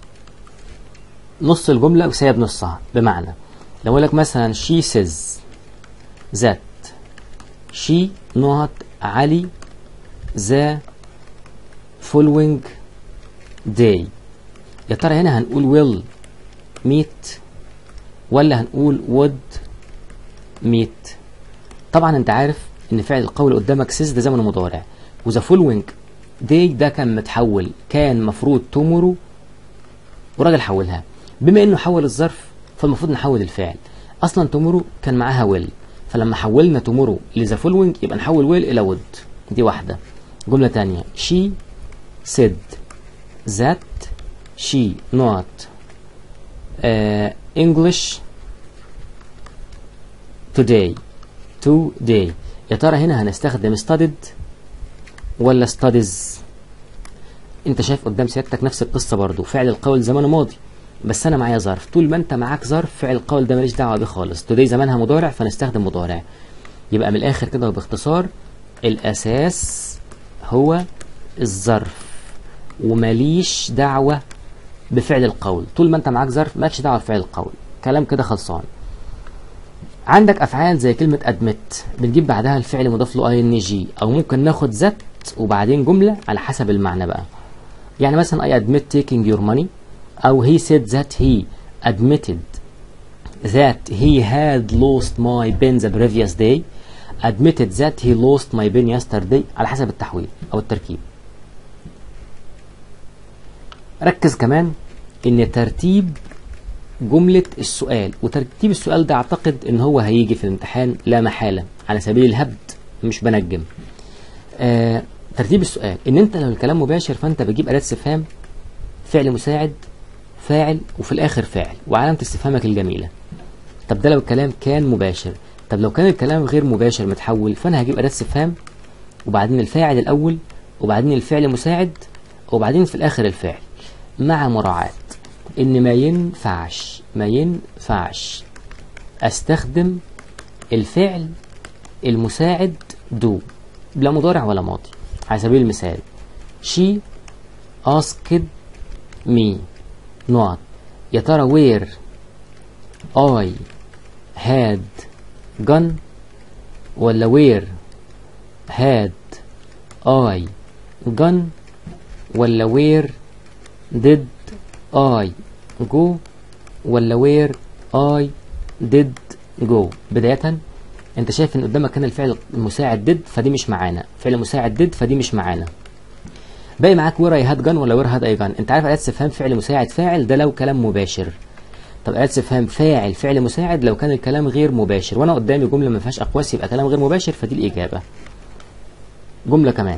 نص الجمله وسايب نصها. بمعنى لو اقول لك مثلا she says that she not علي the following day. يا ترى هنا هنقول will meet ولا هنقول would meet؟ طبعا انت عارف ان فعل القول قدامك says ده زمن مضارع، وذا following day ده كان متحول، كان مفروض tomorrow وراجل حولها. بما انه حول الظرف فالمفروض نحول الفعل. اصلا tomorrow كان معاها will، فلما حولنا tomorrow لذا following يبقى نحول will الى would. دي واحده. جمله تانية she said that she not uh, English today today. يا ترى هنا هنستخدم studied ولا studies؟ انت شايف قدام سيادتك نفس القصه برضو. فعل القول زمانه ماضي بس انا معايا ظرف. طول ما انت معاك ظرف فعل القول ده ماليش دعوه بيه خالص. today زمانها مضارع فنستخدم مضارع. يبقى من الاخر كده وباختصار الاساس هو الظرف وماليش دعوه بفعل القول. طول ما انت معاك ظرف مالكش دعوه بفعل القول. كلام كده خلصان. عندك افعال زي كلمه admit بنجيب بعدها الفعل مضاف له ing، او ممكن ناخد ذات وبعدين جمله على حسب المعنى بقى. يعني مثلا I admit taking your money، او he said that he admitted that he had lost my pen the previous day، admitted that he lost my pen yesterday على حسب التحويل او التركيب. ركز كمان ان ترتيب جملة السؤال وترتيب السؤال ده اعتقد ان هو هيجي في الامتحان لا محالة على سبيل الهبد مش بنجم. آه ترتيب السؤال ان انت لو الكلام مباشر فانت بتجيب اداة استفهام، فعل مساعد، فاعل، وفي الاخر فاعل وعلامة استفهامك الجميلة. طب ده لو الكلام كان مباشر. طب لو كان الكلام غير مباشر متحول فانا هجيب اداة استفهام وبعدين الفاعل الاول وبعدين الفعل مساعد وبعدين في الاخر الفعل، مع مراعاة ان ما ينفعش ما ينفعش استخدم الفعل المساعد دو لا مضارع ولا ماضي. على سبيل المثال she asked me not يا ترى where I had gone ولا where had I gone ولا where did I go ولا where I did go. بداية انت شايف ان قدامك كان الفعل المساعد did فدي مش معانا، فعل مساعد did فدي مش معانا. باقي معاك where I had gone ولا where had I gone. انت عارف اداة استفهام فعل مساعد فاعل ده لو كلام مباشر. طب اداة استفهام فاعل فعل مساعد لو كان الكلام غير مباشر، وانا قدامي جملة ما فيهاش اقواس يبقى كلام غير مباشر فدي الاجابة. جملة كمان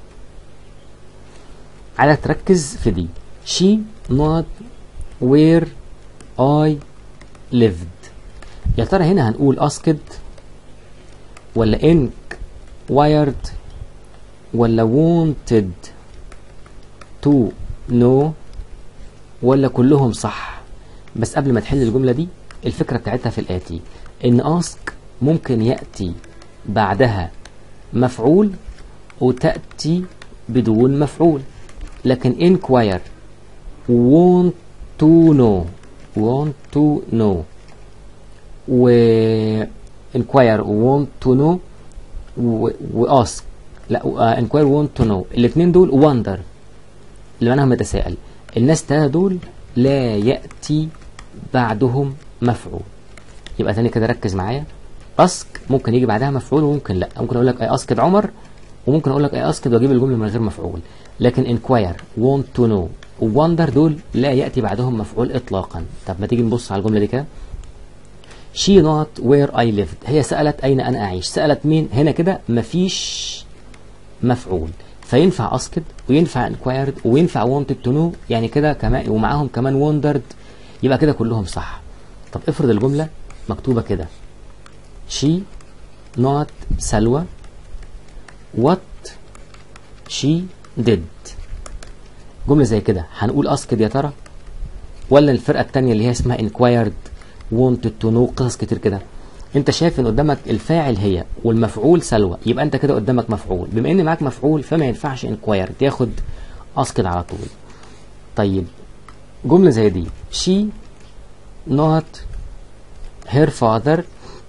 على تركز في دي she not where I lived. يا ترى هنا هنقول asked ولا inquired ولا wanted to know ولا كلهم صح؟ بس قبل ما تحل الجملة دي الفكرة بتاعتها في الآتي، إن ask ممكن يأتي بعدها مفعول وتأتي بدون مفعول، لكن inquire want to know want to know و inquire want to know و, و ask لا uh, inquire want to know الاثنين دول wonder اللي معناها متساءل. الناس تلاته دول لا يأتي بعدهم مفعول. يبقى تاني كده ركز معايا، ask ممكن يجي بعدها مفعول وممكن لا. ممكن اقول لك I asked عمر وممكن اقول لك I asked واجيب الجمله من غير مفعول، لكن inquire want to know وwonder دول لا يأتي بعدهم مفعول اطلاقا. طب ما تيجي نبص على الجمله دي كده. she not where I lived هي سألت أين أنا أعيش. سألت مين؟ هنا كده مفيش مفعول فينفع asked وينفع inquired وينفع wanted to know يعني كده كمان ومعاهم كمان wondered يبقى كده كلهم صح. طب افرض الجملة مكتوبة كده she not سلوى what she did. جملة زي كده هنقول asked يا ترى ولا الفرقة التانية اللي هي اسمها inquired wanted to know؟ قصص كتير كده. انت شايف ان قدامك الفاعل هي والمفعول سلوى، يبقى انت كده قدامك مفعول. بما ان معاك مفعول فما ينفعش inquired ياخد asked على طول. طيب جملة زي دي she not her father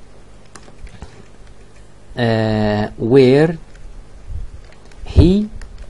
uh, where he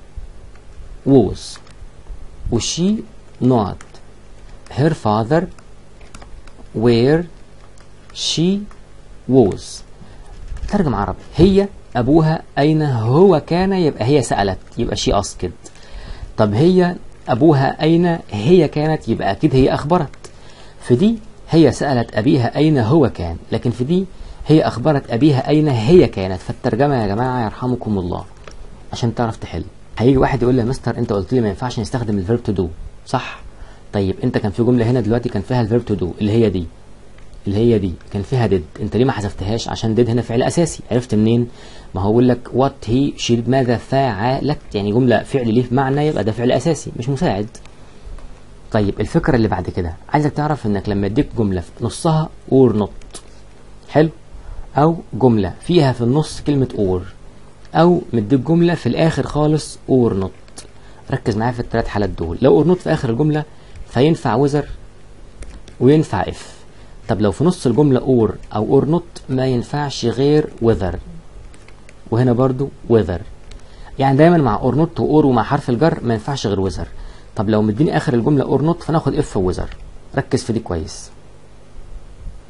was و she not her father where she was. ترجم عربي، هي أبوها أين هو كان يبقى هي سألت يبقى she asked. طب هي أبوها أين هي كانت يبقى أكيد هي أخبرت. في دي هي سألت أبيها أين هو كان، لكن في دي هي أخبرت أبيها أين هي كانت. فالترجمة يا جماعة يرحمكم الله عشان تعرف تحل. هيجي واحد يقول لي يا مستر أنت قلت لي ما ينفعش نستخدم الفيرب تو دو، صح؟ طيب أنت كان في جملة هنا دلوقتي كان فيها الفيرب تو دو اللي هي دي اللي هي دي كان فيها ديد، انت ليه ما حذفتهاش؟ عشان ديد هنا فعل اساسي. عرفت منين؟ ما هو يقول لك وات هي شي ماذا فعلت، يعني جمله فعل ليه معنى يبقى ده فعل اساسي مش مساعد. طيب الفكره اللي بعد كده عايزك تعرف انك لما اديك جمله في نصها اور نوت حلو، او جمله فيها في النص كلمه اور، او مديك جمله في الاخر خالص اور نوت، ركز معايا في الثلاث حالات دول. لو اور نوت في اخر الجمله فينفع وزر وينفع اف. طب لو في نص الجملة اور او اور نوت ما ينفعش غير whether، وهنا برضو whether. يعني دايما مع اور نوت واور ومع حرف الجر ما ينفعش غير whether. طب لو مديني اخر الجملة اور نوت فناخد اف وwhether. ركز في دي كويس.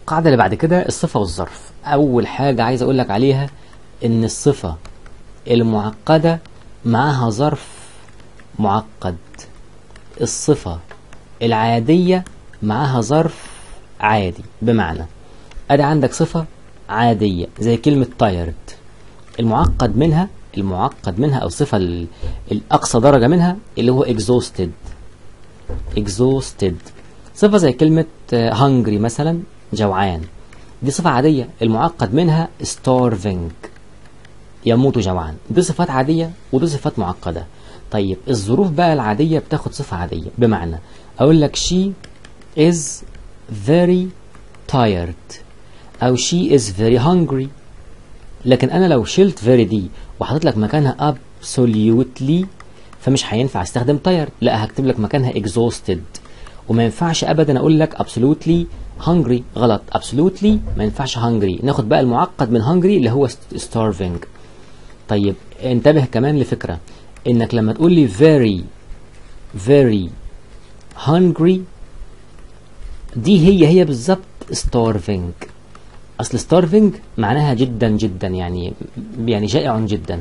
القاعدة اللي بعد كده الصفة والظرف. أول حاجة عايز أقول لك عليها إن الصفة المعقدة معاها ظرف معقد، الصفة العادية معاها ظرف عادي. بمعنى أدي عندك صفة عادية زي كلمة tired، المعقد منها المعقد منها أو الصفة الأقصى درجة منها اللي هو exhausted. exhausted صفة زي كلمة hungry مثلا، جوعان، دي صفة عادية. المعقد منها starving، يموت جوعان. دي صفات عادية ودي صفات معقدة. طيب الظروف بقى العادية بتاخد صفة عادية. بمعنى أقول لك she is very tired أو she is very hungry. لكن أنا لو شلت very دي وحطيت لك مكانها absolutely فمش هينفع استخدم tired، لا هكتب لك مكانها exhausted. وما ينفعش أبدا أقول لك absolutely hungry، غلط. absolutely ما ينفعش hungry. ناخد بقى المعقد من hungry اللي هو starving. طيب انتبه كمان لفكرة، انك لما تقول لي very very hungry دي هي هي بالظبط starving. اصل starving معناها جدا جدا، يعني يعني جائع جدا.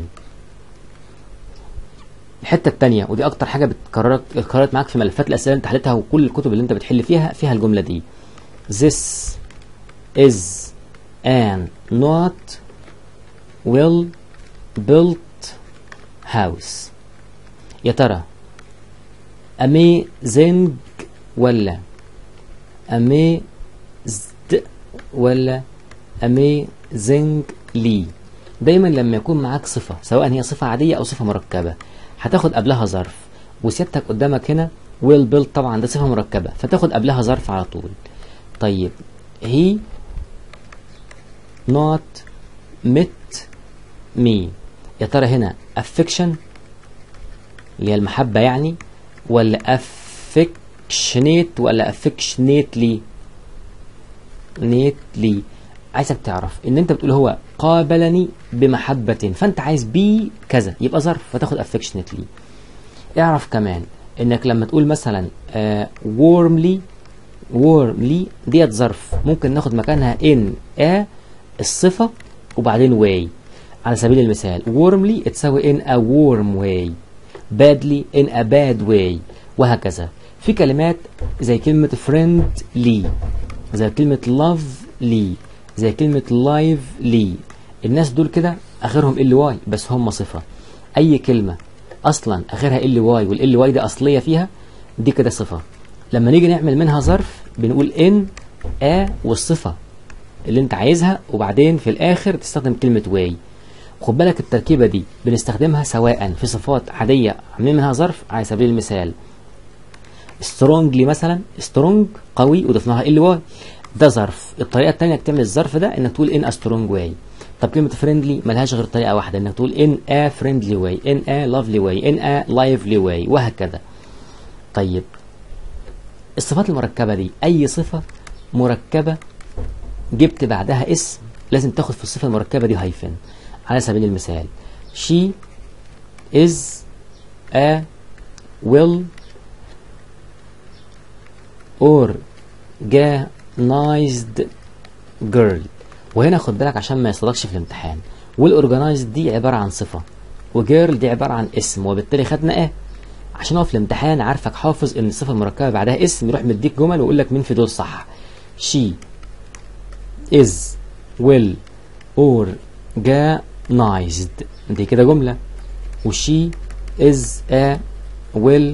الحته الثانيه ودي اكتر حاجه بتكررت اتكررت معاك في ملفات الاسئله اللي انت حلتها وكل الكتب اللي انت بتحل فيها فيها الجمله دي. This is an not well built house. يا ترى amazing ولا amazed ولا amazingly؟ دايما لما يكون معاك صفة سواء هي صفة عادية أو صفة مركبة هتاخد قبلها ظرف، وسيادتك قدامك هنا well built طبعا ده صفة مركبة فتاخد قبلها ظرف على طول. طيب he not met me، يا ترى هنا affection اللي هي المحبة يعني ولا affectionate ولا affectionately؟ neatly. عايزك تعرف ان انت بتقول هو قابلني بمحبة، فانت عايز بي كذا يبقى ظرف فتاخد affectionately. اعرف كمان انك لما تقول مثلا uh, warmly warmly ديت ظرف ممكن ناخد مكانها in a الصفة وبعدين way. على سبيل المثال warmly تساوي in a warm way، badly in a bad way، وهكذا. في كلمات زي كلمة friendly، زي كلمة lovely، زي كلمة lively. الناس دول كده اخرهم ال واي بس هم صفة. اي كلمة اصلا اخرها ال واي والال واي دي اصلية فيها دي كده صفة. لما نيجي نعمل منها ظرف بنقول ان ا والصفة اللي انت عايزها وبعدين في الاخر تستخدم كلمة واي. خد بالك التركيبة دي بنستخدمها سواء في صفات عادية عاملين منها ظرف. على سبيل المثال strongly مثلا، strong قوي وضفناها ال واي ده ظرف. الطريقة التانية انك تعمل الظرف ده انك تقول in a strong way. طب كلمة friendly ملهاش غير طريقة واحدة انك تقول in a friendly way، in a lovely way، in a lively way، وهكذا. طيب الصفات المركبة دي اي صفة مركبة جبت بعدها اسم لازم تاخد في الصفة المركبة دي هايفن. على سبيل المثال she is a well organized girl. وهنا خد بالك عشان ما يصدقش في الامتحان، والاورجنايزد دي عبارة عن صفة وجيرل دي عبارة عن اسم، وبالتالي خدنا ايه عشان هو في الامتحان عارفك حافظ ان الصفة المركبة بعدها اسم يروح مديك جمل ويقول لك مين في دول صح. she is well organized دي كده جملة، وشي is a well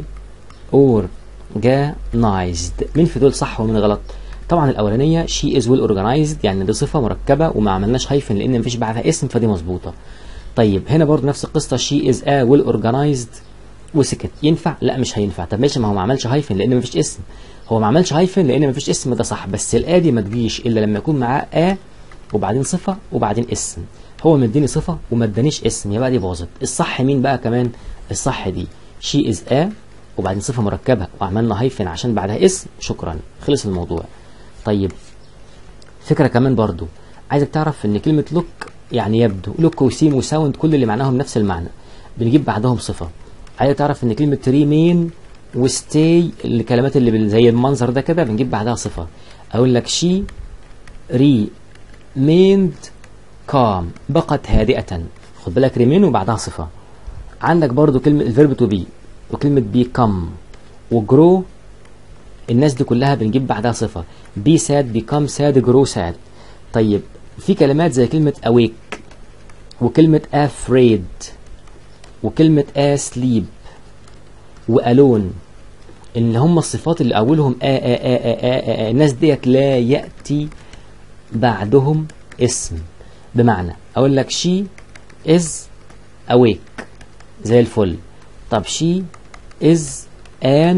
organized مين في دول صح ومين غلط؟ طبعا الاولانيه she is well organized يعني دي صفه مركبه وما عملناش هايفن لان مفيش بعدها اسم فدي مظبوطه. طيب هنا برضو نفس القصه she is a well organized وسكت، ينفع؟ لا مش هينفع. طب ماشي ما هو ما عملش هايفن لان مفيش اسم، هو ما عملش هايفن لان مفيش اسم ده صح، بس الادي ما تجيش الا لما يكون معاه a وبعدين صفه وبعدين اسم. هو مديني صفه وما ادانيش اسم يبقى دي باظت. الصح مين بقى كمان؟ الصح دي she is a وبعدين صفه مركبه وعملنا هايفن عشان بعدها اسم، شكرا خلص الموضوع. طيب فكره كمان برضو عايزك تعرف ان كلمه لوك يعني يبدو، لوك وسيم وساوند كل اللي معناهم نفس المعنى بنجيب بعدهم صفه. عايزك تعرف ان كلمه ريمين وستي الكلمات اللي زي المنظر ده كده بنجيب بعدها صفه. اقول لك she remained calm بقت هادئة. خد بالك remain وبعدها صفة. عندك برضو كلمة الفيرب to be وكلمة become وgrow، الناس دي كلها بنجيب بعدها صفة. be sad become sad grow sad. طيب في كلمات زي كلمة awake وكلمة afraid وكلمة asleep وalone، اللي هم الصفات اللي أولهم آ آ آ آ آ آ. الناس ديت لا يأتي بعدهم اسم. بمعنى أقول لك she is awake زي الفل. طب she is an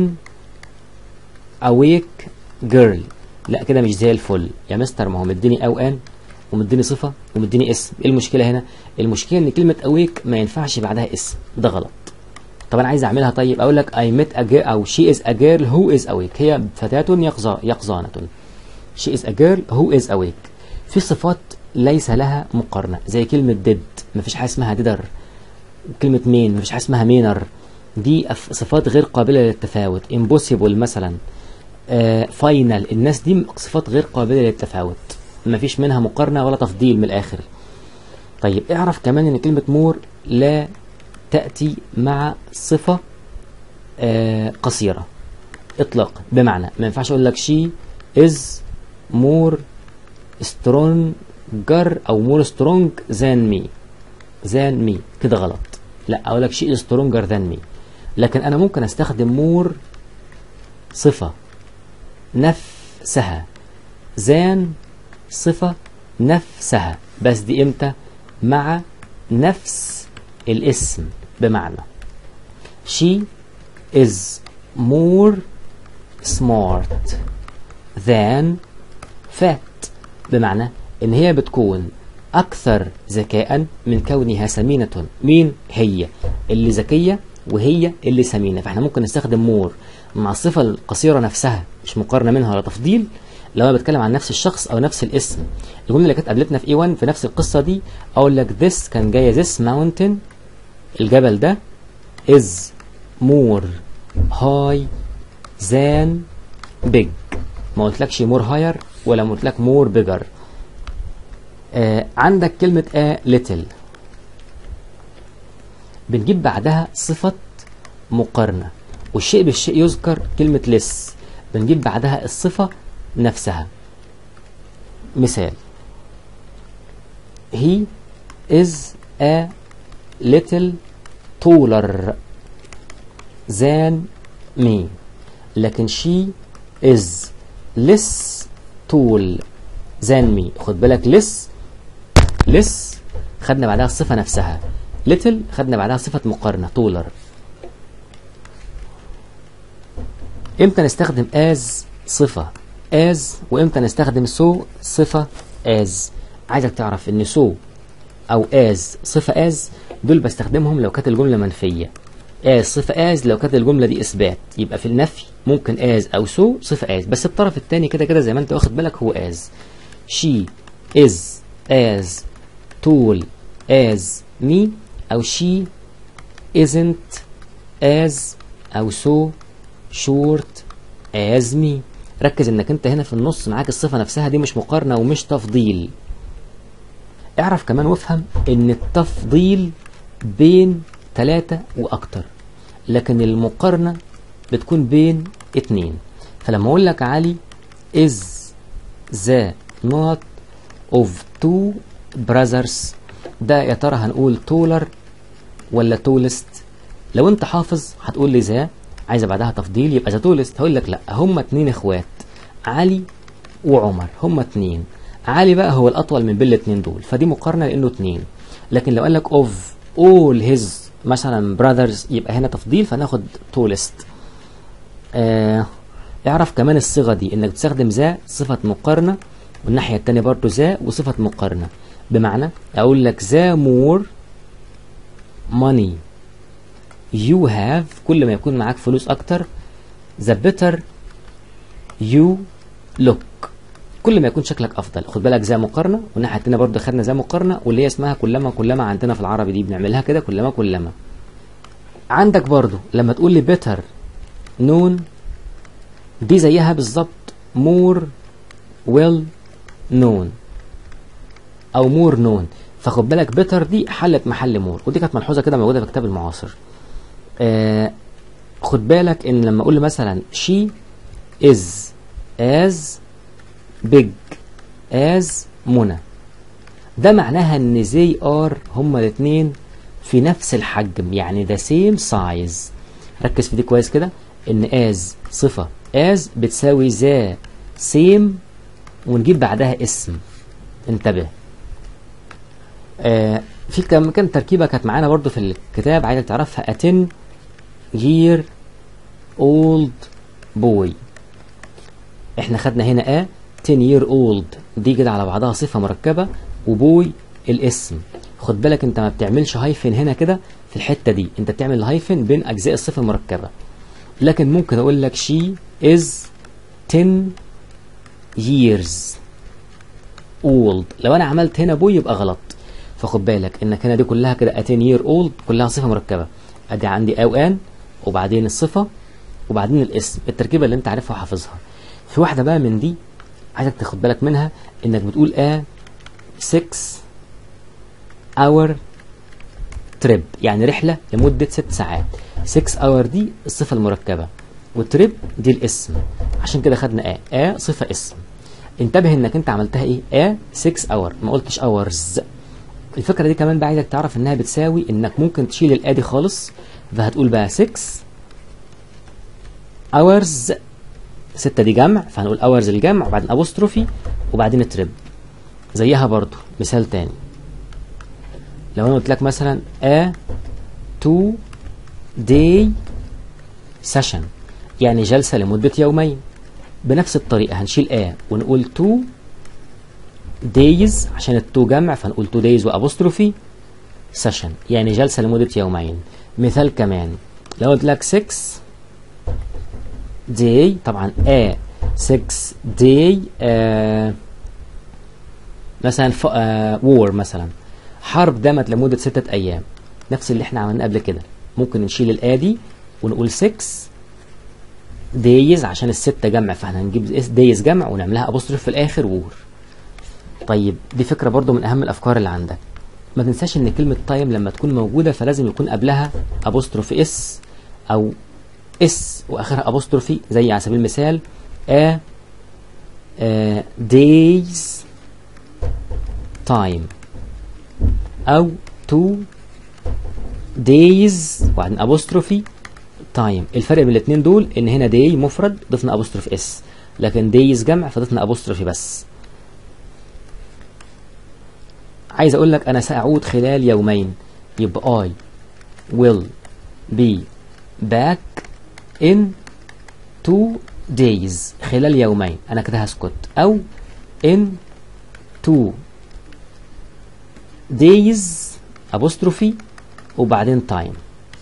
awake girl، لا كده مش زي الفل يا مستر، ما هو مديني أو أن ومديني صفة ومديني اسم. ايه المشكلة هنا؟ المشكلة ان كلمة awake ما ينفعش بعدها اسم، ده غلط. طب انا عايز اعملها، طيب اقول لك I met a girl او she is a girl who is awake، هي فتاة يقظة يقظانة. she is a girl who is awake. في صفات ليس لها مقارنة زي كلمة did، مفيش حاجة اسمها didder. وكلمة main مفيش حاجة اسمها mainer، دي صفات غير قابلة للتفاوت. impossible مثلا، آه final، الناس دي صفات غير قابلة للتفاوت، مفيش منها مقارنة ولا تفضيل من الآخر. طيب اعرف كمان ان كلمة more لا تأتي مع صفة آه قصيرة اطلاقا. بمعنى ما ينفعش اقول لك she is more stronger او more strong than me than me، كده غلط. لا اقول لك she is stronger than me. لكن انا ممكن استخدم more صفة نفسها than صفة نفسها، بس دي امتى؟ مع نفس الاسم. بمعنى she is more smart than fat، بمعنى ان هي بتكون اكثر ذكاء من كونها سمينة. مين هي؟ اللي ذكية وهي اللي سمينة. فاحنا ممكن نستخدم more مع الصفة القصيرة نفسها، مش مقارنة منها ولا تفضيل، لو انا بتكلم عن نفس الشخص او نفس الاسم. الجمله اللي كانت قابلتنا في إيه وان في نفس القصه دي اقول لك this كان جايه this mountain، الجبل ده is more high than big، ما قلتلكش more higher ولا ما قلتلك more bigger. آه عندك كلمه a little بنجيب بعدها صفه مقارنه، والشيء بالشيء يذكر. كلمه less بنجيب بعدها الصفه نفسها. مثال he is a little taller than me، لكن she is less tall than me. خد بالك less less خدنا بعدها الصفة نفسها، little خدنا بعدها صفة مقارنة taller. امتى نستخدم as صفة as وامتى نستخدم so صفة as؟ عايزك تعرف ان so او as صفة as دول بستخدمهم لو كانت الجملة منفية، as صفة as لو كانت الجملة دي اثبات. يبقى في النفي ممكن as او so صفة as، بس الطرف الثاني كده كده زي ما انت واخد بالك هو as. she is as tall as me او she isn't as او so short as me. ركز انك انت هنا في النص معاك الصفة نفسها، دي مش مقارنة ومش تفضيل. اعرف كمان وافهم ان التفضيل بين ثلاثة واكتر، لكن المقارنة بتكون بين اتنين. فلما اقول لك علي is the not of two brothers، ده يا ترى هنقول taller ولا tallest؟ لو انت حافظ هتقول لي ذا، عايزه بعدها تفضيل يبقى ذا tallest. هقول لك لا، هما اتنين اخوات، علي وعمر، هما اتنين. علي بقى هو الاطول من بين الاتنين دول، فدي مقارنه لانه اتنين. لكن لو قال لك of all his مثلا brothers يبقى هنا تفضيل، فناخد tallest. آه اعرف كمان الصيغه دي انك تستخدم ذا صفه مقارنه، والناحيه الثانيه برضو ذا وصفه مقارنه. بمعنى اقول لك ذا more money you have، كل ما يكون معاك فلوس اكتر، the better you look، كل ما يكون شكلك افضل. خد بالك ذا مقارنه، والناحيه الثانيه برضه خدنا ذا مقارنه، واللي هي اسمها كلما كلما عندنا في العربي، دي بنعملها كده كلما كلما. عندك برضه لما تقول لي better known، دي زيها بالظبط more well نون او مور نون. فخد بالك بيتر دي حلت محل مور، ودي كانت ملحوظه كده موجوده في الكتاب المعاصر. آه خد بالك ان لما اقول مثلا she is as big as منى، ده معناها ان زي ار هما الاثنين في نفس الحجم، يعني the same size. ركز في دي كويس كده، ان as صفه as بتساوي ذا same ونجيب بعدها اسم. انتبه. آه في كم كان تركيبه كانت معانا برضو في الكتاب عايزك تعرفها. a ten year old boy. احنا خدنا هنا a ten year old دي كده على بعضها صفه مركبه، وبوي الاسم. خد بالك انت ما بتعملش هايفن هنا كده في الحته دي، انت بتعمل هايفن بين اجزاء الصفه المركبه. لكن ممكن اقول لك she is ten years old، لو انا عملت هنا بوي يبقى غلط. فخد بالك انك هنا دي كلها كده a ten year old كلها صفه مركبه، ادي عندي او ان وبعدين الصفه وبعدين الاسم، التركيبه اللي انت عارفها وحافظها. في واحده بقى من دي عايزك تاخد بالك منها، انك بتقول ا six hour trip، يعني رحله لمده ست ساعات. six hour دي الصفه المركبه، والتريب دي الاسم، عشان كده خدنا ا ا صفه اسم. انتبه انك انت عملتها ايه ا six hour ما قلتش hours. الفكره دي كمان بقى عايزك تعرف انها بتساوي انك ممكن تشيل الا دي خالص، فهتقول بقى six hours، ستة دي جمع فهنقول hours الجمع وبعدين ابوستروفي وبعدين التريب. زيها برضو مثال تاني، لو انا قلت لك مثلا a two day session يعني جلسة لمدة يومين، بنفس الطريقة هنشيل a ونقول two days عشان التو جمع فهنقول two days وابوستروفي session يعني جلسة لمدة يومين. مثال كمان لو قلت لك six day، طبعا a six day آه مثلا آه war مثلا حرب دامت لمدة ستة أيام، نفس اللي احنا عملناه قبل كده. ممكن نشيل الآ دي ونقول six days عشان الستة جمع فاحنا هنجيب days جمع ونعملها أبوستروف في الآخر war. طيب دي فكرة برضو من أهم الأفكار اللي عندك. ما تنساش إن كلمة تايم لما تكون موجودة فلازم يكون قبلها أبوستروف اس أو اس وآخرها أبوستروفي، زي على سبيل المثال a uh, days time او two days وبعدين ابوستروفي تايم. الفرق بين الاثنين دول ان هنا داي مفرد ضفنا ابوستروف اس، لكن دايز جمع فضفنا ابوستروفي بس. عايز اقول لك انا ساعود خلال يومين، يبقى I will be back in two days خلال يومين، انا كده هسكت، او in two days apostrophe وبعدين time.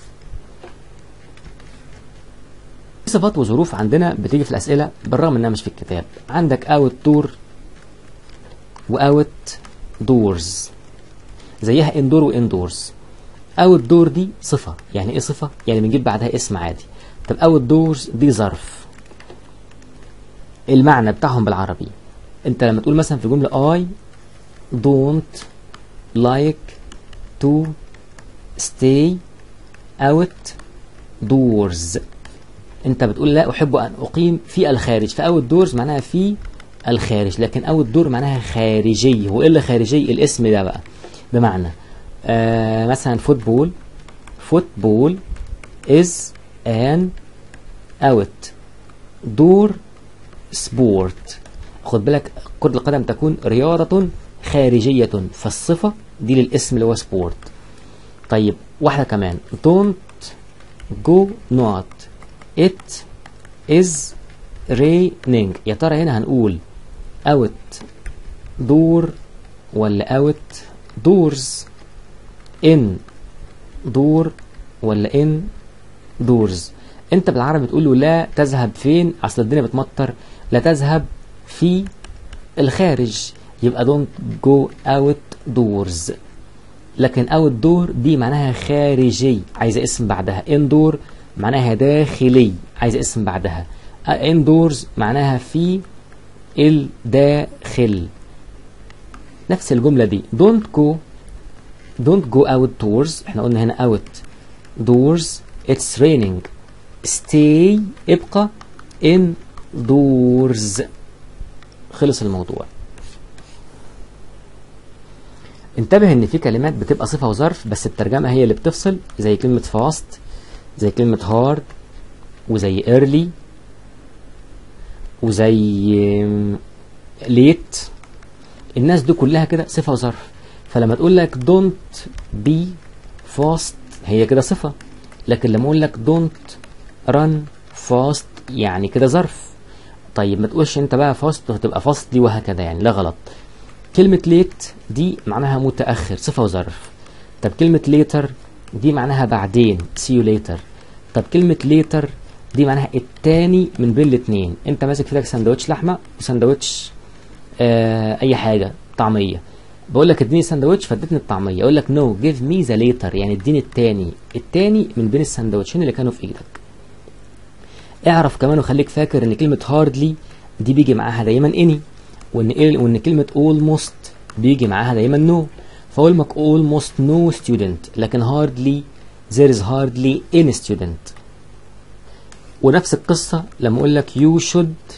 في صفات وظروف عندنا بتيجي في الاسئله بالرغم انها مش في الكتاب. عندك اوت دور واوت دورز، زيها اندور واندورز. اوت دور دي صفه، يعني ايه صفه؟ يعني بنجيب بعدها اسم عادي. طب اوت دورز دي ظرف. المعنى بتاعهم بالعربي انت لما تقول مثلا في جمله I don't like to stay out doors، انت بتقول لا احب ان اقيم في الخارج، فاوت دورز معناها في الخارج، لكن اوت دور معناها خارجي. هو ايه اللي خارجي؟ الاسم ده بقى. بمعنى آه مثلا فوتبول، فوتبول is an out door sport. خد بالك كرة القدم تكون رياضة خارجية، فالصفة دي للاسم اللي هو سبورت. طيب واحدة كمان don't go not it is raining. يا ترى هنا هنقول out door ولا out doors؟ in door ولا in doors؟ انت بالعربي بتقول له لا تذهب فين، اصل الدنيا بتمطر، لا تذهب في الخارج، يبقى don't go out doors. لكن out door دي معناها خارجي عايزه اسم بعدها، indoor معناها داخلي عايزه اسم بعدها، indoors معناها في الداخل. نفس الجملة دي don't go don't go outdoors، احنا قلنا هنا out doors it's raining stay ابقى indoors. خلص الموضوع. انتبه ان في كلمات بتبقى صفة وظرف بس الترجمة هي اللي بتفصل، زي كلمة fast، زي كلمة hard، وزي early، وزي late. الناس دي كلها كده صفة وظرف. فلما تقول لك don't be fast هي كده صفة، لكن لما اقول لك don't run fast يعني كده ظرف. طيب ما تقولش انت بقى fast وهتبقى fast دي وهكذا يعني، لا غلط. كلمة late دي معناها متأخر صفة وظرف. طب كلمة later دي معناها بعدين see you later. طب كلمة later دي معناها التاني من بين الاتنين. انت ماسك في ايدك سندوتش لحمة وسندوتش آه اي حاجة طعمية، بقول لك اديني سندوتش فادتني الطعمية، اقول لك no give me the later يعني اديني التاني، التاني من بين السندوتشين اللي كانوا في ايدك. اعرف كمان وخليك فاكر ان كلمة hardly دي بيجي معاها دايما any، وان وان كلمة almost بيجي معاها دايما no. فاقول لك almost no student لكن hardly there is hardly any student. ونفس القصة لما اقول لك you should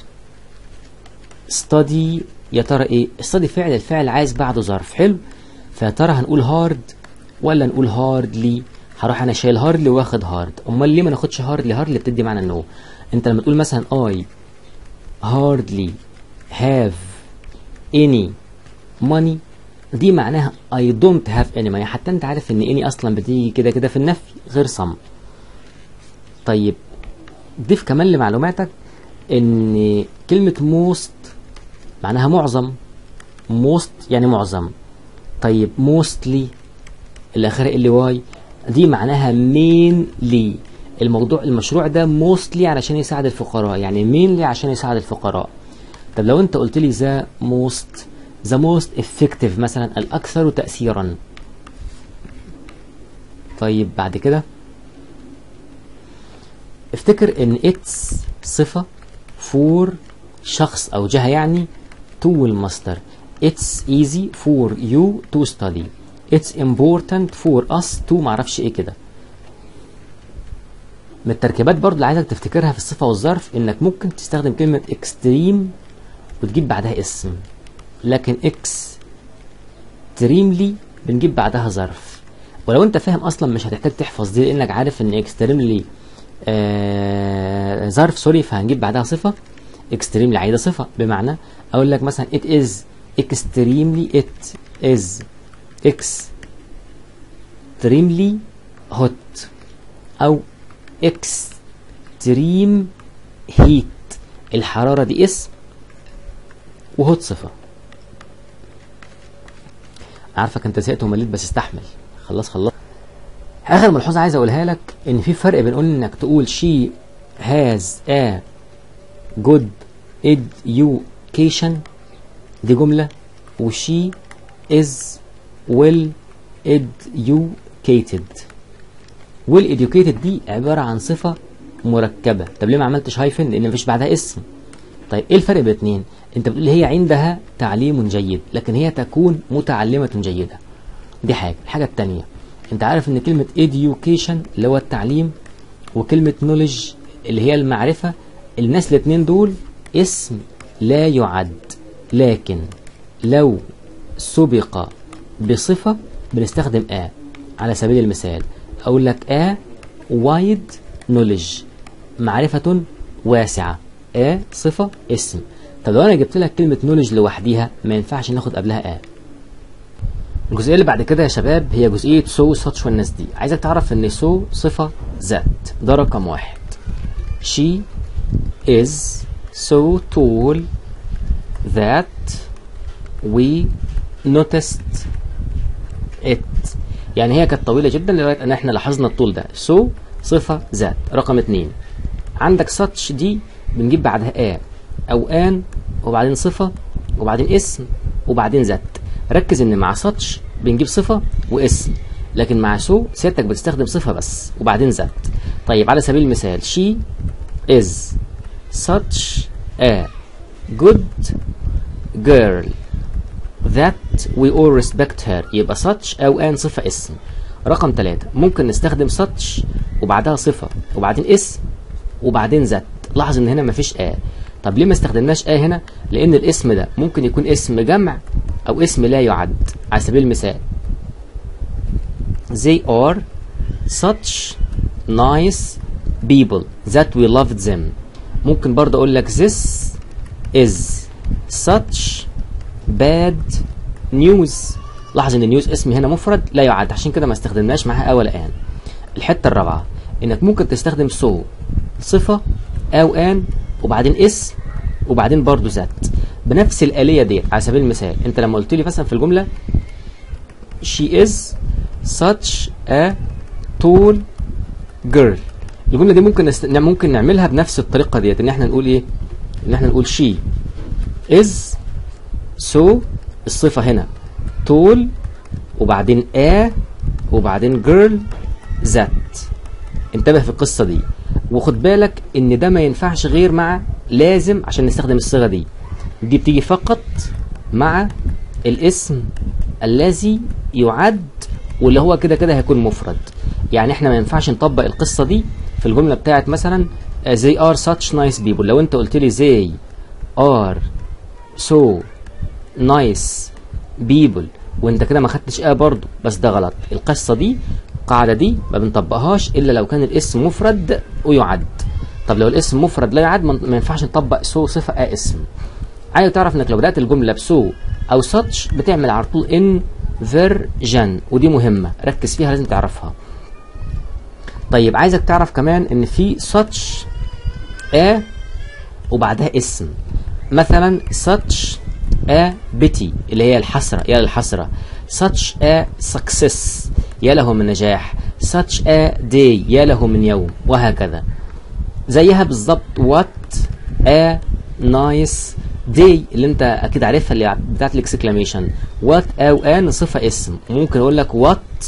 study، يا ترى ايه؟ study فعل، الفعل عايز بعده ظرف. حلو. فيا ترى هنقول hard ولا نقول hardly؟ هروح انا شايل hardly واخد hard. امال ليه ما ناخدش hardly؟ hardly بتدي معنى no. انت لما تقول مثلا I hardly have any money دي معناها I don't have any money. حتى انت عارف ان any اصلا بتيجي كده كده في النفي غير some. طيب ضيف كمان لمعلوماتك ان كلمة most معناها معظم، most يعني معظم. طيب mostly اللي اخرها اللي واي دي معناها mainly. الموضوع المشروع ده mostly علشان يساعد الفقراء، يعني mainly عشان يساعد الفقراء. طب لو انت قلت لي the most the most effective مثلا الاكثر تأثيرا. طيب بعد كده افتكر ان it's صفة for شخص او جهة يعني to المصدر. it's easy for you to study. it's important for us to معرفش ايه كده. من التركيبات برضو اللي عايزك تفتكرها في الصفة والظرف انك ممكن تستخدم كلمة extreme وتجيب بعدها اسم، لكن extremely بنجيب بعدها ظرف. ولو انت فاهم اصلا مش هتحتاج تحفظ دي لانك عارف ان extremely آه ظرف سوري، فهنجيب بعدها صفة. extremely عايزة صفة، بمعنى اقول لك مثلا it is extremely it is extremely hot او extreme heat. الحرارة دي اسم وهوت صفة. عارفك انت زهقت ومليت بس استحمل، خلاص خلاص. اخر ملحوظة عايز اقولها لك ان في فرق بين انك تقول she has a good education دي جملة، و she is well educated. well educated دي عبارة عن صفة مركبة. طب ليه ما عملتش هايفن؟ لان مفيش بعدها اسم. طيب ايه الفرق بين الاثنين؟ انت بتقول هي عندها تعليم جيد لكن هي تكون متعلمة جيدة، دي حاجة. الحاجة التانية انت عارف ان كلمة education اللي هو التعليم وكلمة knowledge اللي هي المعرفة، الناس الاثنين دول اسم لا يعد، لكن لو سبق بصفة بنستخدم a. على سبيل المثال اقول لك a wide knowledge معرفة واسعة، a صفة اسم. طب لو انا جبت لك كلمة knowledge لوحديها ما ينفعش ناخد قبلها a. الجزئية اللي بعد كده يا شباب هي جزئية so such والناس دي. عايزك تعرف ان so صفة ذات، ده رقم واحد. she is so tall that we noticed it. يعني هي كانت طويلة جدا لغاية ان احنا لاحظنا الطول ده. so صفة ذات. رقم اتنين عندك such دي بنجيب بعدها a او an وبعدين صفة وبعدين اسم وبعدين ذات. ركز ان مع such بنجيب صفة واسم، لكن مع so سيادتك بتستخدم صفة بس وبعدين ذات. طيب على سبيل المثال she is such a good girl that we all respect her يبقى such أو an صفة اسم. رقم ثلاثة ممكن نستخدم such وبعدها صفة وبعدين اسم وبعدين ذات. لاحظ ان هنا مفيش آ. طب ليه ما استخدمناش آ هنا؟ لأن الاسم ده ممكن يكون اسم جمع أو اسم لا يعد. على سبيل المثال they are such nice people that we loved them. ممكن برضه أقول لك this is such bad news. لاحظ ان النيوز اسم هنا مفرد لا يعد، عشان كده ما استخدمناش معاها آ ولا آن. الحتة الرابعة انك ممكن تستخدم so صفة أو آن وبعدين اسم وبعدين برضه ذات بنفس الآلية دي. على سبيل المثال انت لما قلت لي مثلا في الجملة she is such a tall girl، الجملة دي ممكن نست... ممكن نعملها بنفس الطريقة ديت، ان احنا نقول ايه؟ ان احنا نقول she is so الصفة هنا tall وبعدين a وبعدين girl ذات. انتبه في القصة دي وخد بالك ان ده ما ينفعش غير مع لازم عشان نستخدم الصيغة دي. دي بتيجي فقط مع الاسم الذي يعد واللي هو كده كده هيكون مفرد. يعني احنا ما ينفعش نطبق القصة دي في الجملة بتاعت مثلا they are such nice people. لو انت قلت لي they are so nice people وانت كده ما خدتش اه برضو، بس ده غلط. القصة دي القاعدة دي ما بنطبقهاش الا لو كان الاسم مفرد ويعد. طب لو الاسم مفرد لا يعد ما ينفعش نطبق سو صفة اه اسم. عايز تعرف انك لو بدأت الجملة بسو او such بتعمل على طول inversion، ودي مهمة ركز فيها لازم تعرفها. طيب عايزك تعرف كمان ان في such ا وبعدها اسم. مثلا such a pity اللي هي الحسرة يا للحسرة، such a success يا له من نجاح، such a day يا له من يوم، وهكذا. زيها بالظبط what a nice day اللي انت اكيد عارفها اللي بتاعت الاكسكلاميشن. what او ان صفة اسم، ممكن اقول لك what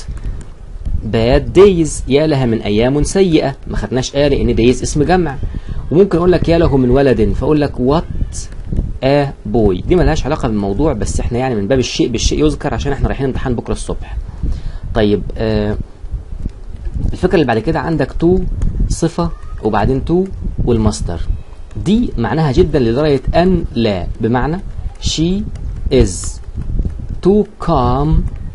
bad days يا لها من ايام سيئة، ما خدناش ا لان days اسم جمع. وممكن اقول لك يا له من ولد فاقول لك what a boy. دي ملهاش علاقة بالموضوع بس احنا يعني من باب الشيء بالشيء يذكر عشان احنا رايحين امتحان بكرة الصبح. طيب آه الفكرة اللي بعد كده عندك to صفة وبعدين to والمصدر. دي معناها جدا لدرجة ان لا، بمعنى she is too calm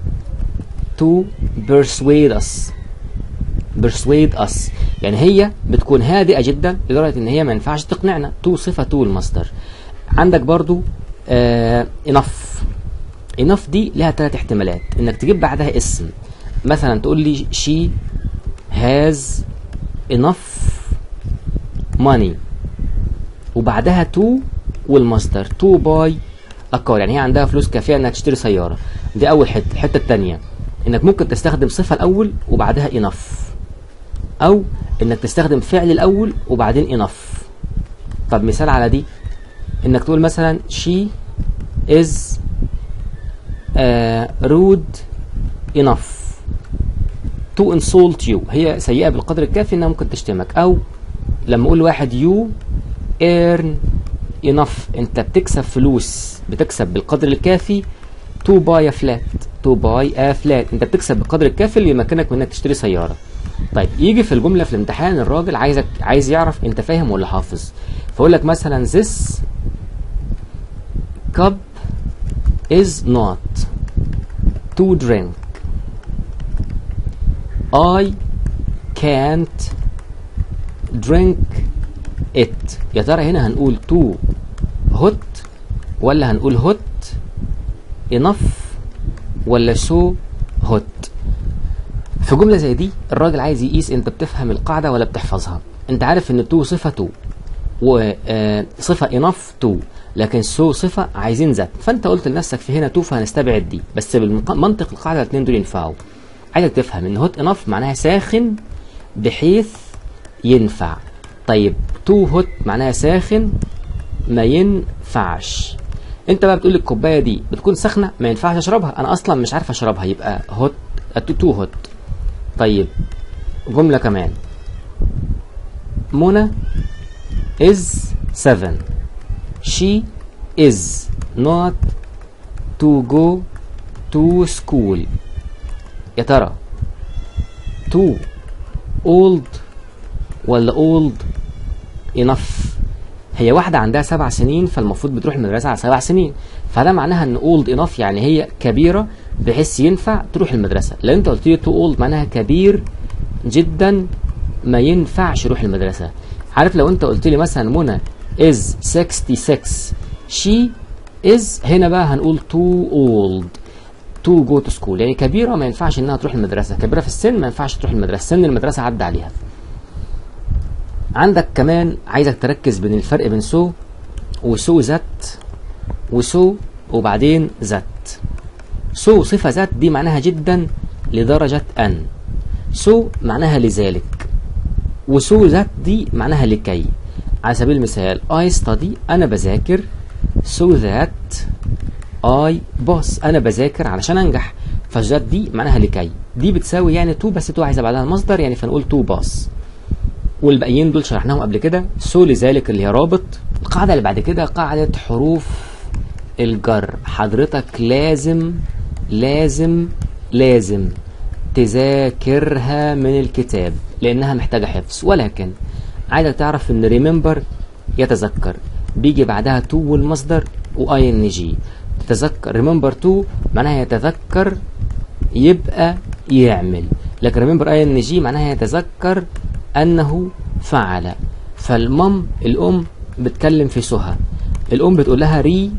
to persuade us persuade us يعني هي بتكون هادئة جدا لدرجة ان هي ما ينفعش تقنعنا. to صفة to المصدر. عندك برضو آه enough. enough دي لها ثلاث احتمالات انك تجيب بعدها اسم. مثلا تقول لي she has enough money وبعدها to والمصدر to buy a car، يعني هي عندها فلوس كافية انها تشتري سيارة. دي اول حتة. الحتة الثانية انك ممكن تستخدم صفة الاول وبعدها enough، او انك تستخدم فعل الاول وبعدين enough. طب مثال على دي انك تقول مثلا she is uh, rude enough to insult you، هي سيئة بالقدر الكافي انها ممكن تشتمك. او لما اقول واحد you earn enough انت بتكسب فلوس، بتكسب بالقدر الكافي to buy a flat to buy a flat انت بتكسب بالقدر الكافي اللي يمكنك من انك تشتري سيارة. طيب يجي في الجملة في الامتحان الراجل عايزك عايز يعرف انت فاهم ولا حافظ، فاقول لك مثلا this cup is not to drink I can't drink it. يا ترى هنا هنقول to hot ولا هنقول hot enough ولا so hot؟ في جملة زي دي الراجل عايز يقيس انت بتفهم القاعدة ولا بتحفظها. انت عارف ان to صفة to وصفة enough to، لكن so صفة عايزين ذات، فانت قلت لنفسك في هنا to فهنستبعد دي، بس بالمنطق القاعدة الاثنين دول ينفعوا. عايزك تفهم ان hot enough معناها ساخن بحيث ينفع. طيب to hot معناها ساخن ما ينفعش. انت بقى بتقول الكوبايه دي بتكون سخنه ما ينفعش اشربها، انا اصلا مش عارف اشربها، يبقى hot to hot. طيب جمله كمان منى is seven she is not to go to school. يا ترى too old ولا old enough؟ هي واحدة عندها سبع سنين فالمفروض بتروح المدرسة على سبع سنين، فده معناها ان old enough يعني هي كبيرة بحيث ينفع تروح المدرسة. لو انت قلت لي too old معناها كبير جدا ما ينفعش يروح المدرسة. عارف لو انت قلت لي مثلا منى is sixty-six she is، هنا بقى هنقول too old to go to school، يعني كبيرة ما ينفعش انها تروح المدرسة، كبيرة في السن ما ينفعش تروح المدرسة، سن المدرسة عدى عليها. عندك كمان عايزك تركز بين الفرق بين سو وسو ذات وسو وبعدين ذات. سو صفة ذات دي معناها جدا لدرجة أن، سو معناها لذلك، وسو ذات دي معناها لكي. على سبيل المثال I study أنا بذاكر so that I pass أنا بذاكر علشان أنجح، فذات دي معناها لكي، دي بتساوي يعني تو بس تو عايزة بعدها المصدر يعني فنقول تو باس. والباقيين دول شرحناهم قبل كده. سو لذلك اللي هي رابط. القاعدة اللي بعد كده قاعدة حروف الجر. حضرتك لازم لازم لازم تذاكرها من الكتاب لأنها محتاجة حفظ، ولكن عايزك تعرف إن ريمبر يتذكر بيجي بعدها تو والمصدر واي ان جي. تتذكر ريمبر تو معناها يتذكر يبقى يعمل، لكن ريمبر اي ان جي معناها يتذكر انه فعل. فالمام الام بتكلم في سهى، الام بتقول لها ري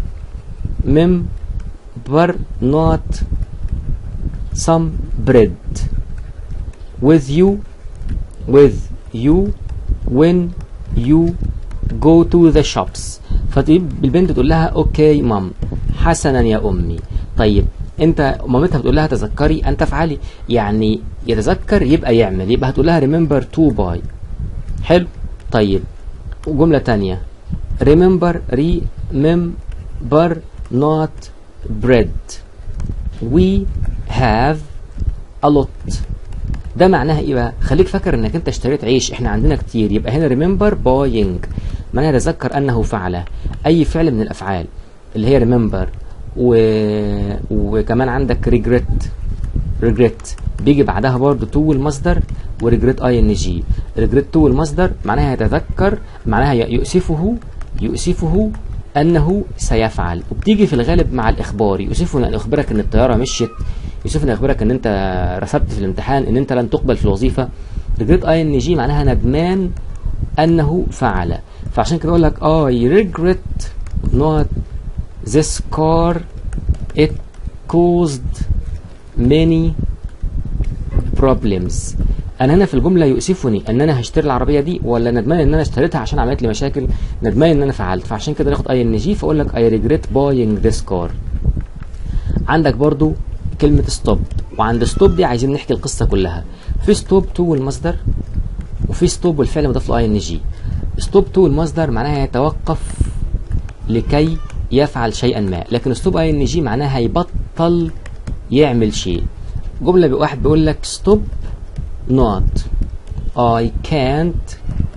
ممبر نوت some bread with you with you when you go to the shops. فالبنت تقول لها اوكي مام حسنا يا امي. طيب انت مامتها بتقول لها تذكري ان تفعلي، يعني يتذكر يبقى يعمل، يبقى هتقول لها remember to buy. حلو. طيب جمله ثانيه remember remember not bread we have a lot. ده معناها ايه بقى؟ خليك فاكر انك انت اشتريت عيش، احنا عندنا كتير، يبقى هنا remember buying معناها يتذكر انه فعل اي فعل من الافعال اللي هي remember. و... وكمان عندك regret regret بيجي بعدها برضه تو المصدر وريجريت اي ان جي. regret تو المصدر معناها يتذكر، معناها يؤسفه يؤسفه انه سيفعل، وبتيجي في الغالب مع الاخبار. يؤسفه ان اخبرك ان الطياره مشيت، يؤسفه ان اخبرك ان انت رسبت في الامتحان ان انت لن تقبل في الوظيفه. regret اي ان جي معناها ندمان انه فعل. فعشان كده اقول لك I regret not this car it caused many problems. انا هنا في الجمله يؤسفني ان انا هشتري العربيه دي، ولا ندمان ان انا اشتريتها عشان عملت لي مشاكل؟ ندمان ان انا فعلت، فعشان كده ناخد اي ان جي فاقول لك I regret buying this car. عندك برضو كلمه ستوب، وعند ستوب دي عايزين نحكي القصه كلها. في ستوب تو والمصدر، وفي ستوب والفعل مضاف له اي ان جي. ستوب تو المصدر معناها يتوقف لكي يفعل شيئا ما، لكن ستوب اي ان جي معناها يبطل يعمل شيء. جمله واحد بيقول لك ستوب not I can't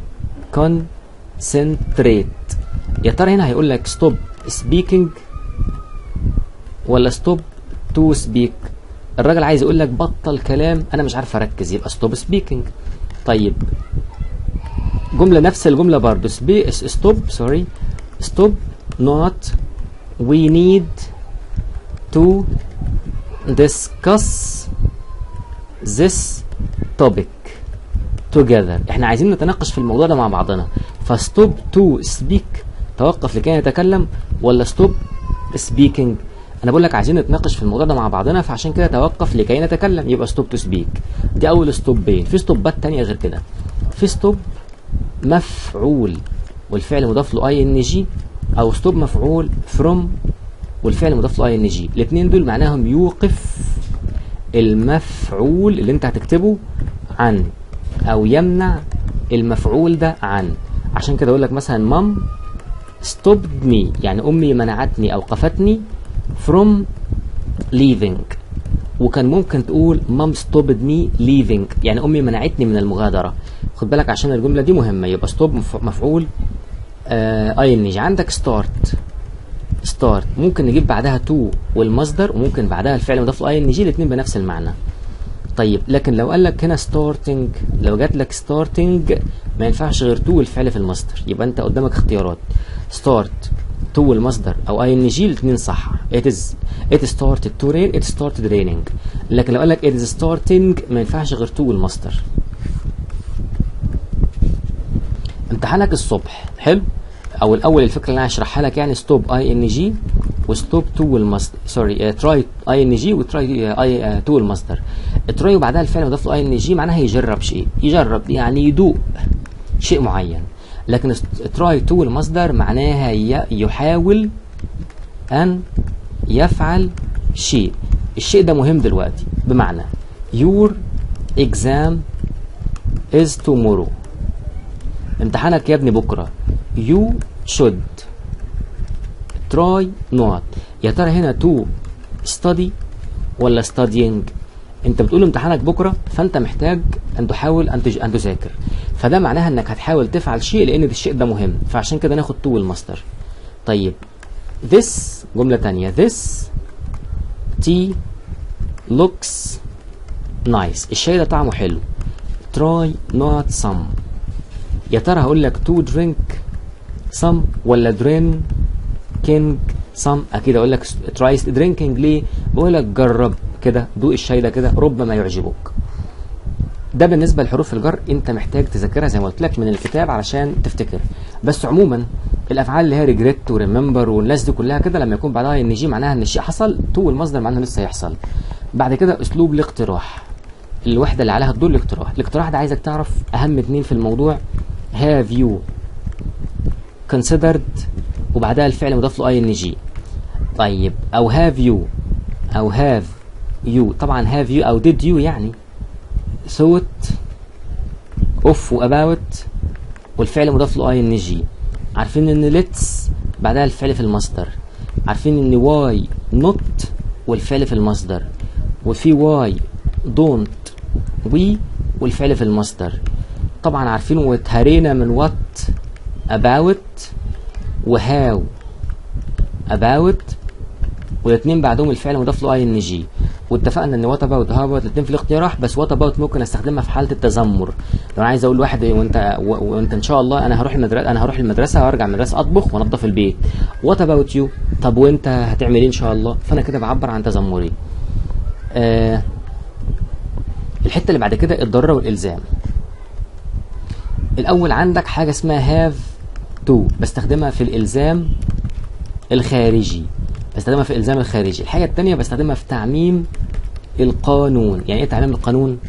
concentrate. يا ترى هنا هيقول لك stop speaking ولا stop to speak؟ الراجل عايز يقول لك بطل كلام انا مش عارف اركز، يبقى stop speaking. طيب جمله نفس الجمله برضه stop sorry stop not we need to discuss this topic together. احنا عايزين نتناقش في الموضوع ده مع بعضنا. فستوب تو سبيك توقف لكي نتكلم، ولا ستوب سبيكينج؟ انا بقول لك عايزين نتناقش في الموضوع ده مع بعضنا، فعشان كده توقف لكي نتكلم، يبقى ستوب تو سبيك. دي اول ستوبين. في ستوبات تانية غير كده. في ستوب مفعول والفعل مضاف له اي ان جي، او ستوب مفعول فروم والفعل مضاف له اي ان جي. الاثنين دول معناهم يوقف المفعول اللي انت هتكتبه عن، او يمنع المفعول ده عن. عشان كده اقول لك مثلا مام stopped me يعني امي منعتني او اوقفتني from leaving، وكان ممكن تقول مام stopped me leaving يعني امي منعتني من المغادره. خد بالك عشان الجمله دي مهمه. يبقى stop مفعول اي ان جي. عندك start start ممكن نجيب بعدها to والمصدر، وممكن بعدها الفعل مضاف له ing، الاثنين بنفس المعنى. طيب لكن لو قال لك هنا starting، لو جات لك starting ما ينفعش غير to والفعل في المصدر، يبقى انت قدامك اختيارات start to والمصدر او ing، الاثنين صح. it is it started to rain it started raining. لكن لو قال لك it is starting ما ينفعش غير to والمصدر. امتحانك الصبح حلو، او الاول الفكره اللي انا هشرحها لك يعني ستوب اي ان جي وستوب تو والمصدر، سوري تراي اي ان جي وتراي اي تو والمصدر. تراي وبعدها الفعل مضاف له اي ان جي معناها يجرب شيء، يجرب يعني يدوق شيء معين. لكن تراي تو المصدر معناها يحاول ان يفعل شيء. الشيء ده مهم دلوقتي، بمعنى your exam is tomorrow، امتحانك يا ابني بكره. you should try not، يا ترى هنا to study ولا studying؟ انت بتقول امتحانك بكره، فانت محتاج ان تحاول ان ان تذاكر، فده معناها انك هتحاول تفعل شيء لان الشيء ده مهم، فعشان كده ناخد to والمصدر. طيب this جمله تانية، this tea looks nice، الشاي ده طعمه حلو. try not some، يا ترى هقول لك to drink some ولا drinking some؟ اكيد اقول لك try drinking. ليه؟ بقول لك جرب كده، دوق الشاي ده كده ربما يعجبك. ده بالنسبه لحروف الجر انت محتاج تذاكرها زي ما قلت لك من الكتاب علشان تفتكر. بس عموما الافعال اللي هي ريجريت وريمبر والناس دي كلها كده لما يكون بعدها ان جي معناها ان الشيء حصل، تو والمصدر معناها لسه هيحصل. بعد كده اسلوب الاقتراح، الوحده اللي عليها الدور الاقتراح. الاقتراح ده عايزك تعرف اهم اتنين في الموضوع، have you considered وبعدها الفعل مضاف له اي ان جي. طيب او have you او have you، طبعا have you او did you يعني thought of و about والفعل مضاف له اي ان جي. عارفين ان let's بعدها الفعل في المصدر، عارفين ان why not والفعل في المصدر، وفي why don't we والفعل في المصدر. طبعا عارفين واتهرينا من what about وهاو about والاثنين بعدهم الفعل مضاف له اي ان جي. واتفقنا ان وات اباوت وهاو اباوت الاثنين في الاقتراح، بس وات اباوت ممكن استخدمها في حاله التذمر. لو انا عايز اقول لواحد وانت وانت ان شاء الله انا هروح المدرسه انا هروح المدرسه وارجع من المدرسه اطبخ وانضف البيت، وات اباوت يو، طب وانت هتعمل ايه ان شاء الله؟ فانا كده بعبر عن تذمري. آه الحته اللي بعد كده الضروره والالزام. الاول عندك حاجه اسمها هاف تو، بستخدمها في الالزام الخارجي، بستخدمها في الالزام الخارجي. الحاجه الثانيه بستخدمها في تعميم القانون. يعني ايه تعميم القانون؟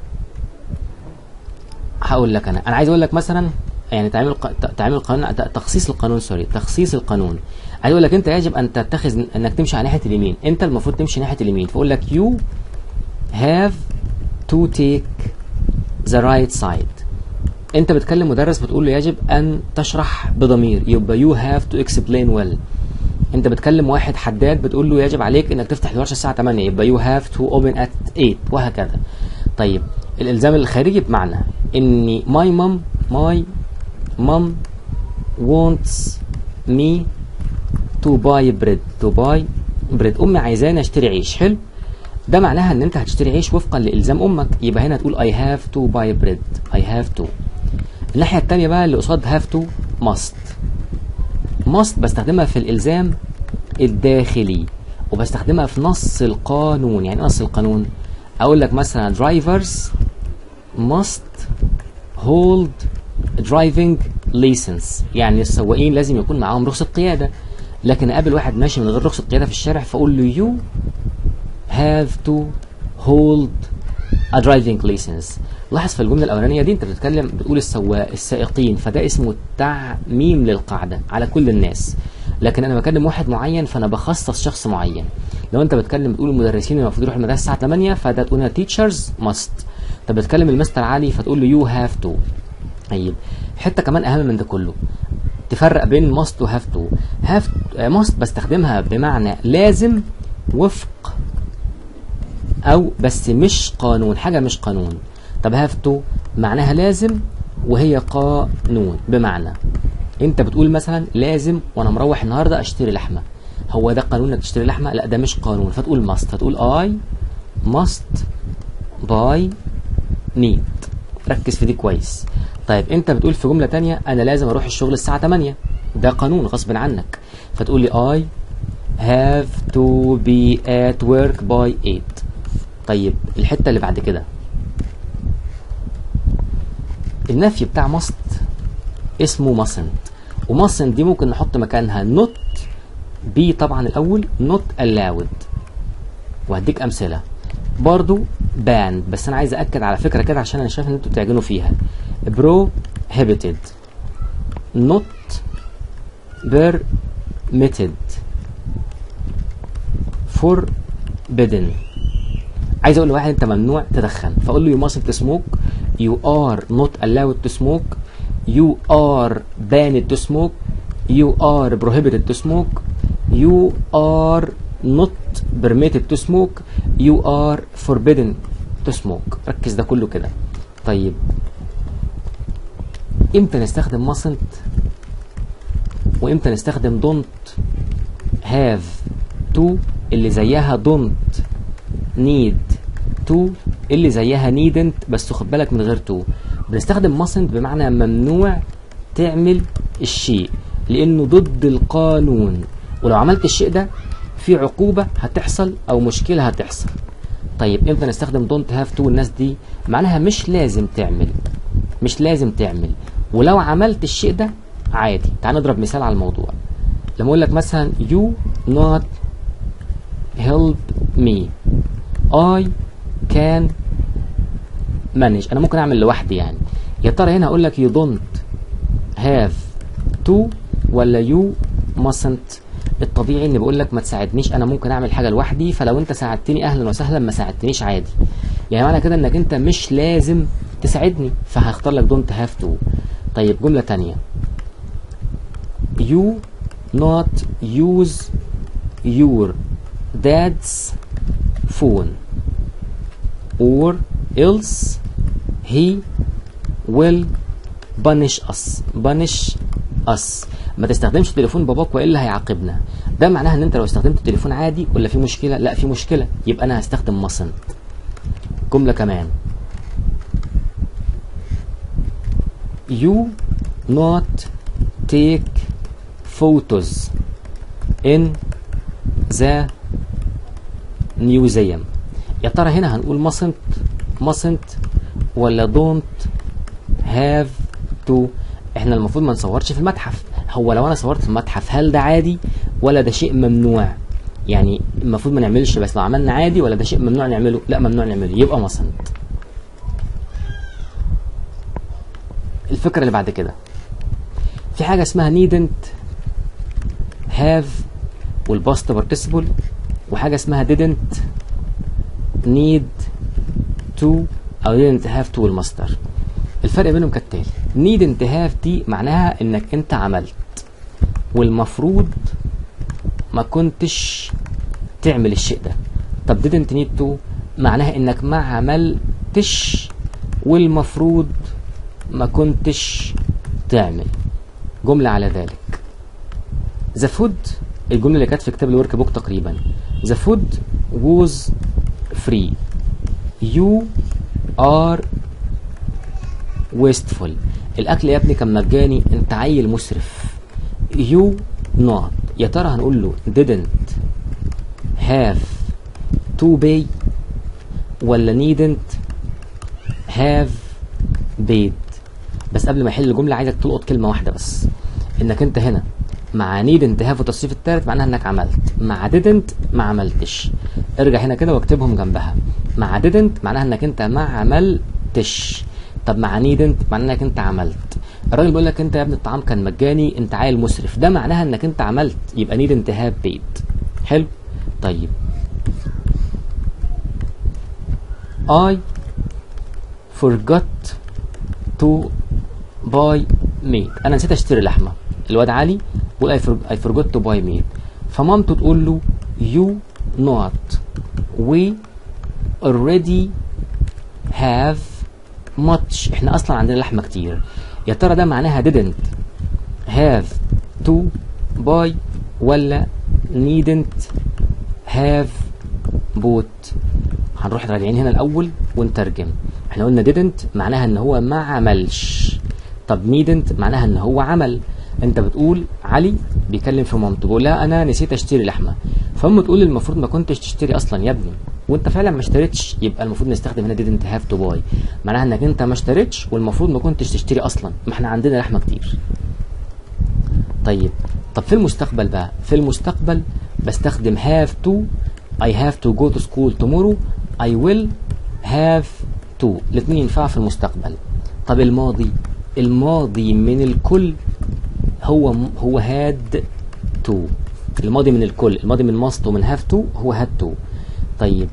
هقول لك انا انا عايز اقول لك مثلا يعني تعميم الق... تعميم القانون، تخصيص القانون سوري تخصيص القانون. عايز اقول لك انت يجب ان تتخذ انك تمشي على ناحيه اليمين، انت المفروض تمشي ناحيه اليمين، فاقول لك you have to take the right side. انت بتكلم مدرس بتقول له يجب ان تشرح بضمير، يبقى you have to explain well. انت بتكلم واحد حداد بتقول له يجب عليك انك تفتح الورشه الساعه تمانية، يبقى you have to open at eight وهكذا. طيب الالزام الخارجي بمعنى ان my mom my mom wants me to buy bread to buy bread امي عايزاني اشتري عيش. حلو، ده معناها ان انت هتشتري عيش وفقا لالزام امك، يبقى هنا تقول I have to buy bread I have to. الناحيه الثانيه بقى اللي قصاد have to must must بستخدمها في الالزام الداخلي وبستخدمها في نص القانون. يعني نص القانون اقول لك مثلا drivers must hold driving license، يعني السواقين لازم يكون معاهم رخصة قيادة. لكن اقابل واحد ماشي من غير رخصة قيادة في الشارع فاقول له you have to hold a driving license. لاحظ في الجملة الأولانية دي أنت بتتكلم بتقول السواق السائقين، فده اسمه تعميم للقاعدة على كل الناس. لكن أنا بكلم واحد معين فأنا بخصص شخص معين. لو أنت بتكلم بتقول المدرسين المفروض يروحوا المدرسة الساعة تمانية فده تقول teachers must. طب بتكلم المستر علي فتقول له you have to. طيب حتة كمان أهم من ده كله، تفرق بين must و have to. have must بستخدمها بمعنى لازم وفق أو بس مش قانون، حاجة مش قانون. طب have to معناها لازم وهي قانون، بمعنى انت بتقول مثلا لازم وانا مروح النهارده اشتري لحمه، هو ده قانون انك تشتري لحمه؟ لا ده مش قانون، فتقول ماست، هتقول اي ماست باي ميت. ركز في دي كويس. طيب انت بتقول في جمله تانية انا لازم اروح الشغل الساعه تمانية، ده قانون غصب عنك، فتقول لي I have to be at work by eight. طيب الحته اللي بعد كده النفي بتاع must اسمه mustn't، وmustn't دي ممكن نحط مكانها not be طبعا الاول not allowed، وهديك امثله برضو banned، بس انا عايز اكد على فكره كده عشان انا شايف ان انتوا بتعجنوا فيها. prohibited not permitted forbidden. عايز اقول لواحد انت ممنوع تدخن، فاقول له you mustn't smoke، you are not allowed to smoke، you are banned to smoke، you are prohibited to smoke، you are not permitted to smoke، you are forbidden to smoke. ركز ده كله كده. طيب امتى نستخدم mustn't وامتى نستخدم don't have to اللي زيها don't need to اللي زيها needn't، بس خد بالك من غير to. بنستخدم mustn't بمعنى ممنوع تعمل الشيء لانه ضد القانون، ولو عملت الشيء ده في عقوبة هتحصل او مشكلة هتحصل. طيب امتى نستخدم don't have to؟ الناس دي معناها مش لازم تعمل، مش لازم تعمل، ولو عملت الشيء ده عادي. تعال نضرب مثال على الموضوع. لما اقول لك مثلا you not help me I can manage، انا ممكن اعمل لوحدي يعني. يا ترى هنا اقول لك you don't have to ولا you mustn't؟ الطبيعي اني بقول لك ما تساعدنيش، انا ممكن اعمل حاجه لوحدي، فلو انت ساعدتني اهلا وسهلا، ما ساعدتنيش عادي. يعني معنى كده انك انت مش لازم تساعدني، فهختار لك don't have to. طيب جمله تانية you not use your dad's phone or else he will punish us punish us. ما تستخدمش تليفون باباك والا هيعاقبنا. ده معناها ان انت لو استخدمت التليفون عادي ولا في مشكله؟ لا في مشكله، يبقى انا هستخدم mustn't. جمله كمان you not take photos in the museum. يا ترى هنا هنقول mustn't mustn't ولا don't have to؟ احنا المفروض ما نصورش في المتحف. هو لو انا صورت في المتحف هل ده عادي ولا ده شيء ممنوع؟ يعني المفروض ما نعملش، بس لو عملنا عادي، ولا ده شيء ممنوع نعمله؟ لا ممنوع نعمله، يبقى mustn't. الفكرة اللي بعد كده في حاجة اسمها needn't have والباست participle، وحاجة اسمها didn't need to او didn't have to والمصدر. الفرق بينهم كالتالي: needn't have دي معناها انك انت عملت والمفروض ما كنتش تعمل الشيء ده. طب didn't need to معناها انك ما عملتش والمفروض ما كنتش تعمل. جملة على ذلك the food، الجملة اللي كانت في كتاب الورك بوك تقريبا، the food was free you are wasteful. الاكل يا ابني كان مجاني، انت عيل مسرف. you not، يا ترى هنقول له didn't have to pay ولا needn't have paid؟ بس قبل ما احل الجمله عايزك تلقط كلمه واحده بس، انك انت هنا مع needn't have والتصريف الثالث معناها انك عملت، مع didn't ما عملتش. ارجع هنا كده واكتبهم جنبها. مع didn't معناها انك انت ما عملتش، طب مع needn't معناها انك انت عملت. الراجل بيقول لك انت يا ابني الطعام كان مجاني، انت عيل مسرف، ده معناها انك انت عملت، يبقى needn't have paid. حلو. طيب I forgot to buy meat، انا نسيت اشتري لحمه. الواد علي بيقول I forgot to buy meat، فمامته تقول له you not we already have much، احنا اصلا عندنا لحمه كتير. يا ترى ده معناها didn't have to buy ولا needn't have bought. هنروح راجعين هنا الاول ونترجم. احنا قلنا didn't معناها ان هو ما عملش، طب needn't معناها ان هو عمل. انت بتقول علي بيكلم في مامته بيقول لها انا نسيت اشتري لحمه، فام تقول المفروض ما كنتش تشتري اصلا يا ابني، وانت فعلا ما اشتريتش، يبقى المفروض نستخدم هنا didn't have to buy، معناها انك انت ما اشتريتش والمفروض ما كنتش تشتري اصلا، ما احنا عندنا لحمه كتير. طيب طب في المستقبل بقى، في المستقبل بستخدم have to. I have to go to school tomorrow. I will have to. الاثنين ينفعوا في المستقبل. طب الماضي، الماضي من الكل هو هو had to. الماضي من الكل، الماضي من must ومن have to هو had to. طيب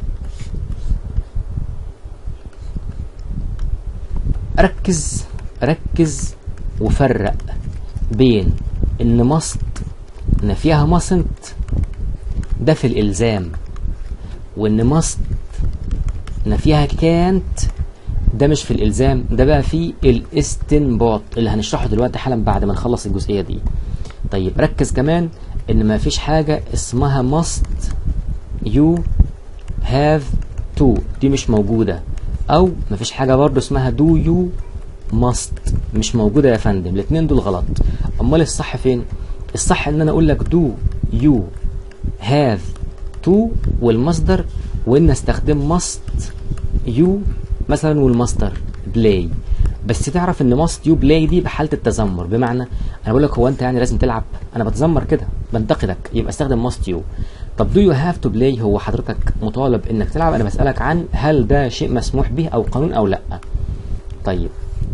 ركز ركز وفرق بين ان must ان فيها mustn't ده في الالزام، وان must ان فيها can't ده مش في الالزام، ده بقى في الاستنباط اللي هنشرحه دلوقتي حالا بعد ما نخلص الجزئيه دي. طيب ركز كمان ان ما فيش حاجه اسمها must you have to، دي مش موجوده، او ما فيش حاجه برضه اسمها do you must، مش موجوده يا فندم، الاثنين دول غلط. امال الصح فين؟ الصح ان انا اقول لك do you have to والمصدر، وان استخدم must you مثلا والمصدر play، بس تعرف ان must you play دي بحاله التذمر، بمعنى انا بقول لك هو انت يعني لازم تلعب، انا بتذمر كده بنتقدك، يبقى استخدم must you. طب do you have to play هو حضرتك مطالب انك تلعب، انا بسالك عن هل ده شيء مسموح به او قانون او لا. طيب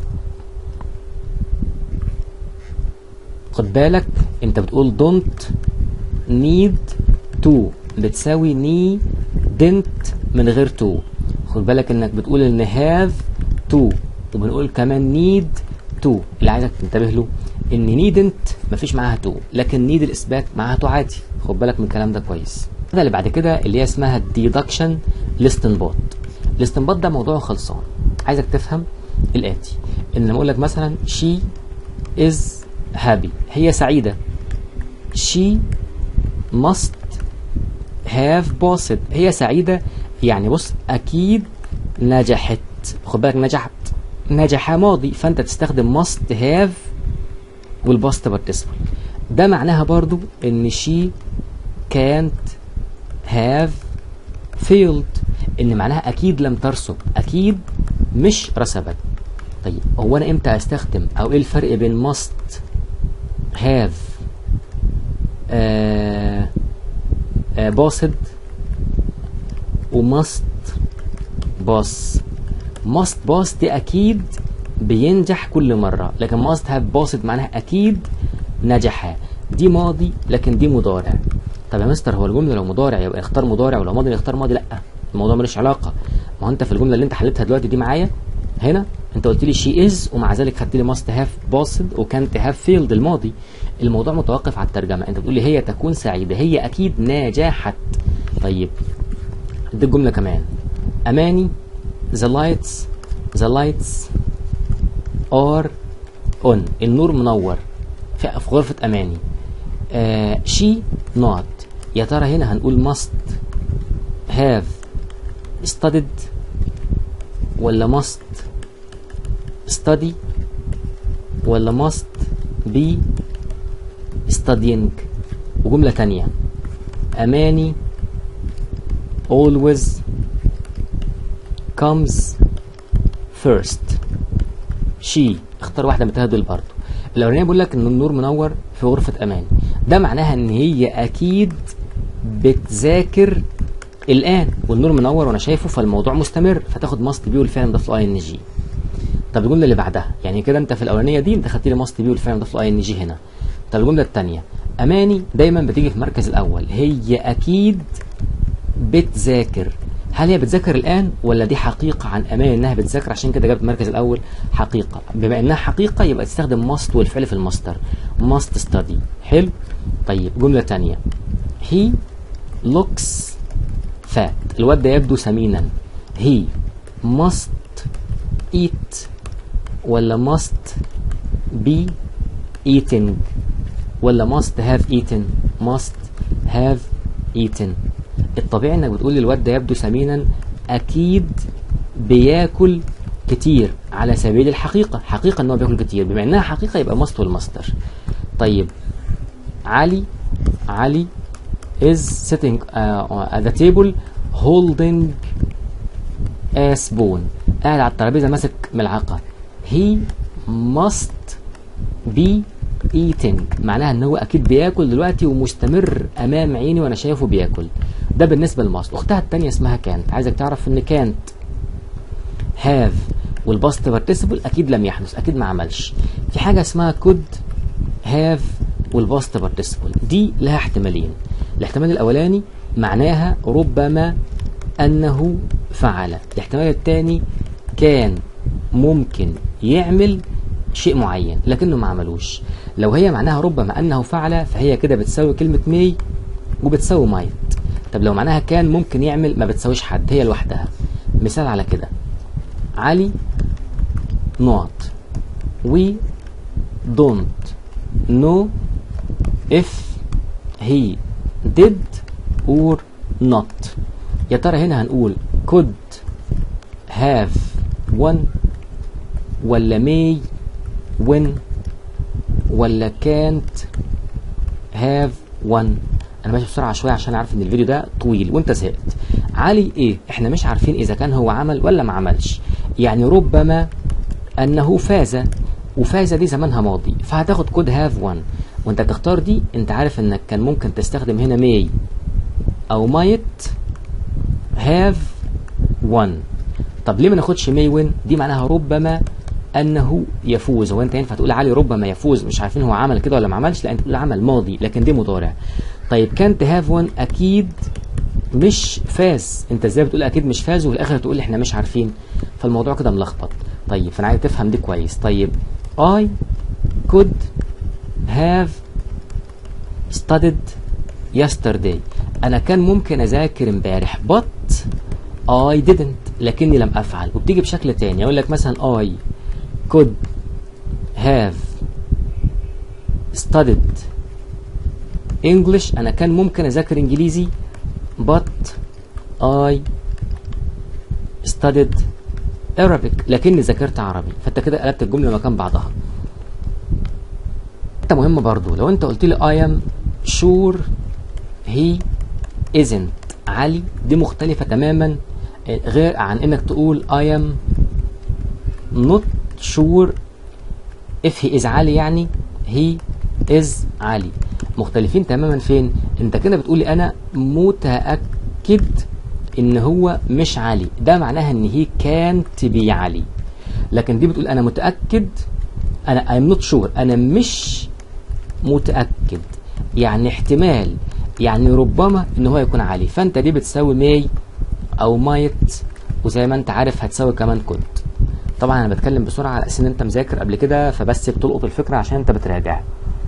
خد بالك انت بتقول don't need to بتساوي needn't من غير to. خد بالك انك بتقول ان have to وبنقول كمان need to، اللي عايزك تنتبه له ان needn't مفيش معاها to، لكن need الاثبات معاها to عادي. خد بالك من الكلام ده كويس. هذا اللي بعد كده اللي هي اسمها deduction، الاستنباط. الاستنباط ده موضوع خلصان، عايزك تفهم الاتي، ان لما اقول لك مثلا she is happy هي سعيده، she must have passed هي سعيده، يعني بص اكيد نجحت. خد بالك نجحت نجح ماضي، فانت تستخدم must have والباست participle. ده معناها برضو ان she can't have failed، ان معناها اكيد لم ترسب، اكيد مش رسبت. طيب هو انا امتى استخدم او ايه الفرق بين must have آه آه passed و must pass؟ must pass دي اكيد بينجح كل مرة، لكن must have passed معناها اكيد نجح، دي ماضي لكن دي مضارع. طب يا مستر هو الجملة لو مضارع يبقى يختار مضارع ولو ماضي يختار ماضي؟ لا، الموضوع ملوش علاقة. ما هو انت في الجملة اللي انت حلتها دلوقتي دي معايا هنا انت قلت لي she is ومع ذلك خدت لي must have passed وكانت have failed الماضي. الموضوع متوقف على الترجمة، انت بتقول لي هي تكون سعيدة، هي اكيد نجحت. طيب دي الجملة كمان، اماني the lights the lights are on النور منور في غرفة اماني. آه she not، يا ترى هنا هنقول must have studied ولا must study ولا must be studying؟ وجملة تانية أماني always comes first. she اختار واحدة من التلاتة دول برضه. الأولانية بيقول لك إن النور منور في غرفة أماني، ده معناها إن هي أكيد بتذاكر الآن والنور منور وأنا شايفه، فالموضوع مستمر، فتاخد must be والفعل مضاف له اي ان جي. طب الجملة اللي بعدها، يعني كده أنت في الأولانية دي أنت خدت لي must be والفعل مضاف له اي ان جي هنا. طب الجملة الثانية أماني دايما بتيجي في المركز الأول، هي أكيد بتذاكر. هل هي بتذاكر الآن ولا دي حقيقة عن أماني إنها بتذاكر عشان كده جابت المركز الأول؟ حقيقة. بما إنها حقيقة يبقى تستخدم must والفعل في المصدر must study. حلو. طيب جملة تانية he looks fat الواد ده يبدو سمينا، he must eat ولا must be eating ولا must have eaten؟ must have eaten. الطبيعي انك بتقول الواد ده يبدو سمينا، اكيد بياكل كتير على سبيل الحقيقة، حقيقة ان هو بياكل كتير، بما انها حقيقة يبقى must والمصدر. طيب علي علي is sitting uh, at the table holding a spoon. قاعد على الترابيزة ماسك ملعقة. he must be eating، معناها ان هو اكيد بياكل دلوقتي ومستمر امام عيني وانا شايفه بياكل. ده بالنسبة لماست. اختها التانية اسمها كانت. عايزك تعرف ان كانت have والباست بارتيسيبل اكيد لم يحدث، اكيد ما عملش. في حاجة اسمها could have والباست بارتيسيبل، دي لها احتمالين. الاحتمال الاولاني معناها ربما انه فعل، الاحتمال الثاني كان ممكن يعمل شيء معين لكنه ما عملوش. لو هي معناها ربما انه فعل فهي كده بتساوي كلمة مي وبتساوي مايت. طب لو معناها كان ممكن يعمل ما بتساويش حد، هي لوحدها. مثال على كده، علي not we don't know if he did or not. يا ترى هنا هنقول could have won ولا may win ولا can't have won؟ انا ماشي بسرعه شويه عشان عارف ان الفيديو ده طويل وانت زهقت. علي ايه؟ احنا مش عارفين اذا كان هو عمل ولا ما عملش، يعني ربما انه فاز، وفاز دي زمانها ماضي فهتاخد could have won. وانت تختار دي انت عارف انك كان ممكن تستخدم هنا may او might have won. طب ليه ما ناخدش may win؟ دي معناها ربما انه يفوز. هو انت ينفع تقول علي ربما يفوز مش عارفين هو عمل كده ولا ما عملش؟ لا، انت تقول عمل ماضي لكن دي مضارع. طيب كانت have won اكيد مش فاز، انت ازاي بتقول اكيد مش فاز وفي الاخر تقول احنا مش عارفين؟ فالموضوع كده ملخبط. طيب فانا عايز تفهم دي كويس. طيب I could have studied yesterday. انا كان ممكن اذاكر امبارح but I didn't، لكني لم افعل. وبتيجي بشكل تاني اقول لك مثلا I could have studied English. انا كان ممكن اذاكر انجليزي but I studied Arabic، لكني ذاكرت عربي. فانت كده قلبت الجمله مكان بعضها. انت مهم برضو لو انت قلت لي I am sure he isn't علي، دي مختلفه تماما غير عن انك تقول I am not sure if he is علي، يعني he is علي. مختلفين تماما فين؟ انت كده بتقولي انا متأكد ان هو مش علي، ده معناها ان هي كانت بي علي. لكن دي بتقول انا متأكد، انا I'm not sure، انا مش متأكد، يعني احتمال، يعني ربما ان هو يكون علي. فانت دي بتساوي may او might، وزي ما انت عارف هتساوي كمان could. طبعا انا بتكلم بسرعه على اساس ان انت مذاكر قبل كده فبس بتلقط الفكره عشان انت بتراجع.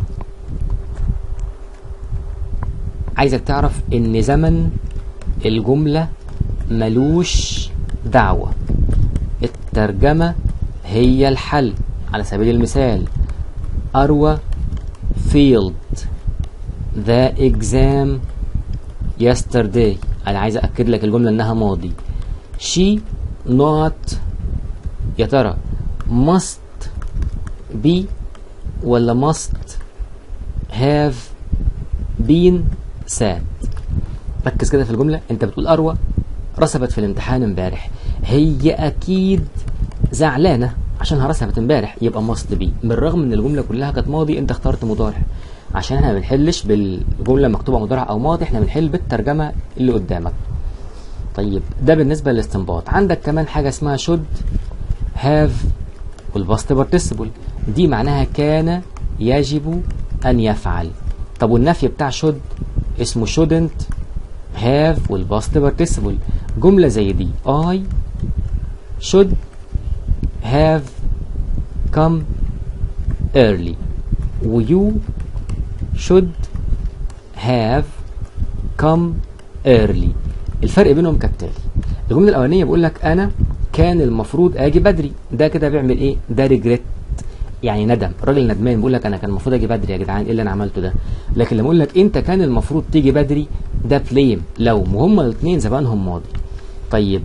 عايزك تعرف ان زمن الجمله ملوش دعوه، الترجمه هي الحل. على سبيل المثال أروى failed the exam yesterday، انا عايز اكد لك الجمله انها ماضي. she not يا ترى must be ولا must have been sad؟ ركز كده في الجمله. انت بتقول أروى رسبت في الامتحان امبارح، هي اكيد زعلانه عشانها رسبت امبارح، يبقى must be. بالرغم ان الجمله كلها كانت ماضي انت اخترت مضارع، عشان احنا ما بنحلش بالجمله مكتوبه مضارع او ماضي، احنا بنحل بالترجمه اللي قدامك. طيب ده بالنسبه للاستنباط. عندك كمان حاجه اسمها should have والباست بارتيسيبل، دي معناها كان يجب ان يفعل. طب والنفي بتاع should اسمه shouldn't have والباست بارتيسيبل. جمله زي دي I should have come early و you should have come early. الفرق بينهم كالتالي. الجمله الاولانيه بقول لك انا كان المفروض اجي بدري، ده كده بيعمل ايه؟ ده ريجريت، يعني ندم، الراجل ندمان بيقول لك انا كان المفروض اجي بدري يا جدعان، ايه اللي انا عملته ده؟ لكن لما اقول لك انت كان المفروض تيجي بدري ده بليم، لو هما الاثنين زمانهم ماضي. طيب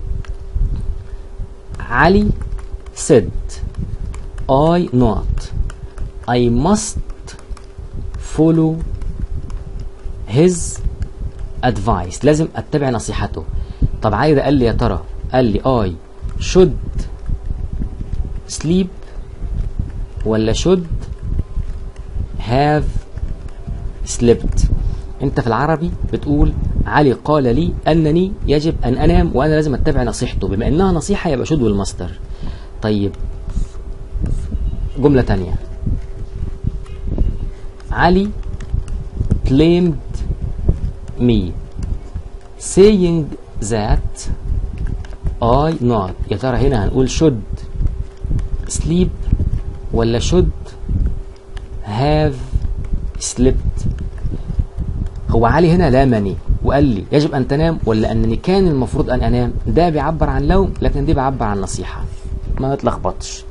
علي said I not I must follow his advice، لازم اتبع نصيحته. طب علي ده قال لي يا ترى قال لي I should sleep ولا should have slept؟ انت في العربي بتقول علي قال لي انني يجب ان انام وانا لازم اتبع نصيحته، بما انها نصيحه يبقى should والمصدر. طيب جمله تانية، علي claimed me saying that I not، يا ترى هنا هنقول should sleep ولا should have slept؟ هو علي هنا لامني وقال لي يجب ان تنام ولا انني كان المفروض ان انام؟ ده بيعبر عن لوم، لكن دي بيعبر عن نصيحه، ما تتلخبطش.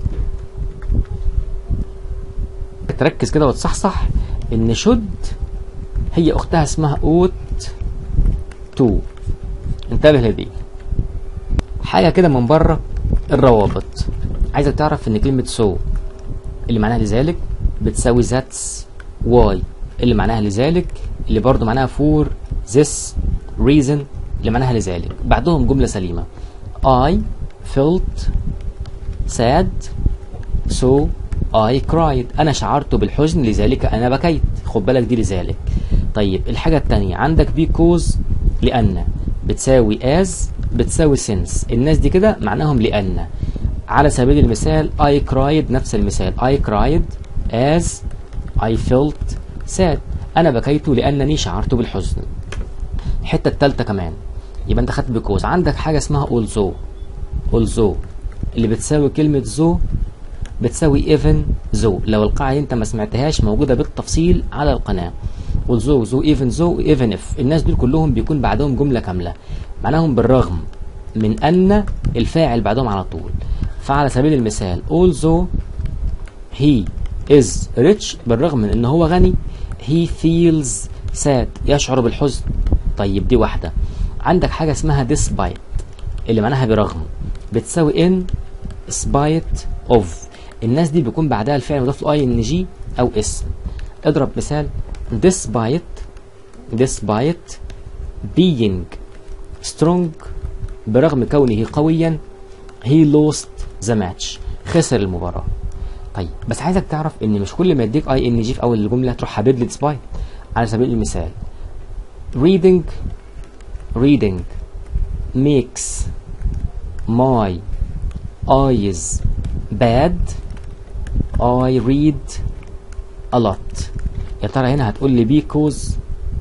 تركز كده وتصحصح ان should هي اختها اسمها ought to، انتبه لدي. حاجه كده من بره الروابط، عايزك تعرف ان كلمه so اللي معناها لذلك بتساوي that's why اللي معناها لذلك، اللي برضو معناها for this reason اللي معناها لذلك، بعدهم جمله سليمه. I felt sad so I cried، انا شعرت بالحزن لذلك انا بكيت، خد بالك دي لذلك. طيب الحاجه الثانيه عندك because لان بتساوي as بتساوي since، الناس دي كده معناهم لان. على سبيل المثال I cried، نفس المثال I cried as I felt sad، انا بكيت لانني شعرت بالحزن. الحته الثالثه كمان يبقى انت خدت because، عندك حاجه اسمها also also اللي بتساوي كلمه though بتساوي even though، لو القاعده انت ما سمعتهاش موجوده بالتفصيل على القناه. although though even though even if، الناس دول كلهم بيكون بعدهم جمله كامله، معناهم بالرغم من ان الفاعل بعدهم على طول. فعلى سبيل المثال although he is rich، بالرغم من ان هو غني he feels sad، يشعر بالحزن. طيب دي واحده. عندك حاجه اسمها despite اللي معناها برغم، بتساوي in spite of، الناس دي بيكون بعدها الفعل مضاف له ing او اسم. اضرب مثال despite despite being strong، برغم كونه قويا he lost the match، خسر المباراة. طيب بس عايزك تعرف ان مش كل ما يديك اي ان جي في اول الجملة تروح حابب لي despite. على سبيل المثال reading reading makes my eyes bad I read a lot، يا ترى هنا هتقول لي because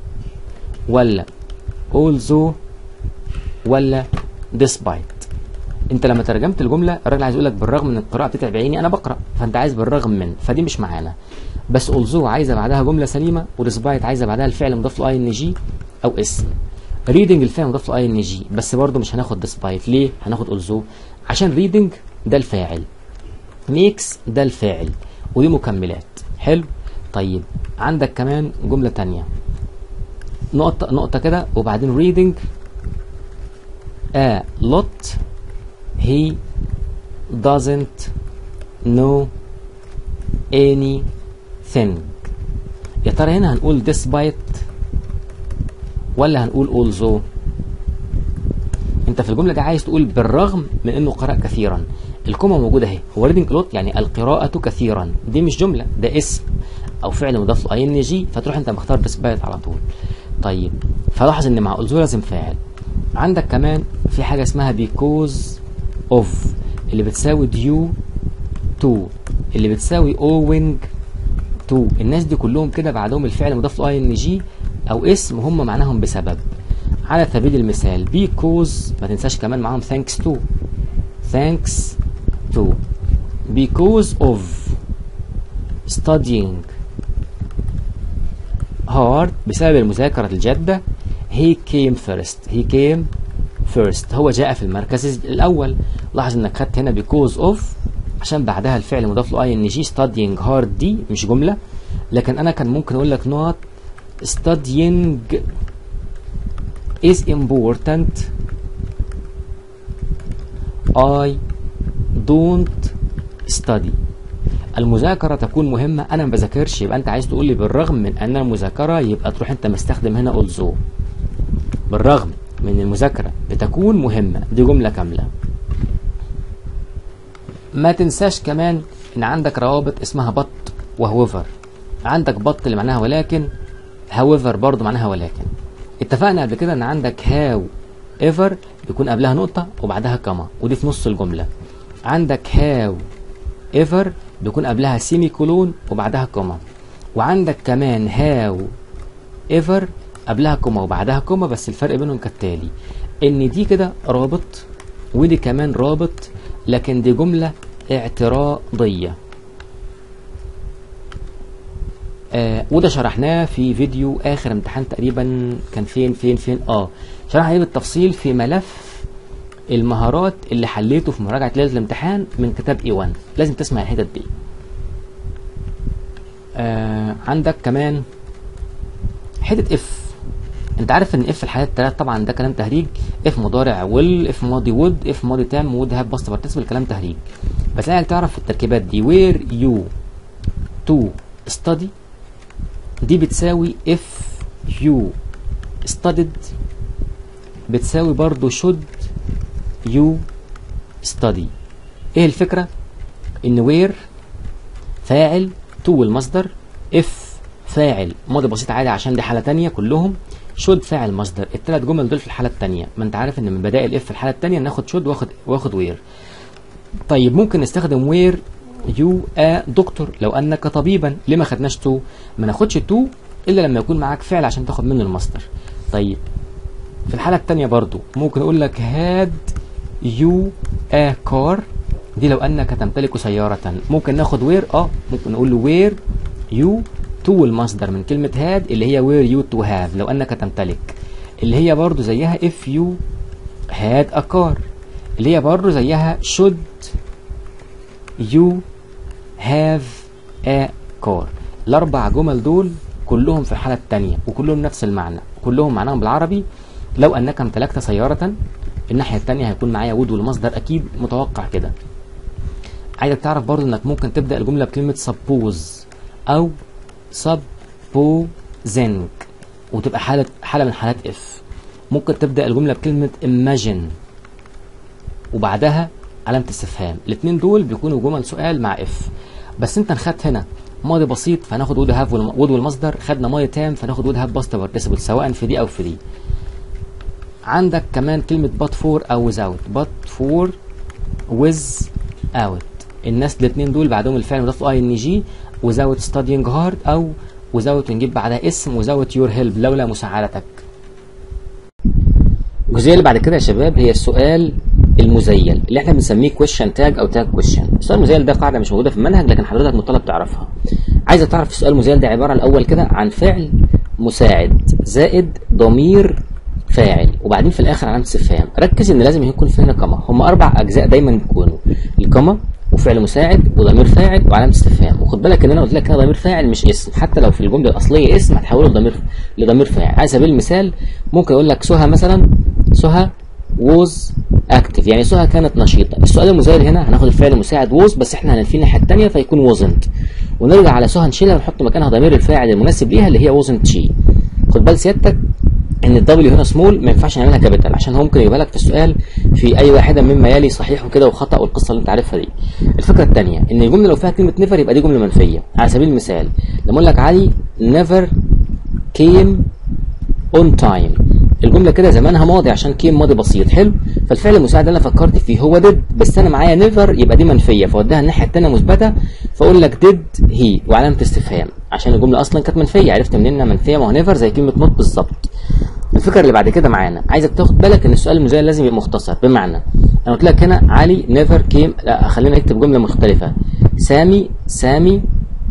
ولا also ولا despite؟ انت لما ترجمت الجمله الراجل عايز يقول لك بالرغم من القراءه بتتعب عيني انا بقرا، فانت عايز بالرغم من، فدي مش معانا. بس also عايزه بعدها جمله سليمه، وديسبايت عايزه بعدها الفعل مضاف له اي ان جي او اسم. ريدنج الفعل مضاف له اي ان جي، بس برضه مش هناخد ديسبايت. ليه؟ هناخد also عشان ريدنج ده الفاعل، ميكس ده الفاعل، ودي مكملات. حلو. طيب عندك كمان جمله ثانيه، نقطه نقطه كده وبعدين reading a lot he doesn't know anything، يا ترى هنا هنقول despite ولا هنقول also؟ انت في الجمله دي عايز تقول بالرغم من انه قرأ كثيرا، الكومه موجوده اهي، هو reading a lot يعني القراءه كثيرا، دي مش جمله، ده اسم او فعل مضاف له اي ان جي، فتروح انت مختار despite على طول. طيب فلاحظ ان مع also لازم فاعل. عندك كمان في حاجه اسمها because of اللي بتساوي due to اللي بتساوي owing to، الناس دي كلهم كده بعدهم الفعل مضاف له اي ان جي او اسم، هم معناهم بسبب. على سبيل المثال because، ما تنساش كمان معاهم thanks to thanks to because of studying hard، بسبب المذاكرة الجادة he came first he came first، هو جاء في المركز الأول. لاحظ انك خدت هنا because of عشان بعدها الفعل مضاف له اي ان جي. studying hard دي مش جمله، لكن انا كان ممكن اقول لك not studying is important I don't study. المذاكره تكون مهمه، انا ما بذاكرش، يبقى انت عايز تقول لي بالرغم من ان المذاكره، يبقى تروح انت مستخدم هنا also. بالرغم من المذاكره بتكون مهمه، دي جمله كامله. ما تنساش كمان ان عندك روابط اسمها but وhowever. عندك but اللي معناها ولكن، however برضو معناها ولكن. اتفقنا قبل كده ان عندك however بيكون قبلها نقطة وبعدها كما، ودي في نص الجملة. عندك however بيكون قبلها سيمي كولون وبعدها كما، وعندك كمان however قبلها كما وبعدها كما، بس الفرق بينهم كالتالي: ان دي كده رابط ودي كمان رابط، لكن دي جملة اعتراضية. آه وده شرحناه في فيديو اخر امتحان تقريبا، كان فين فين فين اه شرحنا بالتفصيل في ملف المهارات اللي حليته في مراجعة ليلة الامتحان من كتاب اي واحد. لازم تسمع الحتت دي. آه عندك كمان حتة اف. انت عارف ان اف الحالات الثلاث طبعا ده كلام تهريج. اف مضارع ويل، اف ماضي وود، اف ماضي تام وود هاب باست بارتيسيبل، كلام تهريج. بس عايزك تعرف التركيبات دي. وير يو تو ستادي دي بتساوي اف يو ستاديد، بتساوي برضو should you study. ايه الفكرة؟ ان وير فاعل، تو المصدر، اف فاعل ماضي بسيط عادي عشان دي حالة تانية كلهم، should فاعل مصدر. الثلاث جمل دول في الحالة التانية. ما انت عارف ان من بدائل اف في الحالة التانية ناخد should واخد واخد وير. طيب ممكن نستخدم وير يو ا دكتور لو انك طبيبا. ليه ما خدناش تو؟ ما ناخدش تو الا لما يكون معاك فعل عشان تاخد منه المصدر. طيب في الحالة التانية برضو ممكن اقول لك هاد يو ا كار، دي لو انك تمتلك سيارة. ممكن ناخد وير، اه ممكن نقول له وير يو تو المصدر من كلمة هاد اللي هي وير يو تو هاف لو انك تمتلك، اللي هي برضو زيها if you had a car، اللي هي برضو زيها should you have a car. الاربع جمل دول كلهم في الحالة التانية وكلهم نفس المعنى، كلهم معناهم بالعربي لو انك امتلكت سيارة. الناحية التانية هيكون معايا would والمصدر اكيد متوقع كده. عايزك تعرف برضو انك ممكن تبدأ الجملة بكلمة suppose او supposing وتبقى حالة حالة من حالات اف. ممكن تبدأ الجملة بكلمة imagine وبعدها علامة استفهام. الاثنين دول بيكونوا جمل سؤال مع اف. بس انت خدت هنا ماضي بسيط فناخد would have would والمصدر، خدنا ماضي تام فناخد would have past participle سواء في دي او في دي. عندك كمان كلمة but for او without. but for without الناس الاثنين دول بعدهم الفعل مضاف له اي ان جي. without studying hard او without نجيب بعدها اسم without your help لولا مساعدتك. الجزئيه اللي بعد كده يا شباب هي السؤال المزيل اللي احنا بنسميه question tag او tag question. السؤال المزيل ده قاعده مش موجوده في المنهج لكن حضرتك مطالب تعرفها. عايزك تعرف السؤال المزيل ده عباره الاول كده عن فعل مساعد زائد ضمير فاعل وبعدين في الاخر علامه استفهام. ركز ان لازم يكون في هنا كما. هم اربع اجزاء دايما بيكونوا الكما وفعل مساعد وضمير فاعل وعلامه استفهام. وخد بالك ان انا قلت لك هنا ضمير فاعل مش اسم، حتى لو في الجمله الاصليه اسم هتحوله لضمير لضمير فاعل. على سبيل المثال ممكن اقول لك سهى مثلا، سهى was active يعني سهى كانت نشيطه. السؤال المزيل هنا هناخد الفعل المساعد was بس احنا هننفيه الناحيه الثانيه فيكون wasn't، ونرجع على سهى نشيلها ونحط مكانها ضمير الفاعل المناسب ليها اللي هي wasn't she. خد بال سيادتك ان الدبليو هنا سمول ما ينفعش نعملها كابيتال عشان هو ممكن يجيبها لك في السؤال في اي واحده مما يلي صحيح وكده وخطا والقصه اللي انت عارفها دي. الفكره الثانيه ان الجمله لو فيها كلمه نيفر يبقى دي جمله منفيه. على سبيل المثال لما اقول لك علي نيفر كيم اون تايم، الجمله كده زمانها ماضي عشان كيم ماضي بسيط. حلو، فالفعل المساعد اللي انا فكرت فيه هو ديد بس انا معايا نيفر يبقى دي منفيه فوديها الناحيه الثانيه مثبته فاقول لك ديد هي وعلامه استفهام عشان الجمله اصلا كانت منفيه. عرفت منين انها منفيه؟ ما هو نيفر زي كلمه نوت بالظبط. الفكره اللي بعد كده معانا عايزك تاخد بالك ان السؤال المزيل لازم يبقى مختصر. بمعنى انا قلت لك هنا علي نيفر كيم، لا خلينا نكتب جمله مختلفه. سامي سامي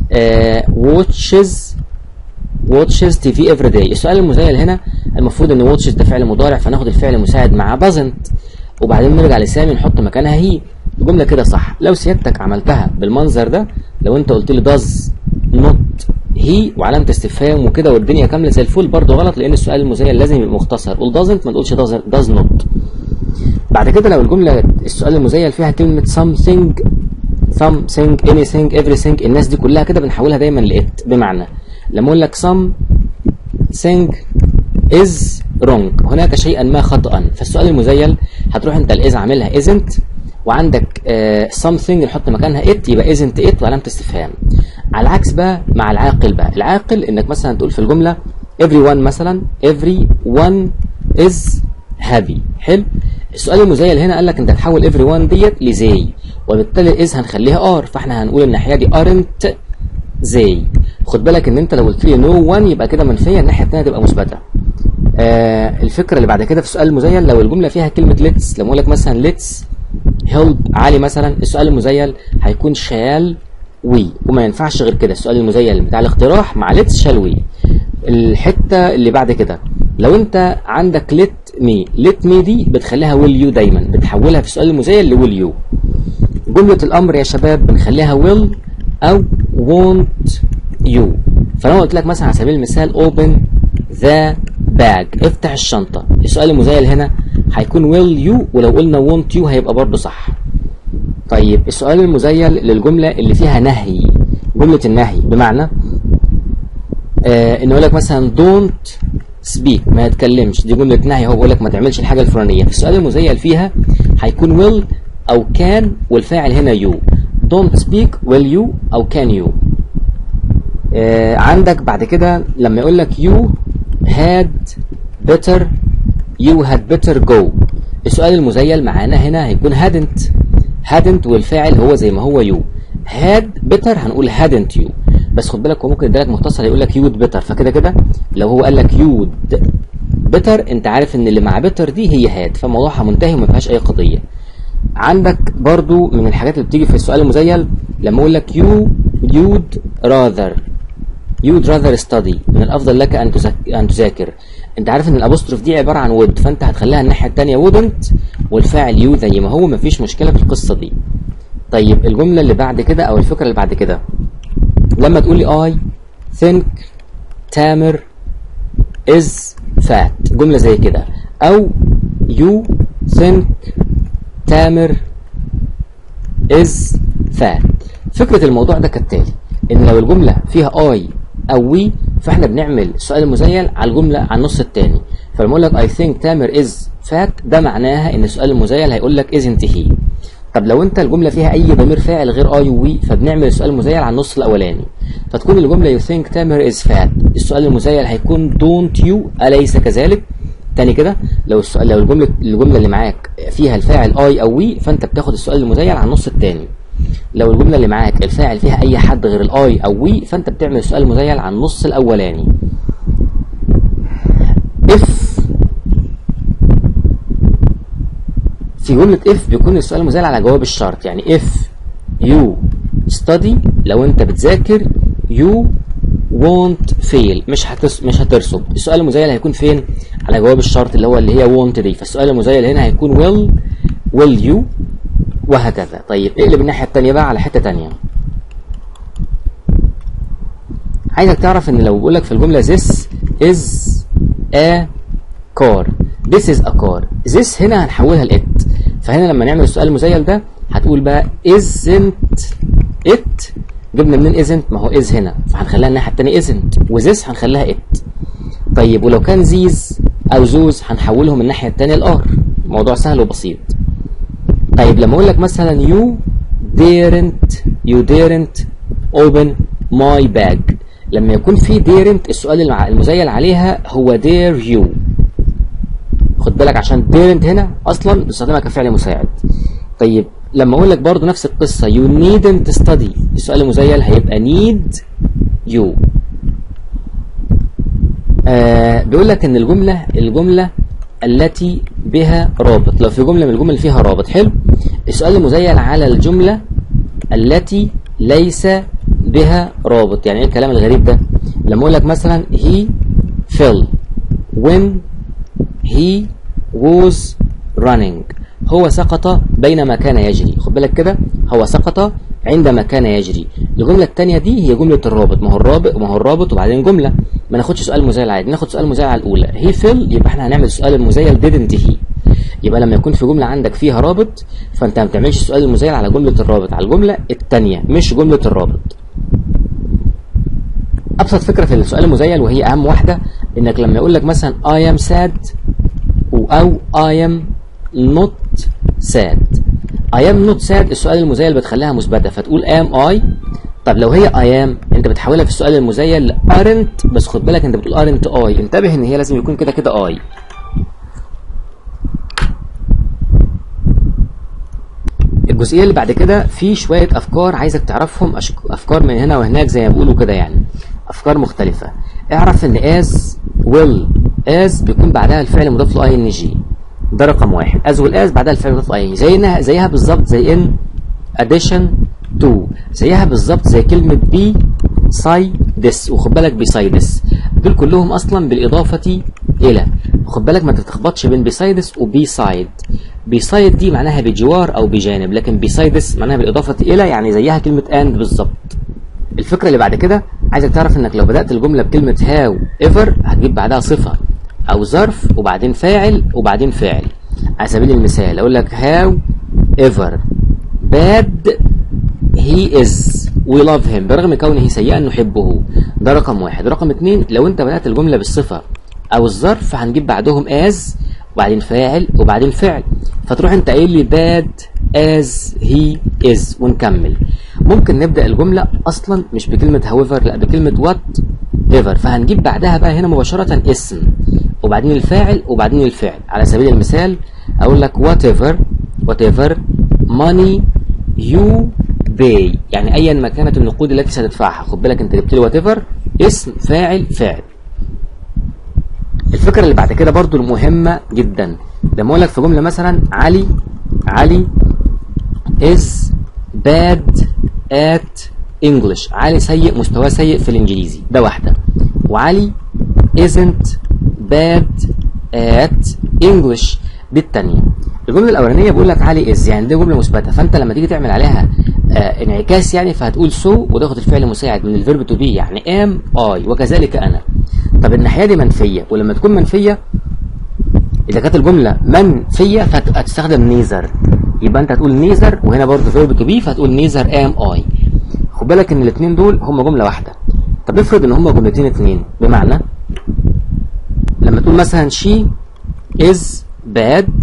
واتشز واتشز تي في افري داي. السؤال المزيل هنا المفروض ان واتشز ده فعل مضارع فناخد الفعل المساعد مع doesn't وبعدين نرجع لسامي نحط مكانها هي. الجمله كده صح. لو سيادتك عملتها بالمنظر ده، لو انت قلت لي does not he وعلامه استفهام وكده والدنيا كامله زي الفل، برضه غلط، لان السؤال المزيل لازم يبقى مختصر. قول doesn't، ما تقولش does not. بعد كده لو الجمله السؤال المزيل فيها كلمه something something anything everything، الناس دي كلها كده بنحولها دايما لإت. بمعنى لما اقول لك something is wrong، هناك شيئا ما خطأ، فالسؤال المزيل هتروح انت الاز عاملها isn't، وعندك uh, something نحط مكانها it، يبقى isn't it وعلامه استفهام. على العكس بقى مع العاقل بقى، العاقل انك مثلا تقول في الجمله everyone مثلا everyone is happy. حلو. السؤال المزيل هنا قال لك انت تحول everyone ديت لزي، وبالتالي is هنخليها ار، فاحنا هنقول الناحيه دي aren't زي. خد بالك ان انت لو قلت لي no one يبقى كده منفيه، الناحيه الثانيه تبقى مثبته. آه الفكره اللي بعد كده في السؤال المزيل، لو الجمله فيها كلمه let's، لما اقول لك مثلا let's help علي مثلا، السؤال المزيل هيكون shall we، وما ينفعش غير كده. السؤال المزيل بتاع الاقتراح مع let's shall we. الحته اللي بعد كده، لو انت عندك let me، let me دي بتخليها will you دايما، بتحولها في السؤال المزيل ل will you. جمله الامر يا شباب بنخليها will او want you. فلو قلت لك مثلا على سبيل المثال open the bag، افتح الشنطه، السؤال المزيل هنا هيكون will you، ولو قلنا want you هيبقى برضه صح. طيب السؤال المزيل للجمله اللي فيها نهي، جمله النهي بمعنى آه انه يقول لك مثلا don't speak، ما يتكلمش، دي جمله نهي، هو بيقول لك ما تعملش الحاجه الفلانيه. في السؤال المزيل فيها هيكون will او can، والفاعل هنا you. don't speak will you او can you. آه عندك بعد كده لما يقول لك you had better you had better go، السؤال المزيل معانا هنا هيكون hadn't hadn't والفاعل هو زي ما هو you. had better هنقول hadn't you، بس خد بالك هو ممكن يديلك مختصر يقول لك you'd better، فكده كده لو هو قال لك you'd better انت عارف ان اللي مع better دي هي had، فموضوعها منتهي وما فيهاش اي قضيه. عندك برضو من الحاجات اللي بتيجي في السؤال المزيل لما اقول لك you you'd rather you'd rather study، من الافضل لك ان ان تذاكر، انت عارف ان الابوستروف دي عباره عن would، فانت هتخليها الناحيه الثانيه wouldn't والفاعل you زي ما هو، مفيش مشكله في القصه دي. طيب الجمله اللي بعد كده او الفكره اللي بعد كده، لما تقول لي I think تامر is fat، جمله زي كده، او you think تامر is fat. فكره الموضوع ده كالتالي، ان لو الجمله فيها I او we، فاحنا بنعمل السؤال المزيل على الجمله على النص الثاني. فلما اقول لك I think تامر is fat، ده معناها ان السؤال المزيل هيقول لك isn't he. طب لو انت الجمله فيها اي ضمير فاعل غير I و we، فبنعمل السؤال المزيل على النص الاولاني، فتكون الجمله you think تامر is fat، السؤال المزيل هيكون don't you اليس كذلك. تاني كده، لو السؤال لو الجمله الجمله اللي معاك فيها الفاعل I او we، فانت بتاخد السؤال المزيل على النص الثاني. لو الجمله اللي معاك الفاعل فيها اي حد غير الاي او وي، فانت بتعمل السؤال المزيل على النص الاولاني. if في جمله if بيكون السؤال المزيل على جواب الشرط، يعني if you study، لو انت بتذاكر you won't fail، مش هتس مش هترسب، السؤال المزيل هيكون فين؟ على جواب الشرط اللي هو اللي هي won't دي، فالسؤال المزيل هنا هيكون will will you وهكذا. طيب اقلب الناحيه الثانيه بقى على حته ثانيه، عايزك تعرف ان لو بقول لك في الجمله this is a car، this is a car، this هنا هنحولها ل it، فهنا لما نعمل السؤال المزيل ده هتقول بقى isn't it، جبنا منين isn't؟ ما هو is هنا، فهنخليها الناحيه الثانيه isn't، وthis هنخليها it. طيب ولو كان these او those هنحولهم الناحيه الثانيه لار، الموضوع سهل وبسيط. طيب لما اقول لك مثلا you daren't you daren't open my bag، لما يكون في daren't السؤال المزيل عليها هو dare you، خد بالك عشان daren't هنا اصلا بستخدمها كفعل مساعد. طيب لما اقول لك برضو نفس القصه you needn't study، السؤال المزيل هيبقى need you. آه بيقول لك ان الجمله الجمله التي بها رابط، لو في جمله من الجمل فيها رابط، حلو، السؤال المزيل على الجمله التي ليس بها رابط. يعني ايه الكلام الغريب ده؟ لما اقول لك مثلا he fell when he was running، هو سقط بينما كان يجري. خد بالك كده، هو سقط عندما كان يجري. الجمله الثانيه دي هي جمله الرابط، ما هو الرابط ما هو الرابط وبعدين جمله. ما ناخدش سؤال مزايل عادي، ناخد سؤال مزايل على الاولى. هي فيل، يبقى احنا هنعمل السؤال المزايل didn't he. يبقى لما يكون في جمله عندك فيها رابط، فانت ما بتعملش السؤال المزايل على جمله الرابط، على الجمله الثانيه مش جمله الرابط. ابسط فكره في السؤال المزيل وهي اهم واحده، انك لما يقول لك مثلا I am sad او I am not sad. I am not sad السؤال المزيل بتخليها مثبته فتقول am I. طب لو هي I am انت بتحولها في السؤال المزيل ل aren't، بس خد بالك انت بتقول aren't I. انتبه ان هي لازم يكون كده كده I. الجزئيه اللي بعد كده في شويه افكار عايزك تعرفهم، افكار من هنا وهناك زي ما بيقولوا كده، يعني افكار مختلفه. اعرف ان as will as بيكون بعدها الفعل مضاف له اي ان جي، ده رقم واحد. as will as بعدها الفعل مضاف له اي ان جي، زيها زيها بالظبط زي in addition to، زيها بالظبط زي كلمه beside. وخد بالك beside دول كلهم اصلا بالاضافه الى. خد بالك ما تتلخبطش بين beside وبيسايد. بيسايد دي معناها بجوار او بجانب، لكن بيسايدس معناها بالاضافه الى، يعني زيها كلمه and بالظبط. الفكره اللي بعد كده عايزك تعرف انك لو بدات الجمله بكلمه هاو ايفر هتجيب بعدها صفه او ظرف وبعدين فاعل وبعدين فاعل. على سبيل المثال اقول لك هاو ايفر باد هي از وي لاف هيم، برغم كونه سيئا نحبه. ده رقم واحد. رقم اتنين، لو انت بدات الجمله بالصفه او الظرف هنجيب بعدهم as وبعدين فاعل وبعدين فعل، فتروح انت قايل لي bad as he is ونكمل. ممكن نبدا الجمله اصلا مش بكلمه however، لا بكلمه what ever، فهنجيب بعدها بقى هنا مباشره اسم وبعدين الفاعل وبعدين الفعل. على سبيل المثال اقول لك whatever whatever money you pay، يعني ايا ما كانت النقود التي ستدفعها. خد بالك انت جبت لي whatever اسم فاعل فعل. الفكره اللي بعد كده برضو المهمه جدا، لما اقول لك في جمله مثلا علي علي is bad at English، علي سيء مستواه سيء في الانجليزي، ده واحده. وعلي isn't bad at English، دي الثانيه. الجمله الاولانيه بقول لك علي is، يعني دي جمله مثبته، فانت لما تيجي تعمل عليها آه انعكاس يعني فهتقول so وتاخد الفعل مساعد من الفيرب تو بي، يعني am I وكذلك انا. طب الناحيه دي منفيه، ولما تكون منفيه اذا كانت الجمله منفيه فهتستخدم نيزر، يبقى انت هتقول نيزر وهنا برضه فيرب تو بي فهتقول نيزر ام اي. خد بالك ان الاثنين دول هم جمله واحده. طب افرض ان هم جملتين اثنين، بمعنى لما تقول مثلا she is bad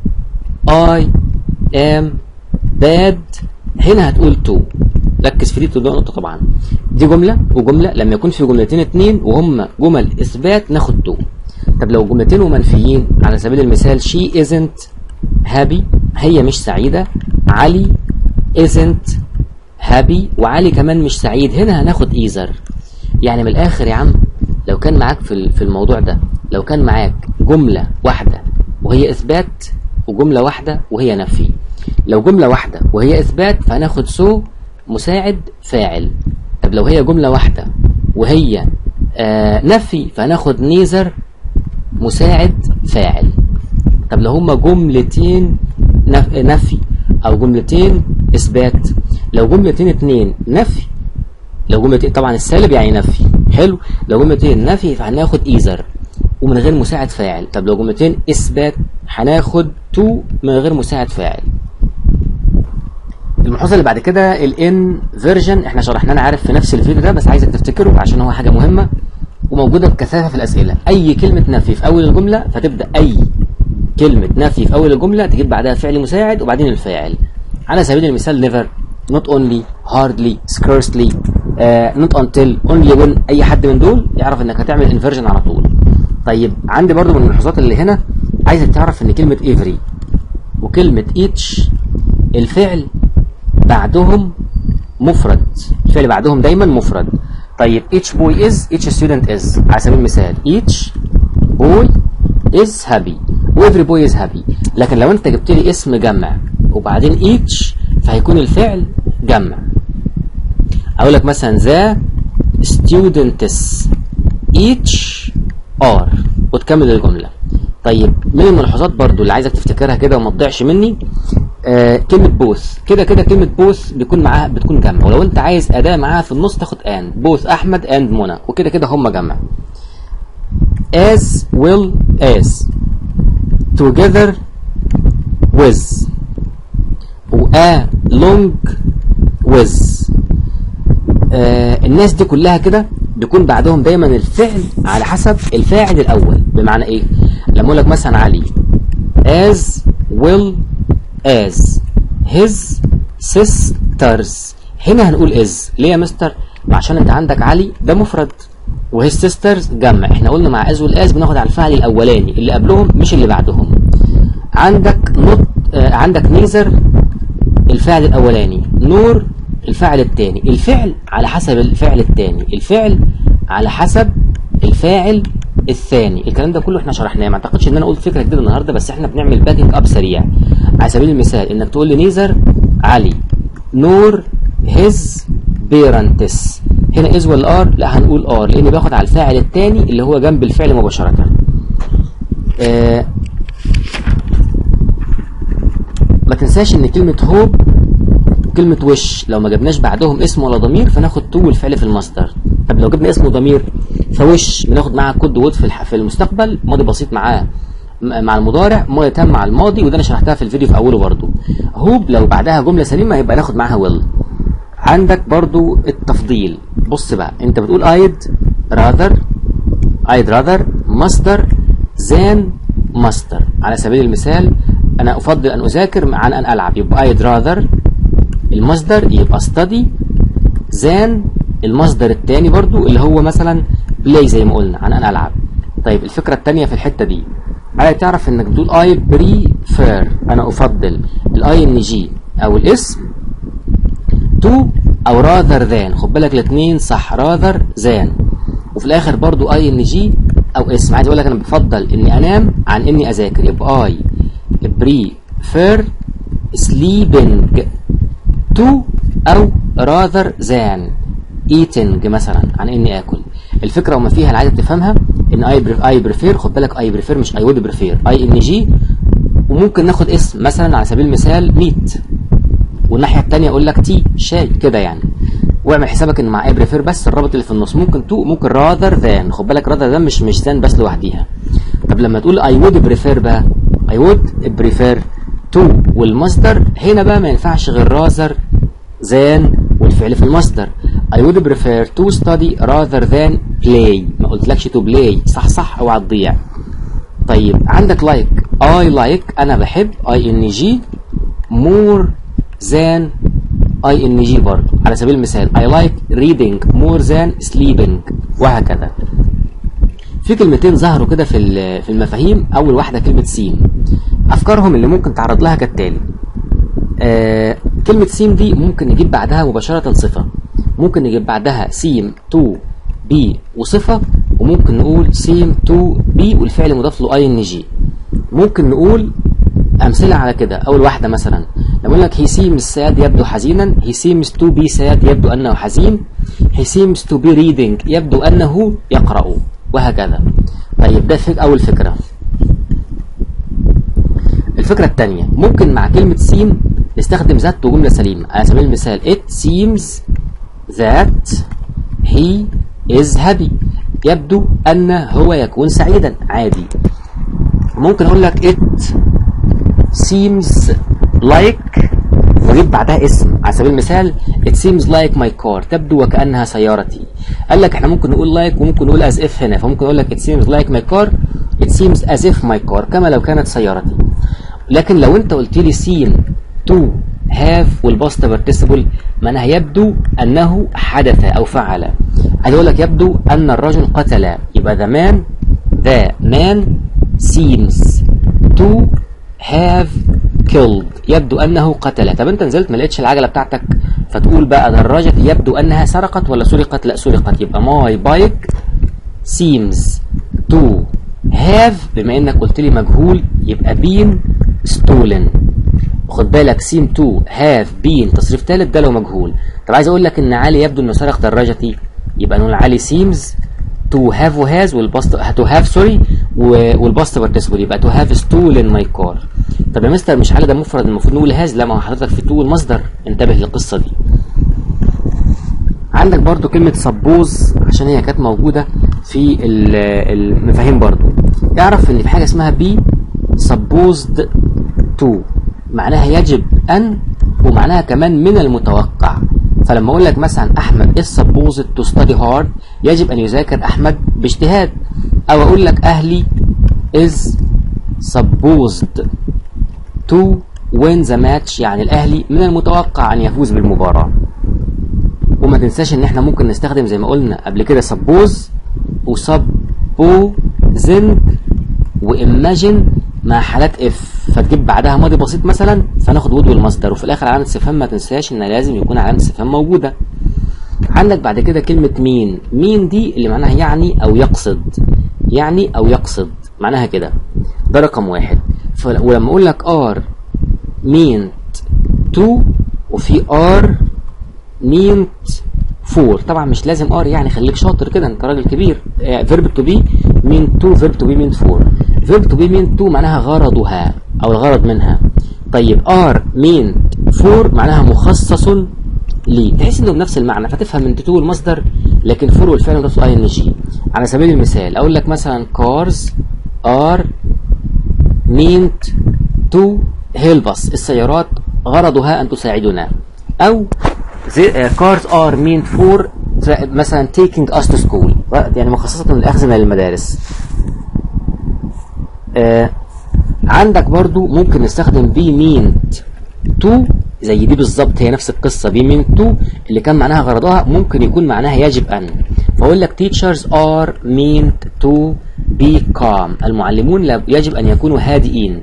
I am bad، هنا هتقول to. ركز في دي تقول نقطه. طبعا دي جمله وجمله، لما يكون في جملتين اثنين وهم جمل اثبات ناخد to. طب لو جملتين ومنفيين، على سبيل المثال she isn't happy، هي مش سعيده. علي isn't happy وعلي كمان مش سعيد، هنا هناخد either. يعني من الاخر يا عم، لو كان معاك في في الموضوع ده، لو كان معاك جمله واحده وهي اثبات وجمله واحده وهي نفي، لو جمله واحده وهي اثبات فهناخد so مساعد فاعل. طب لو هي جمله واحده وهي آه نفي فهناخد neither مساعد فاعل. طب لو هما جملتين نفي او جملتين اثبات، لو جملتين اتنين نفي، لو جملتين طبعا السالب يعني نفي، حلو. لو جملتين نفي فهناخد either ومن غير مساعد فاعل. طب لو جملتين اثبات هناخد to من غير مساعد فاعل. الملحوظه اللي بعد كده الان فيرجن، احنا شرحناه انا عارف في نفس الفيديو ده، بس عايزك تفتكره عشان هو حاجه مهمه وموجوده بكثافه في الاسئله. اي كلمه نفي في اول الجمله فتبدا اي كلمه نفي في اول الجمله تجيب بعدها فعل مساعد وبعدين الفاعل. على سبيل المثال never، not only، hardly، scarcely، uh, not until، only when، اي حد من دول يعرف انك هتعمل انفيرجن على طول. طيب عندي برضو من الملحوظات اللي هنا عايزك تعرف ان كلمه every وكلمه each الفعل بعدهم مفرد، الفعل بعدهم دايما مفرد. طيب each boy is، each student is. على سبيل المثال each boy is happy و every boy is happy. لكن لو انت جبت لي اسم جمع وبعدين each فهيكون الفعل جمع. اقول لك مثلا the students each are وتكمل الجمله. طيب من الملحوظات برضو اللي عايزك تفتكرها كده وما تضيعش مني، آه كلمه بوث. كده كده كلمه بوث بيكون معاها بتكون جمع، ولو انت عايز اداه معاها في النص تاخد اند. بوث احمد اند منى، وكده كده هم جمع. as well as together with و along with. آه الناس دي كلها كده بيكون بعدهم دايما الفعل على حسب الفاعل الاول. بمعنى ايه؟ لما اقول لك مثلا علي as well as his sisters، هنا هنقول is. ليه يا مستر؟ عشان انت عندك علي ده مفرد وhis sisters جمع. احنا قلنا مع as well as بناخد على الفعل الاولاني اللي قبلهم مش اللي بعدهم. عندك not آه عندك neither الفعل الاولاني، nor الفاعل الثاني. الفعل على حسب الفعل الثاني، الفعل على حسب الفاعل الثاني. الكلام ده كله احنا شرحناه، ما اعتقدش ان انا قلت فكره جديده النهارده، بس احنا بنعمل باكينج اب سريع. على سبيل المثال انك تقول لي نيزر علي نور هيز بيرنتس، هنا از ولا ار؟ لا هنقول ار، لان باخد على الفاعل الثاني اللي هو جنب الفعل مباشره. آه ما تنساش ان كلمه هوب وكلمه وش لو ما جبناش بعدهم اسم ولا ضمير فناخد تو والفعل في المصدر. طب لو جبنا اسم وضمير فوش بناخد معاه كود وود في في المستقبل، ماضي بسيط معاه مع المضارع، ماضي تام مع الماضي، وده انا شرحتها في الفيديو في اوله برضو. هوب لو بعدها جمله سليمه يبقى ناخد معاها ويل. عندك برضو التفضيل. بص بقى انت بتقول I'd rather I'd rather مصدر than مصدر. على سبيل المثال انا افضل ان اذاكر عن ان العب، يبقى I'd rather المصدر يبقى study than المصدر الثاني برضو اللي هو مثلا play زي ما قلنا عن ان العب. طيب الفكره الثانيه في الحته دي عايز تعرف انك بتقول I prefer انا افضل الاي ان جي او الاسم to او rather than. خد بالك الاثنين صح، rather than، وفي الاخر برضو اي ان جي او اسم. عايز اقول لك انا بفضل اني انام عن اني اذاكر، يبقى I prefer sleeping to او rather than eating مثلا عن اني اكل. الفكره وما فيها اللي عايزك تفهمها ان I prefer، خد بالك I prefer مش I would prefer، اي ان جي، وممكن ناخد اسم مثلا على سبيل المثال meat، والناحيه الثانيه اقول لك تي شاي كده يعني. واعمل حسابك ان مع I prefer بس الرابط اللي في النص ممكن to ممكن rather than. خد بالك rather than مش مش than بس لوحديها. طب لما تقول I would prefer بقى I would prefer to والمصدر هنا بقى ما ينفعش غير rather than والفعل في المصدر. I would prefer to study rather than play. ما قلتلكش to play، صح صح اوعى تضيع. طيب عندك like I like انا بحب ing more than ing برضه. على سبيل المثال I like reading more than sleeping، وهكذا. في كلمتين ظهروا كده في في المفاهيم. اول واحده كلمه سيم. افكارهم اللي ممكن تعرض لها كالتالي. آه كلمه سيم دي ممكن نجيب بعدها مباشره صفه، ممكن نجيب بعدها سيم تو بي وصفه، وممكن نقول سيم تو بي والفعل مضاف له اي ان جي. ممكن نقول امثله على كده. اول واحده مثلا لما اقول لك he seems sad يبدو حزينا، he seems to be sad يبدو انه حزين، he seems to be reading يبدو انه يقرأ، وهكذا. طيب ده فك اول فكره. الفكره الثانيه ممكن مع كلمه سيم نستخدم ذات وجمله سليمه. على سبيل المثال it seems that he is happy يبدو ان هو يكون سعيدا عادي. ممكن اقول لك it seems like واجيب بعدها اسم. على سبيل المثال it seems like my car تبدو وكأنها سيارتي. قال لك احنا ممكن نقول like وممكن نقول as if هنا، فممكن اقول لك it seems like my car it seems as if my car كما لو كانت سيارتي. لكن لو انت قلت لي seem to have والباست بارتيسيبل معناها يبدو انه حدث او فعل. عايز اقول لك يبدو ان الرجل قتل، يبقى the man the man seems to have killed يبدو انه قتل. طب انت نزلت ما لقيتش العجله بتاعتك فتقول بقى دراجه يبدو انها سرقت ولا سرقت؟ لا سرقت. يبقى my bike seems to have بما انك قلت لي مجهول يبقى been stolen. خد بالك seem to have been تصريف ثالث ده لو مجهول. طب عايز اقول لك ان علي يبدو انه سرق دراجتي، يبقى نقول علي seems to have و has والباست to have سوري والباست participle يبقى to have stolen my car. طب يا مستر مش حاله ده مفرد المفروض نقول has؟ لا، ما هو حضرتك في to المصدر، انتبه للقصه دي. عندك برضو كلمه suppose عشان هي كانت موجوده في المفاهيم برضو. اعرف ان في حاجه اسمها be supposed to معناها يجب ان، ومعناها كمان من المتوقع. فلما اقول لك مثلا احمد is supposed to study hard يجب ان يذاكر احمد باجتهاد، او اقول لك اهلي is supposed to win the match يعني الاهلي من المتوقع ان يفوز بالمباراة. وما تنساش ان احنا ممكن نستخدم زي ما قلنا قبل كده suppose و supposing و imagine مع حالات اف، فتجيب بعدها ماضي بسيط مثلا فناخد would والمصدر، وفي الاخر علامه استفهام. ما تنساش ان لازم يكون علامه استفهام موجوده. عندك بعد كده كلمه مين. مين دي اللي معناها يعني او يقصد، يعني او يقصد معناها كده. ده رقم واحد. ولما اقول لك ار meant to وفي ار meant for، طبعا مش لازم ار يعني، خليك شاطر كده انت راجل كبير. فيرب تو بي mean to، فيرب تو بي mean for. فيرب تو بي mean to معناها غرضها او الغرض منها. طيب ار meant for معناها مخصص ليه، تحس انه بنفس المعنى فتفهم من تو المصدر، لكن for والفعل مضاف اي ان جي. على سبيل المثال اقول لك مثلا cars are meant to help us، السيارات غرضها ان تساعدنا. او cars are meant for مثلا taking us to school يعني مخصصة للأخذ من المدارس. آه عندك برضو ممكن نستخدم be meant to زي دي بالظبط، هي نفس القصة. be meant to اللي كان معناها غرضها ممكن يكون معناها يجب أن. فأقول لك teachers are meant to be calm، المعلمون يجب أن يكونوا هادئين.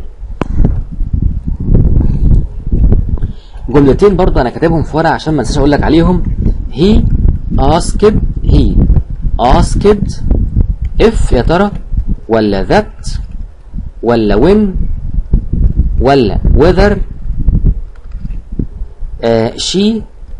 جملتين برضو أنا كاتبهم في ورقة عشان ما انساش أقول لك عليهم. he asked he asked if يا ترى ولا that ولا when ولا whether. uh, she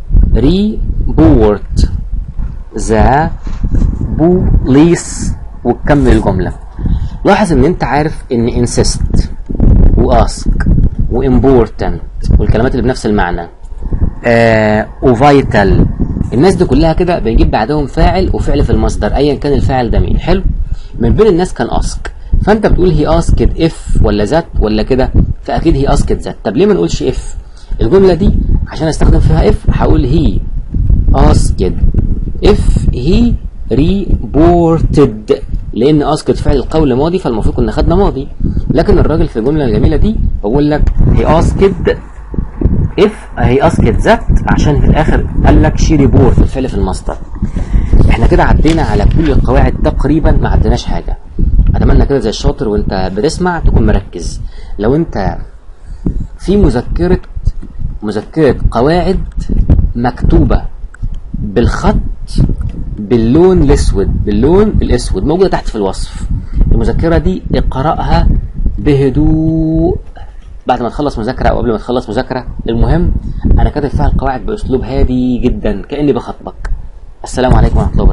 report the police وتكمل الجملة. لاحظ ان انت عارف ان insist و ask و important والكلمات اللي بنفس المعنى uh, و vital، الناس دي كلها كده بنجيب بعدهم فاعل وفعل في المصدر ايا كان الفاعل ده مين. حلو. من بين الناس كان ask، فانت بتقول هي asked if ولا ذات ولا كده، فاكيد هي asked ذات. طب ليه ما نقولش if؟ الجمله دي عشان استخدم فيها if هقول هي asked if he reported، لان asked فعل القول ماضي فالمفروض كنا خدنا ماضي. لكن الراجل في الجمله الجميله دي بقول لك هي asked if هي asked ذات عشان في الاخر قال لك she report الفعل في المصدر. احنا كده عدينا على كل القواعد تقريبا، ما عديناش حاجه. اتمنى كده زي الشاطر وانت بتسمع تكون مركز. لو انت في مذكره مذكره قواعد مكتوبه بالخط باللون الاسود باللون الاسود موجوده تحت في الوصف، المذكره دي اقراها بهدوء بعد ما تخلص مذاكره او قبل ما تخلص مذاكره. المهم انا كاتب فيها القواعد باسلوب هادي جدا كاني بخاطبك. السلام عليكم ورحمه الله.